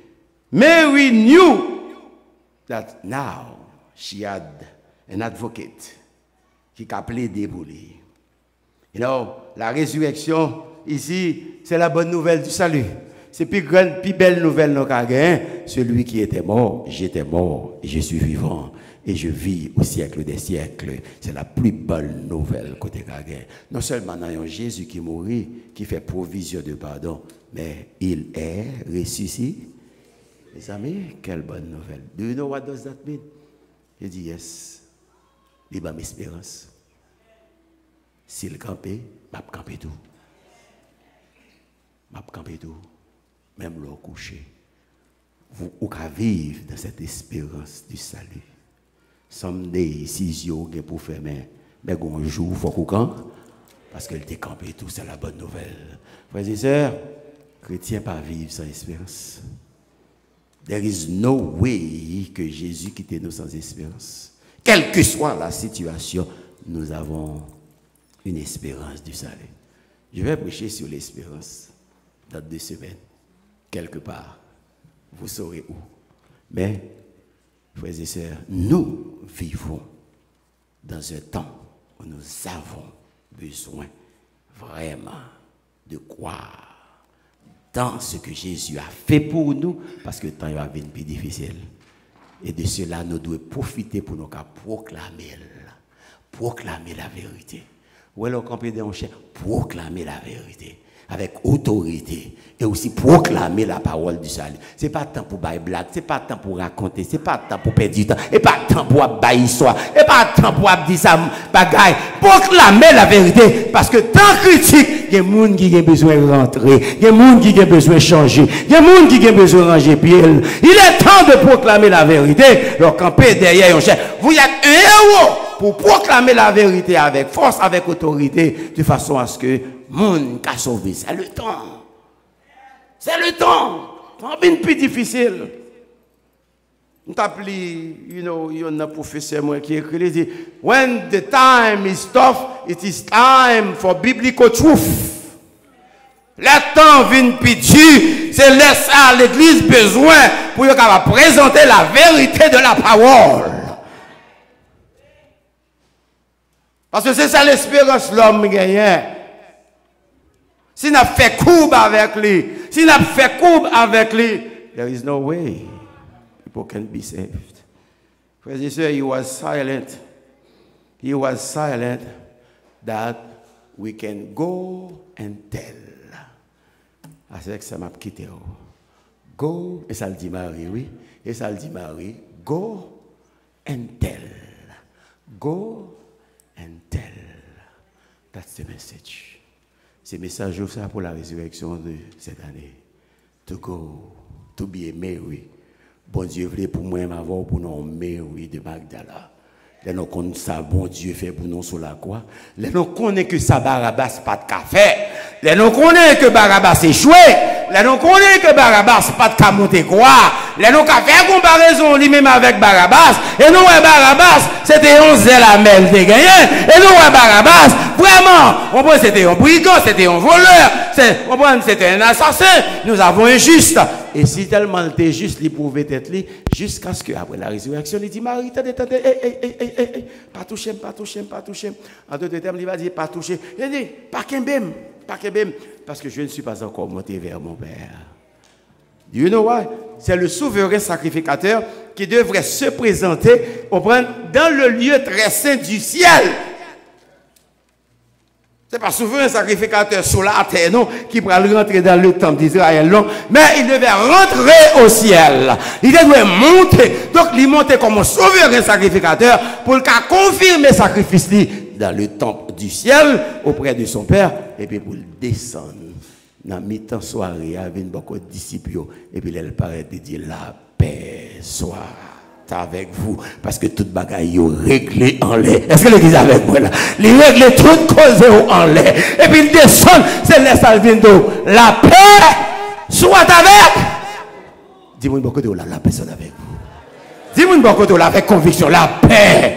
Mary knew that now she had an advocate qui a plaidé pour lui. You know, la résurrection, ici, c'est la bonne nouvelle du salut. C'est plus grande, plus belle nouvelle nous avons gagné. Celui qui était mort, j'étais mort, et je suis vivant. Et je vis au siècle des siècles. C'est la plus belle nouvelle côté gagné. Non seulement nous avons Jésus qui mourit, qui fait provision de pardon, mais il est ressuscité. Mes amis, quelle bonne nouvelle. Do you know what does that mean? Je dis yes. Il m'a espérance. S'il campait, m'a campé tout. M'a campé tout. Même l'eau couché. Vous pouvez vivre dans cette espérance du salut. Someday, si vous avez pour faire, mais un jour, il faut qu'on campe. Parce qu'elle était campé tout, c'est la bonne nouvelle. Frères et sœurs, chrétiens pas vivre sans espérance. There is no way que Jésus quitte nous sans espérance. Quelle que soit la situation, nous avons une espérance du salut. Je vais prêcher sur l'espérance dans 2 semaines. Quelque part, vous saurez où. Mais, frères et sœurs, nous vivons dans un temps où nous avons besoin vraiment de croire dans ce que Jésus a fait pour nous, parce que le temps va venir plus difficile. Et de cela, nous devons profiter pour nous proclamer la vérité. Ou alors, proclamer la vérité. Avec autorité et aussi proclamer la parole du salut. Ce n'est pas temps pour bailler blague, ce n'est pas temps pour raconter, ce n'est pas temps pour perdre du temps, et pas temps pour bailler histoire, et pas temps pour dire ça bagaille. Proclamer la vérité, parce que tant critique, il y a des gens qui ont besoin de rentrer, il y a des gens qui ont besoin de changer, il y a des gens qui ont besoin de ranger pied. Il est temps de proclamer la vérité. Donc, camper derrière un chef, vous êtes un héros pour proclamer la vérité avec force, avec autorité, de façon à ce que monde qu'a sauvé. C'est le temps. C'est le temps. C'est bien plus difficile. On t'appelle, il y a un professeur qui écrit, il dit, when the time is tough, it is time for biblical truth. Le temps vient plus dur, c'est laisser à l'église besoin pour présenter la vérité de la parole. Parce que c'est ça l'espérance l'homme gagne. Si n'a fait courbe avec lui, si n'a fait courbe avec lui, there is no way people can be saved. Frères et sœurs, he was silent. He was silent that we can go and tell. Avec ça m'a quitté. Go, et ça le dit Marie, oui. Et ça le dit Marie, go and tell. Go and tell. That's the message. C'est le message pour la résurrection de cette année. To go, to be a Mary. Bon Dieu voulait pour moi avoir pour nous Mary de Magdala. Les nous connaissons ça, bon Dieu fait pour nous sur la croix. Les nous connaissons que ça Barabbas pas de café. Les nous connaissons que Barabbas échoué. Les nous connaissons que Barabbas pas de cas monter croix. Les nous avons fait comparaison lui-même avec Barabbas. Et nous, Barabbas, c'était un zélamel de gagné. Et nous, Barabbas, vraiment, c'était un brigand, c'était un voleur, c'était un assassin. Nous avons un juste. Et si tellement il était juste, il pouvait être lui, jusqu'à ce qu'après la résurrection, il dit, Marie, attendez, pas toucher, pas toucher, pas toucher. En d'autres termes, il va dire, pas toucher. Il dit, pas qu'embème, parce que je ne suis pas encore monté vers mon Père. Do you know why? C'est le souverain sacrificateur qui devrait se présenter dans le lieu très saint du ciel. Ce n'est pas souverain sacrificateur sur la terre, non, qui pourra rentrer dans le temple d'Israël, non, mais il devait rentrer au ciel. Il devait monter. Donc, il montait comme un souverain sacrificateur pour confirmer le sacrifice dans le temple du ciel auprès de son Père, et puis pour le descendre dans mi-temps soirée avec beaucoup de disciples, et puis elle paraît de dire la paix soit avec vous, parce que toute bagaille est réglée en l'air. Est-ce que l'église avec moi là? Les règles toutes causes en l'air. Et puis il descend, c'est les salvindo. La paix soit avec. Dis-moi beaucoup de la paix soit avec vous. Dis-moi beaucoup de avec conviction. La paix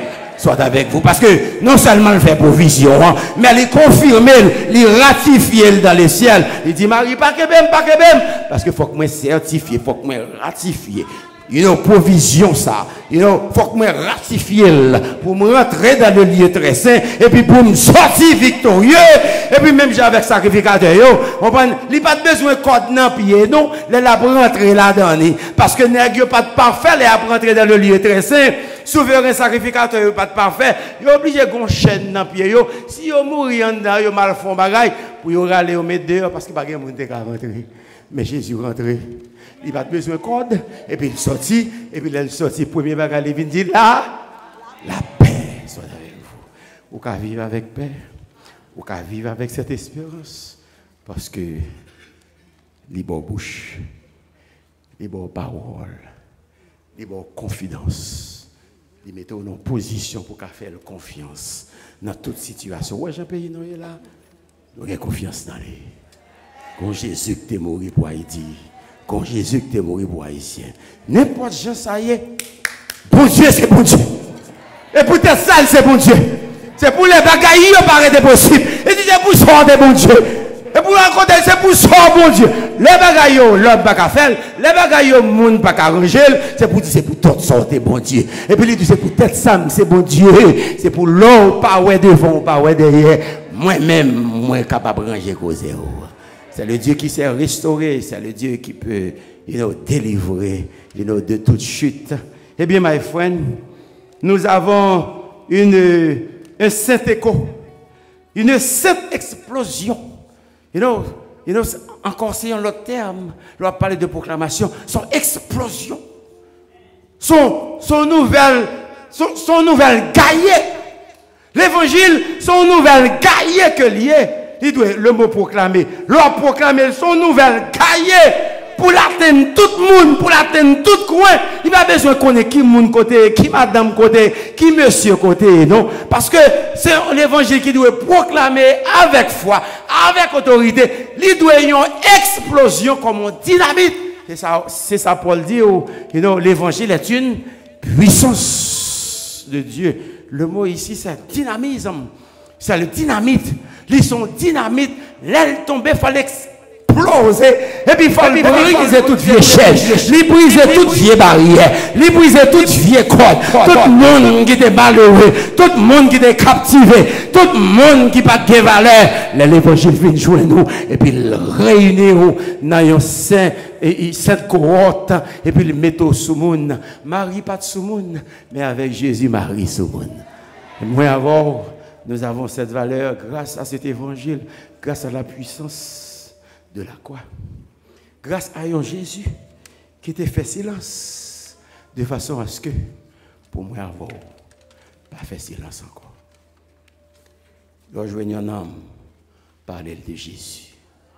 soit avec vous. Parce que non seulement il fait provision, hein, mais il confirme, il ratifie dans les ciels. Il dit, Marie, pas que même. Parce que faut que moi certifié, faut que moi ratifié. Provision ça. Faut que moi ratifie pour me rentrer dans le lieu très saint et puis pour me sortir victorieux. Et puis même avec sacrificateur, on prend, il pas besoin de code dans pied, non, il a rentrer là-dedans. Parce que nèg yo pas de parfait, il a rentrer dans le lieu très saint. Souverain sacrificateur pas de parfait, il est obligé gon chaîne dans pied yo. Si yo mourir en dedans, yo mal font bagaille pour yo aller au mettre dehors parce que pas gen moun te ka rentrer. Mais Jésus rentré. Il n'a pas besoin de code, et puis il sortit, et puis il sortit, premier bagage, il dit là, la paix soit avec vous. Vous pouvez vivre avec paix, vous pouvez vivre avec cette espérance, parce que les bonnes bouches, les bonnes paroles, les bonnes confidences, les mettons en position pour faire confiance dans toute situation. Ouais, Jean-Pays, nous est là, nous avons confiance dans lui. Quand Jésus qui est mort pour Haïti, quand Jésus qui est mort pour Haïtien, n'importe qui, ça y est, bon Dieu, c'est bon Dieu. Et pour tes sales, c'est bon Dieu. C'est pour les bagailles, il paraît possible. Et c'est pour ça, c'est bon Dieu. Et pour raconter, c'est pour ça, bon Dieu. Les bagailles, l'homme pas qu'à faire, les bagailles, le monde pas qu'à ranger, c'est pour dire, c'est pour toutes sortes, bon Dieu. Et puis il dit, c'est pour tête Sam, c'est bon Dieu. C'est pour l'eau, pas ouais devant, pas ouais derrière. Moi-même, moi capable de ranger causer. C'est le Dieu qui s'est restauré, c'est le Dieu qui peut, délivrer, de toute chute. Eh bien, my friend, nous avons un saint écho, une sainte explosion. Encore c'est un autre terme, on va parler de proclamation, son explosion, son nouvelle gaillée. L'évangile, son nouvelle gaillée que lié. Il doit le mot proclamer. Leur proclamer son nouvelle cahier pour l'atteindre tout le monde, pour l'atteindre tout coin. Il n'a pas besoin de connaître qui monde côté, qui madame côté, qui monsieur côté, non. Parce que c'est l'évangile qui doit proclamer avec foi, avec autorité. Il doit y avoir une explosion comme une dynamite. C'est ça Paul dit. L'évangile est une puissance de Dieu. Le mot ici, c'est dynamisme. C'est le dynamite. Ils sont dynamite, l'aile tombée, il fallait exploser. Et puis il fallait briser toute vieille chaise, il briser toute vieille barrière, il briser toute vieille corde. Tout le monde qui était malheureux, tout le monde qui était captivé, tout le monde qui n'a pas de valeur. L'évangile vient jouer nous, et puis il réunit nous dans un saint et cette cohorte, et puis il met au sous-monde. Marie pas de sous-monde, mais avec Jésus, Marie sous-monde. Et moi avant, nous avons cette valeur grâce à cet évangile, grâce à la puissance de la croix. Grâce à un Jésus qui était fait silence, de façon à ce que, pour moi, avoir pas fait silence encore. Rejoignons un homme, parler de Jésus.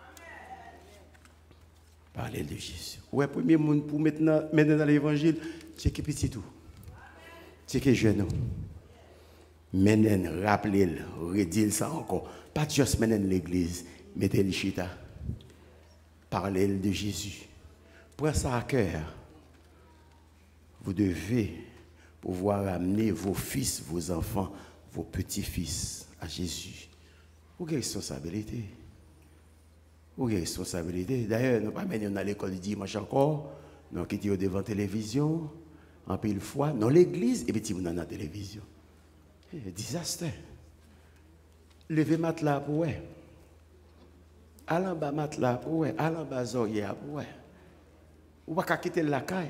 Parler de Jésus. Ouais, premier monde pour maintenant dans l'évangile, c'est que petit tout. C'est que jeune. Menen, rappelez-le, redile ça encore. Pas juste menen l'église, mettez-le chita. Parlez de Jésus. Prenez ça à cœur. Vous devez pouvoir amener vos fils, vos enfants, vos petits-fils à Jésus. Vous avez responsabilité. Vous avez responsabilité. D'ailleurs, nous ne pouvons pas mener à l'école du dimanche encore. Nous quittons devant la télévision, en pile fois, dans l'église, et puis nous dans la télévision. Désastre. Levez matelas pour ouais. Allez en bas matelas pour ouais. Allez en bas zoyer pour ouais. Ou pas quitter la caille.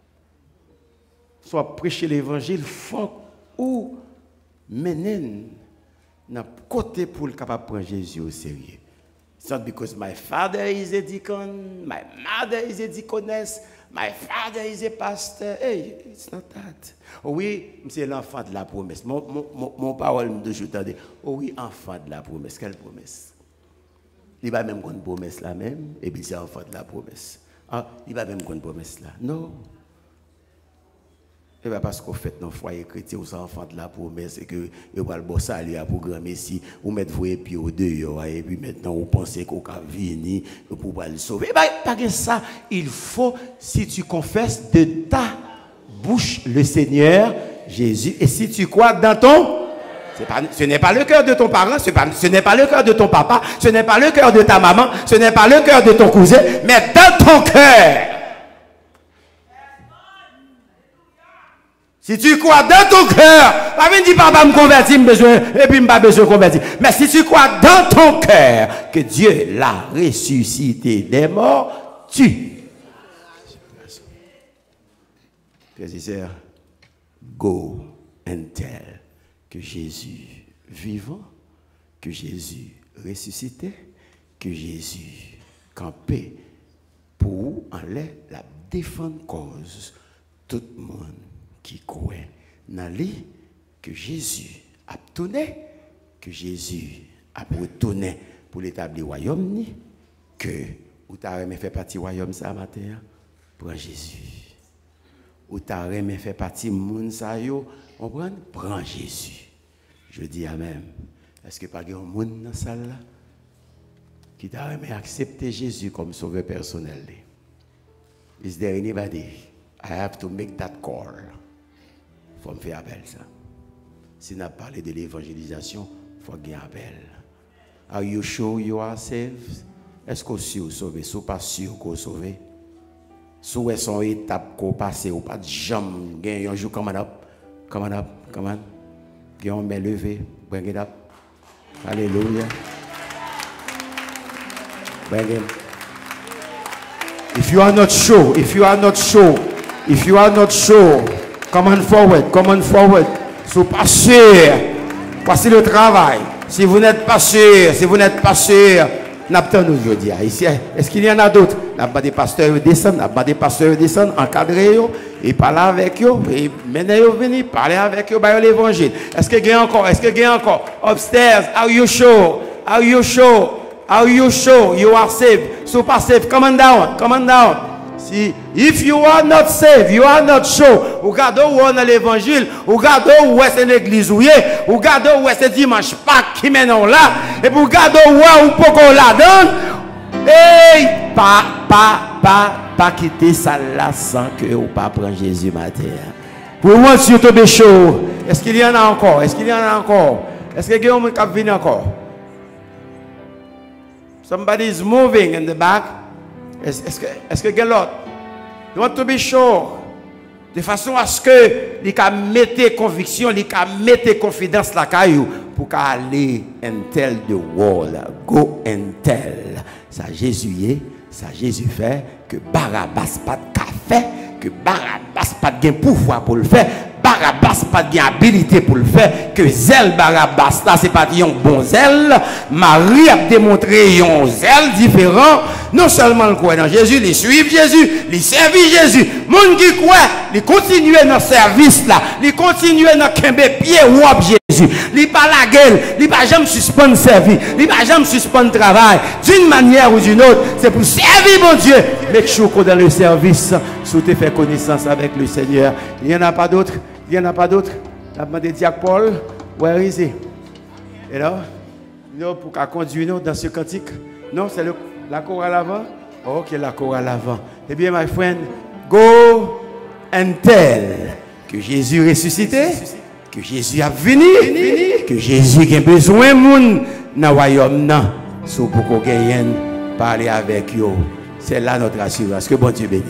Soit prêcher l'évangile, faut ou mener dans côté pour le capable prendre Jésus au sérieux. It's not because my father is a deacon, my mother is a deaconess, my father is a pastor. Hey, it's not that. Oh oui, c'est l'enfant de la promesse. Mon parole me toujours dire, oh oui, enfant de la promesse. Quelle promesse? Il va même une promesse là même, et puis c'est enfant de la promesse. Ah, il va même une promesse là. Non. Et bien parce qu'on fait dans le foyer chrétien, ou enfant de la promesse, et que vous allez le salut pour grand Messie, vous mettez vos pieds au dehors, et puis maintenant vous pensez qu'on va venir pour le sauver. Et bien, pas que ça, il faut, si tu confesses de ta bouche le Seigneur Jésus. Et si tu crois dans ton... ce n'est pas le cœur de ton parent, ce n'est pas le cœur de ton papa, ce n'est pas le cœur de ta maman, ce n'est pas le cœur de ton cousin, mais dans ton cœur. Si tu crois dans ton cœur, pas venir dire papa me convertir, et puis pas besoin de convertir. Mais si tu crois dans ton cœur que Dieu l'a ressuscité des morts, tu. Frères et sœurs, go and tell que Jésus vivant, que Jésus ressuscité, que Jésus campé pour en la défendre cause tout le monde qui croit dans lui, que Jésus a tourné, que Jésus a retourné pour l'établir royaume, que ou t'as aimé faire partie royaume ça matin, prends Jésus. Ou t'as aimé faire partie monde ça yo, on prend Jésus. Je dis amen. Est-ce que pas un monde dans la salle là qui t'a aimé accepter Jésus comme sauveur personnel? Is there anybody? I have to make that call. Il faut me faire appel ça. Si on a parlé de l'évangélisation, il faut gagner appel. Are you sure you are saved? Est-ce que vous êtes sauvé? Si vous n'êtes pas sûr que vous êtes sauvé? Si vous êtes en étape que vous passez, ou pas de jambes, gagner un jour, come on up, come on up, come on. Gagner un main levée, bring it up. Alléluia. Bring it. If you are not sure, if you are not sure, if you are not sure, come on forward, come on forward. Si vous n'êtes pas sûr, passez le travail. Si vous n'êtes pas sûr, si vous n'êtes pas sûr, n'attendons aujourd'hui. Ici, est-ce qu'il y en a d'autres? N'a pas des pasteurs descendent, n'a pas des pasteurs descendent, encadrez eux et parlez avec eux, et menez eux venir, parlez avec eux, par l'évangile. Est-ce qu'il y a encore? Est-ce qu'il y a encore? Upstairs, are you sure? Are you sure? Are you sure you are saved? So pas saved, come on down, come on down. See, if you are not saved, you are not sure. Regardez où on a l'évangile, regardez où est l'église où est, regardez où est dimanche Pâques qui mène là, et puis regardez où on peut la donne. Hey, pas quitter ça là sans que ou pas prendre Jésus matin. Pour moi, si tu es chaud, est-ce qu'il y en a encore? Est-ce qu'il y en a encore? Est-ce qu'il y a un qui vient encore? Somebody is moving in the back. Est-ce que il y a l'autre? You want to be sure. De façon à ce que il can mettre conviction, il can mettre confidence la caillou pour aller and tell the world. Go and tell. Ça Jésus est, ça Jésus fait, que Barabbas pas de café, que Barabbas pas de pouvoir pour le faire, Barabbas pas de habilité pour le faire, que zèle Barabbas là c'est pas un bon zèle. Marie a démontré un zèle différent. Non seulement le croit dans Jésus, il suit Jésus, il servit Jésus. Monde qui croit, il continue dans le service là, il continue dans le pied ou Jésus. Il pas la gueule, il pas jamais suspendre service, il pas jamais suspendre travail. D'une manière ou d'une autre, c'est pour servir mon Dieu. Make sure que dans le service, si tu fais connaissance avec le Seigneur. Il n'y en a pas d'autres. Il n'y en a pas d'autres. Tu as demandé Diacre Paul, where is he? Et là, non, pour qu'à conduire dans ce cantique. Non, c'est la chorale avant. Oh, ok, la chorale avant. Eh bien, my friend, go and tell que Jésus ressuscité, que Jésus a venu, que Jésus a besoin de monde dans le royaume. So pour qu'on gagne, parler avec eux. C'est là notre assurance. Que bon Dieu bénisse.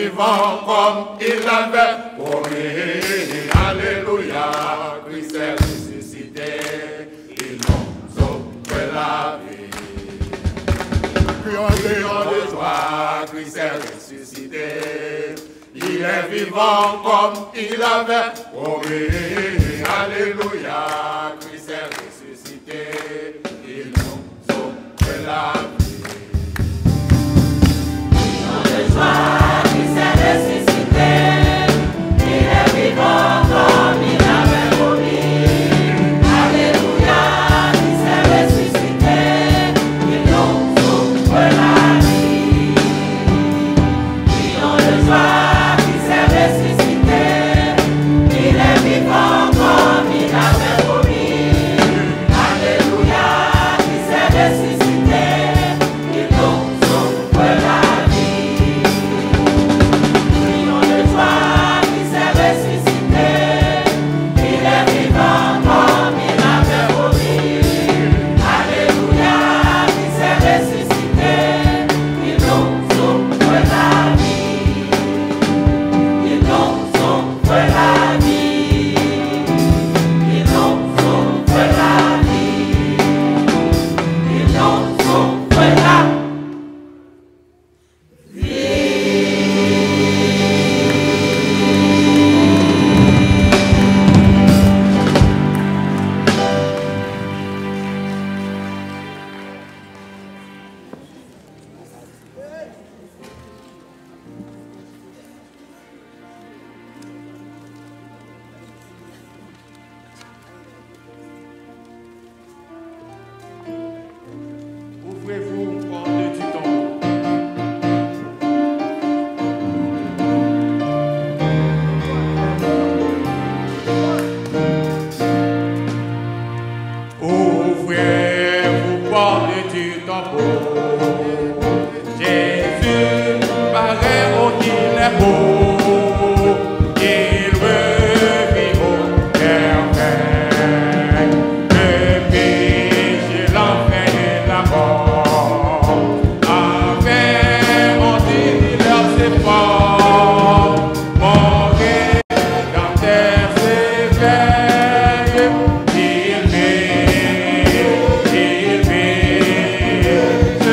vivant comme il avait promis. Alléluia, Christ est ressuscité, il nous offre la vie. Crions de joie, Christ est ressuscité, il est vivant comme il avait promis. Alléluia, Christ est ressuscité, il nous offre la vie. Crions de joie, Christ est ressuscité, il est vivant comme il avait promis. Alléluia, Christ est ressuscité, il nous offre la vie. Crions de joie, Christ est ressuscité, il est vivant comme il avait promis. Alléluia, Christ est ressuscité, il nous offre la vie. Crions de joie, Christ est ressuscité, il est vivant comme il avait promis. Alléluia, Christ est ressuscité, il nous offre la vie. Il nous offre la vie. Il nous offre la vie. Il nous offre la vie.
Ouvrez-vous, porte du tombeau. Ouvrez-vous, porte du tombeau. Jésus paraît qu'il est beau. Il revit au merveille. Le péché, l'enfer et la mort avaient rendu leurs efforts. Mourir dans tes éveils. Il vit,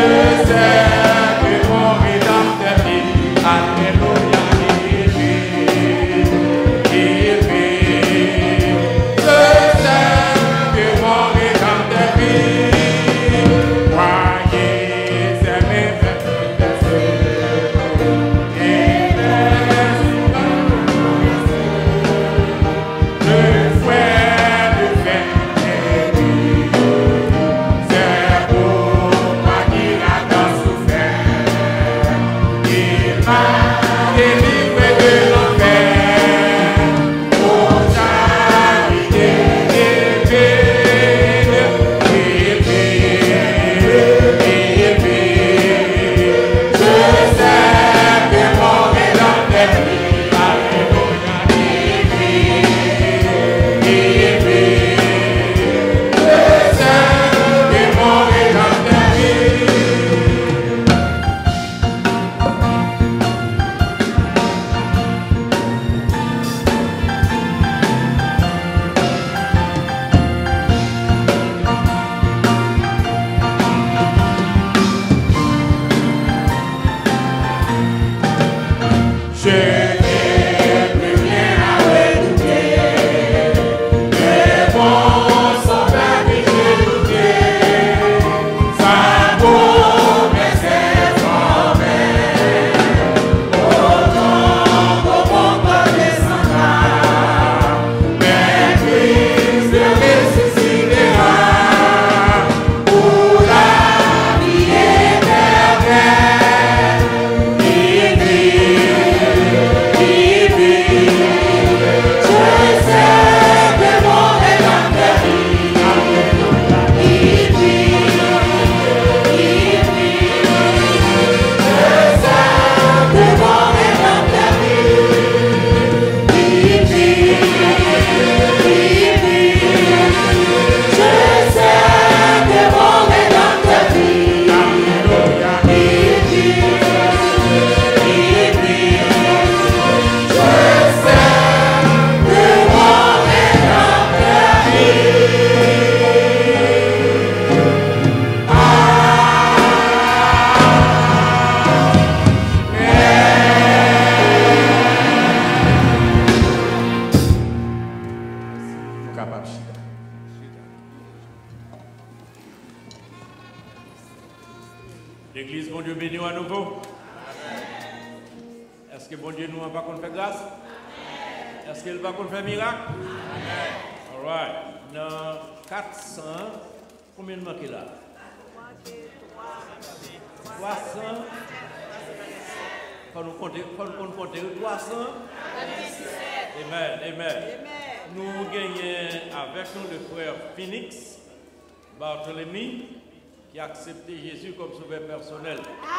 L'église, bon Dieu, béni à nouveau. Est-ce que bon Dieu nous a pas qu'on fait grâce? Est-ce qu'il va qu'on fait miracle? All right. Dans 400, combien de manqués là? 300. Faut nous compter 300. Amen. Nous gagnons avec nous le frère Phoenix Barthélemy qui a accepté Jésus comme sauveur personnel.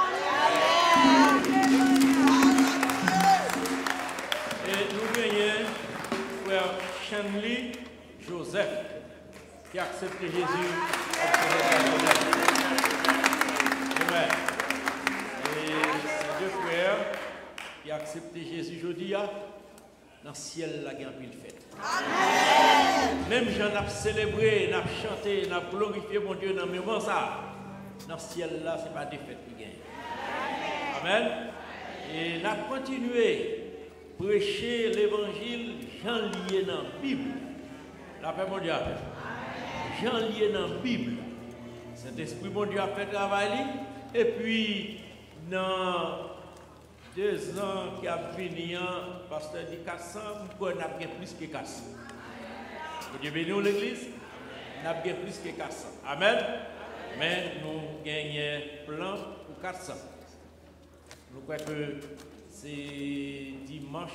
Et nous gagnons frère Shanley Joseph qui a accepté Jésus comme sauveur personnel. Amen. Et ces deux frères qui ont accepté Jésus aujourd'hui, dans le ciel, la gagne pile fête. Même j'en ai célébré, n'a chanté, n'a glorifié mon Dieu dans le moment ça. Dans le ciel là, ce n'est pas des fêtes qui gagnent. Amen. Et n'a continué à prêcher l'évangile, Jean lié dans la Bible. La paix mondiale. Jean lié dans la Bible. Saint-Esprit, mon Dieu, a fait travail. Et puis, dans 2 ans qui a fini, pasteur dit 400, on a bien plus que 400. Vous Dieu béni l'église, on a bien plus que 400. Amen. Mais nous gagnons plein pour 400. Nous croyons que c'est dimanche,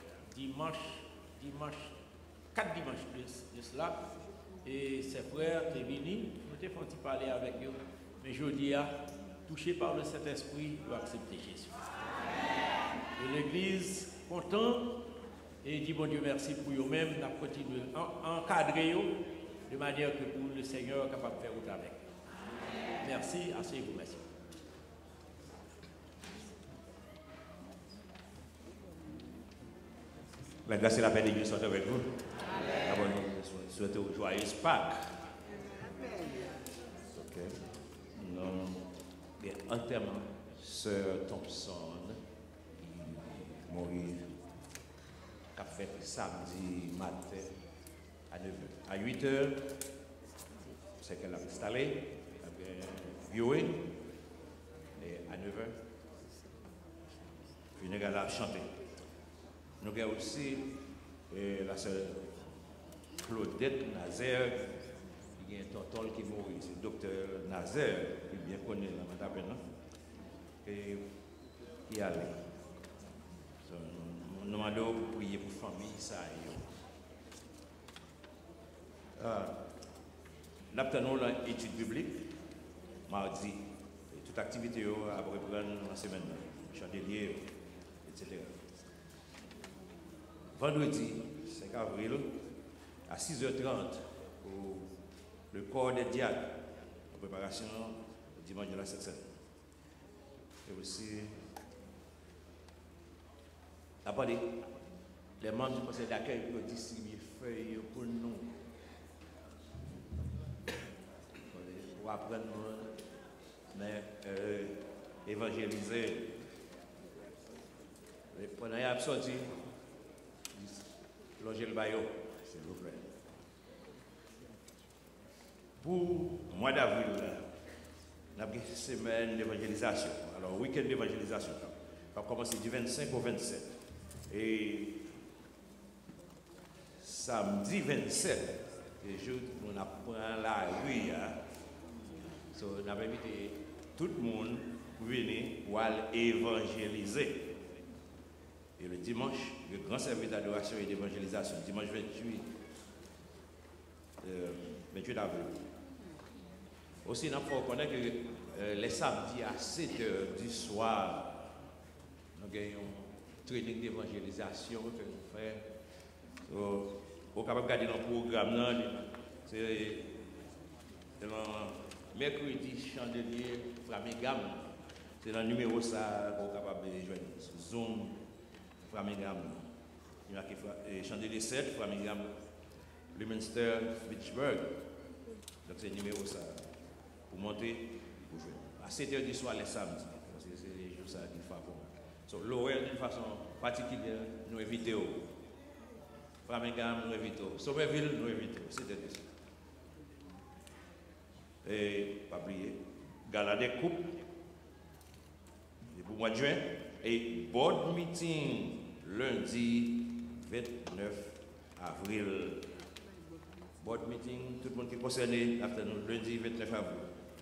4 dimanches de cela. Et ses frères étaient venus, nous avons parler avec eux. Mais je dis, touché par le Saint-Esprit, doit accepter Jésus. Et l'Église content et dit bon Dieu merci pour eux-mêmes, nous continuer à encadrer de manière que pour le Seigneur est capable de faire autre avec. Merci, asseyez-vous, merci.
La grâce et la paix de Dieu sont avec vous. D'abord, nous souhaitons une joyeuse Pâques. Ok. Nous avons enterrement Sœur Thompson, qui mourit, qui a fait samedi matin à 9h. À 8h, c'est qu'elle a installé, elle a violé, et à 9h, funéraire a chanté. Nous avons aussi la sœur Claudette Nazaire, qui est un tonton qui est mort, c'est le docteur Nazaire, qui est bien connu dans la Madame, et qui est allé. Nous demandons pour prier pour la famille, ça. Nous avons l'étude biblique, mardi, et toute activité à reprendre la semaine, chandelier, etc. Vendredi 5 avril, à 6h30, pour le corps des diacres, en préparation au dimanche de la Sainte-Seine. Et aussi, après, les membres du conseil d'accueil pour distribuer feuilles pour nous. Pour apprendre, mais évangéliser. Pendant qu'il y a absorti, loger le baillot, s'il vous plaît. Pour le mois d'avril, nous avons une semaine d'évangélisation. Alors, week-end d'évangélisation. Ça va commencer du 25 au 27. Et samedi 27, le jour où on apprend la rue, on a invité tout le monde pour venir pour évangéliser. Et le dimanche, le grand service d'adoration et d'évangélisation, dimanche 28 avril. Aussi, il faut reconnaître que les samedis à 7h du soir, nous avons un training d'évangélisation que nous faisons. Vous pouvez regarder dans le programme, c'est mercredi, chandelier, Flamingam. C'est dans le numéro ça qu'on est capable de joindre. Zoom, Flamingam. Il y a chandelier 7, Flamingam, Leominster, Fitchburg. Donc c'est le numéro ça. Pour monter, pour jouer. À 7h du soir, les samedis. C'est les jours ça qui font. So, l'horaire d'une façon particulière, nous évitons. Framingham, nous évitons. Somerville, nous évitons. C'était ça. Et, pas oublier, Gala des coupes, mois de juin. Et board meeting lundi 29 avril. Board meeting, tout le monde qui est concerné, lundi 29 avril.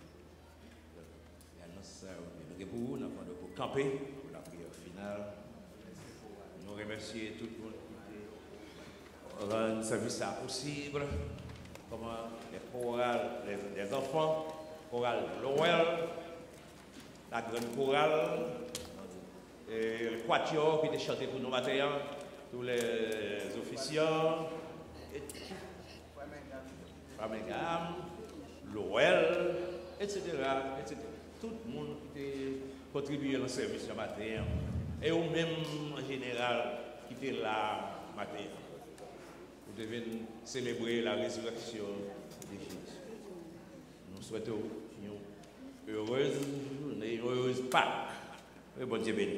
Nous pour vous, nous avons pour camper pour la prière finale. Nous remercions tout le monde qui rend le service possible. Comment les chorales, les enfants, chorale Lowell, la grande chorale, le quatuor qui était chanté pour nous matin, tous les officiants, Birmingham, Lowell, etc., etc. Tout le monde qui a contribué au service ce matin, et ou même en général qui était là matin. Vous devez célébrer la résurrection de Jésus. Nous souhaitons une heureuse journée, une heureuse Pâques. Et bon Dieu béni.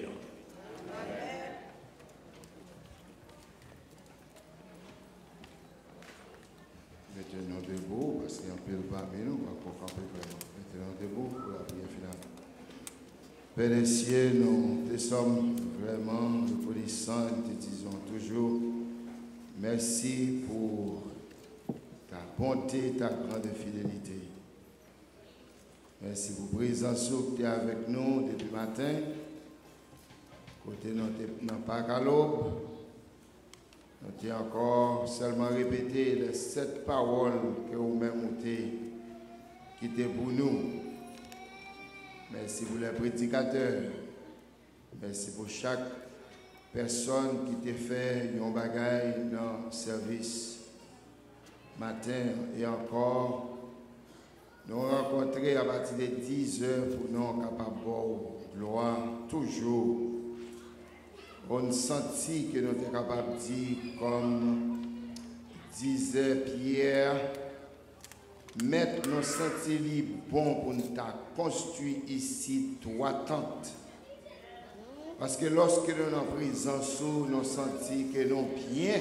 Mettez-nous debout, parce qu'il y a un peu parmi nous, on va camper vraiment. Mettez-nous debout pour la prière finale. Père des cieux, nous te sommes vraiment reconnaissants, nous te disons toujours merci pour ta bonté, ta grande fidélité. Merci pour la présence qui est avec nous depuis le matin. Côté nous pas qu'à l'aube. Nous avons encore seulement répété les 7 paroles que vous-même qui étaient pour nous. Merci pour les prédicateurs. Merci pour chaque personne qui t'a fait un bagage dans le service. Matin et encore, nous rencontrer à partir de 10 heures pour nous capables de gloire toujours. On sentit que nous sommes capables de dire, comme disait Pierre, mettre nos sentis bon pour nous construire ici 3 tentes. Parce que lorsque nous sommes en présence, nous sentons que nous bien.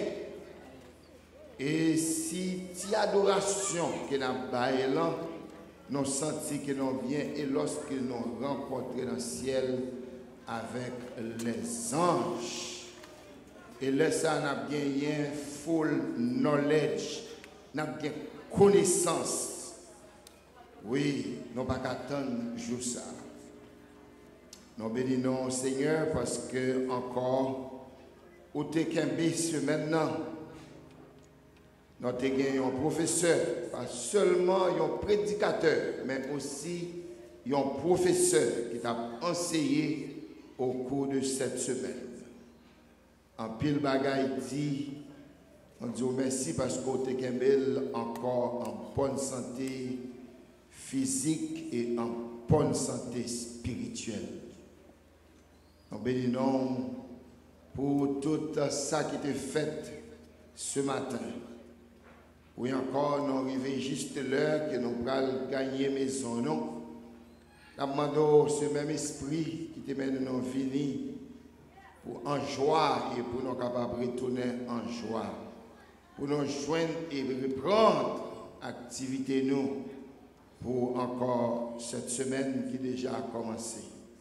Et si tu adoration que nous avons, nous sentons que nous bien. Et lorsque nous rencontrons dans le ciel avec les anges, et là, ça n'a gagné full knowledge, n'a gagné connaissance. Oui, nous ne pouvons pas attendre jour ça. Nous bénissons Seigneur parce que encore, où tu es maintenant, nous avons un professeur, pas seulement un prédicateur, mais aussi un professeur qui t'a enseigné au cours de cette semaine. En pile bagaille dit, on dit merci parce que tu es encore en bonne santé physique et en bonne santé spirituelle. Nous bénissons pour tout ça qui était fait ce matin. Oui, encore, nous arrivons juste l'heure que nous allons gagner maison. Nous demandons ce même esprit qui te mène nous venir pour en joie et pour nous capables de retourner en joie. Pour nous joindre et reprendre l'activité nous pour encore cette semaine qui déjà a commencé.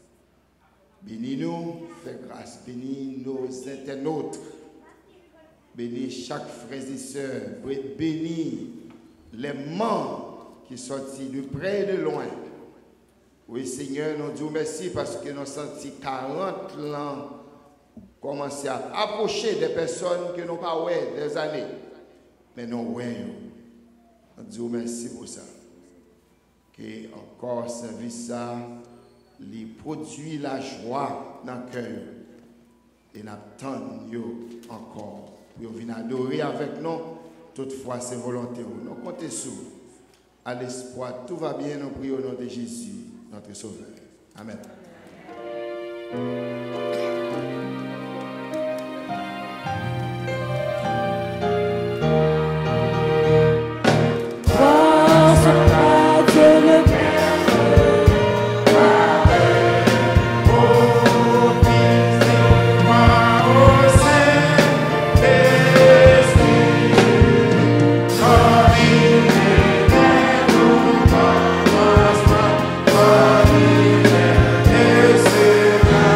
Bénis-nous, fais grâce, bénis nos internautes, bénis chaque frère et sœur, bénis les membres qui sont sortis de près et de loin. Oui, Seigneur, nous disons merci parce que nous senti 40 ans commencer à approcher des personnes que nous pas ouais des années. Mais nous voyons. Nous disons merci pour ça. Que encore service ça, lui produit la joie dans le cœur. Et nous attendons encore pour venir adorer avec nous. Toutefois, c'est volontaire. Nous comptons sur à l'espoir. Tout va bien, nous prions au nom de Jésus, notre Sauveur. Amen.
Será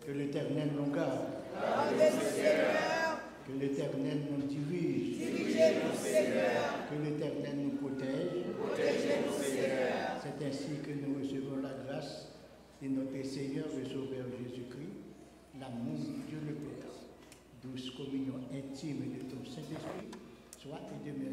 Que l'Éternel nous garde. Que l'Éternel nous dirige.
Dirigez-nous, Seigneur.
Que l'Éternel nous protège.
Protégez-nous, Seigneur.
C'est ainsi que nous recevons la grâce de notre Seigneur et Sauveur Jésus-Christ, l'amour de Dieu le Père, douce communion intime de ton Saint-Esprit, soit et demeure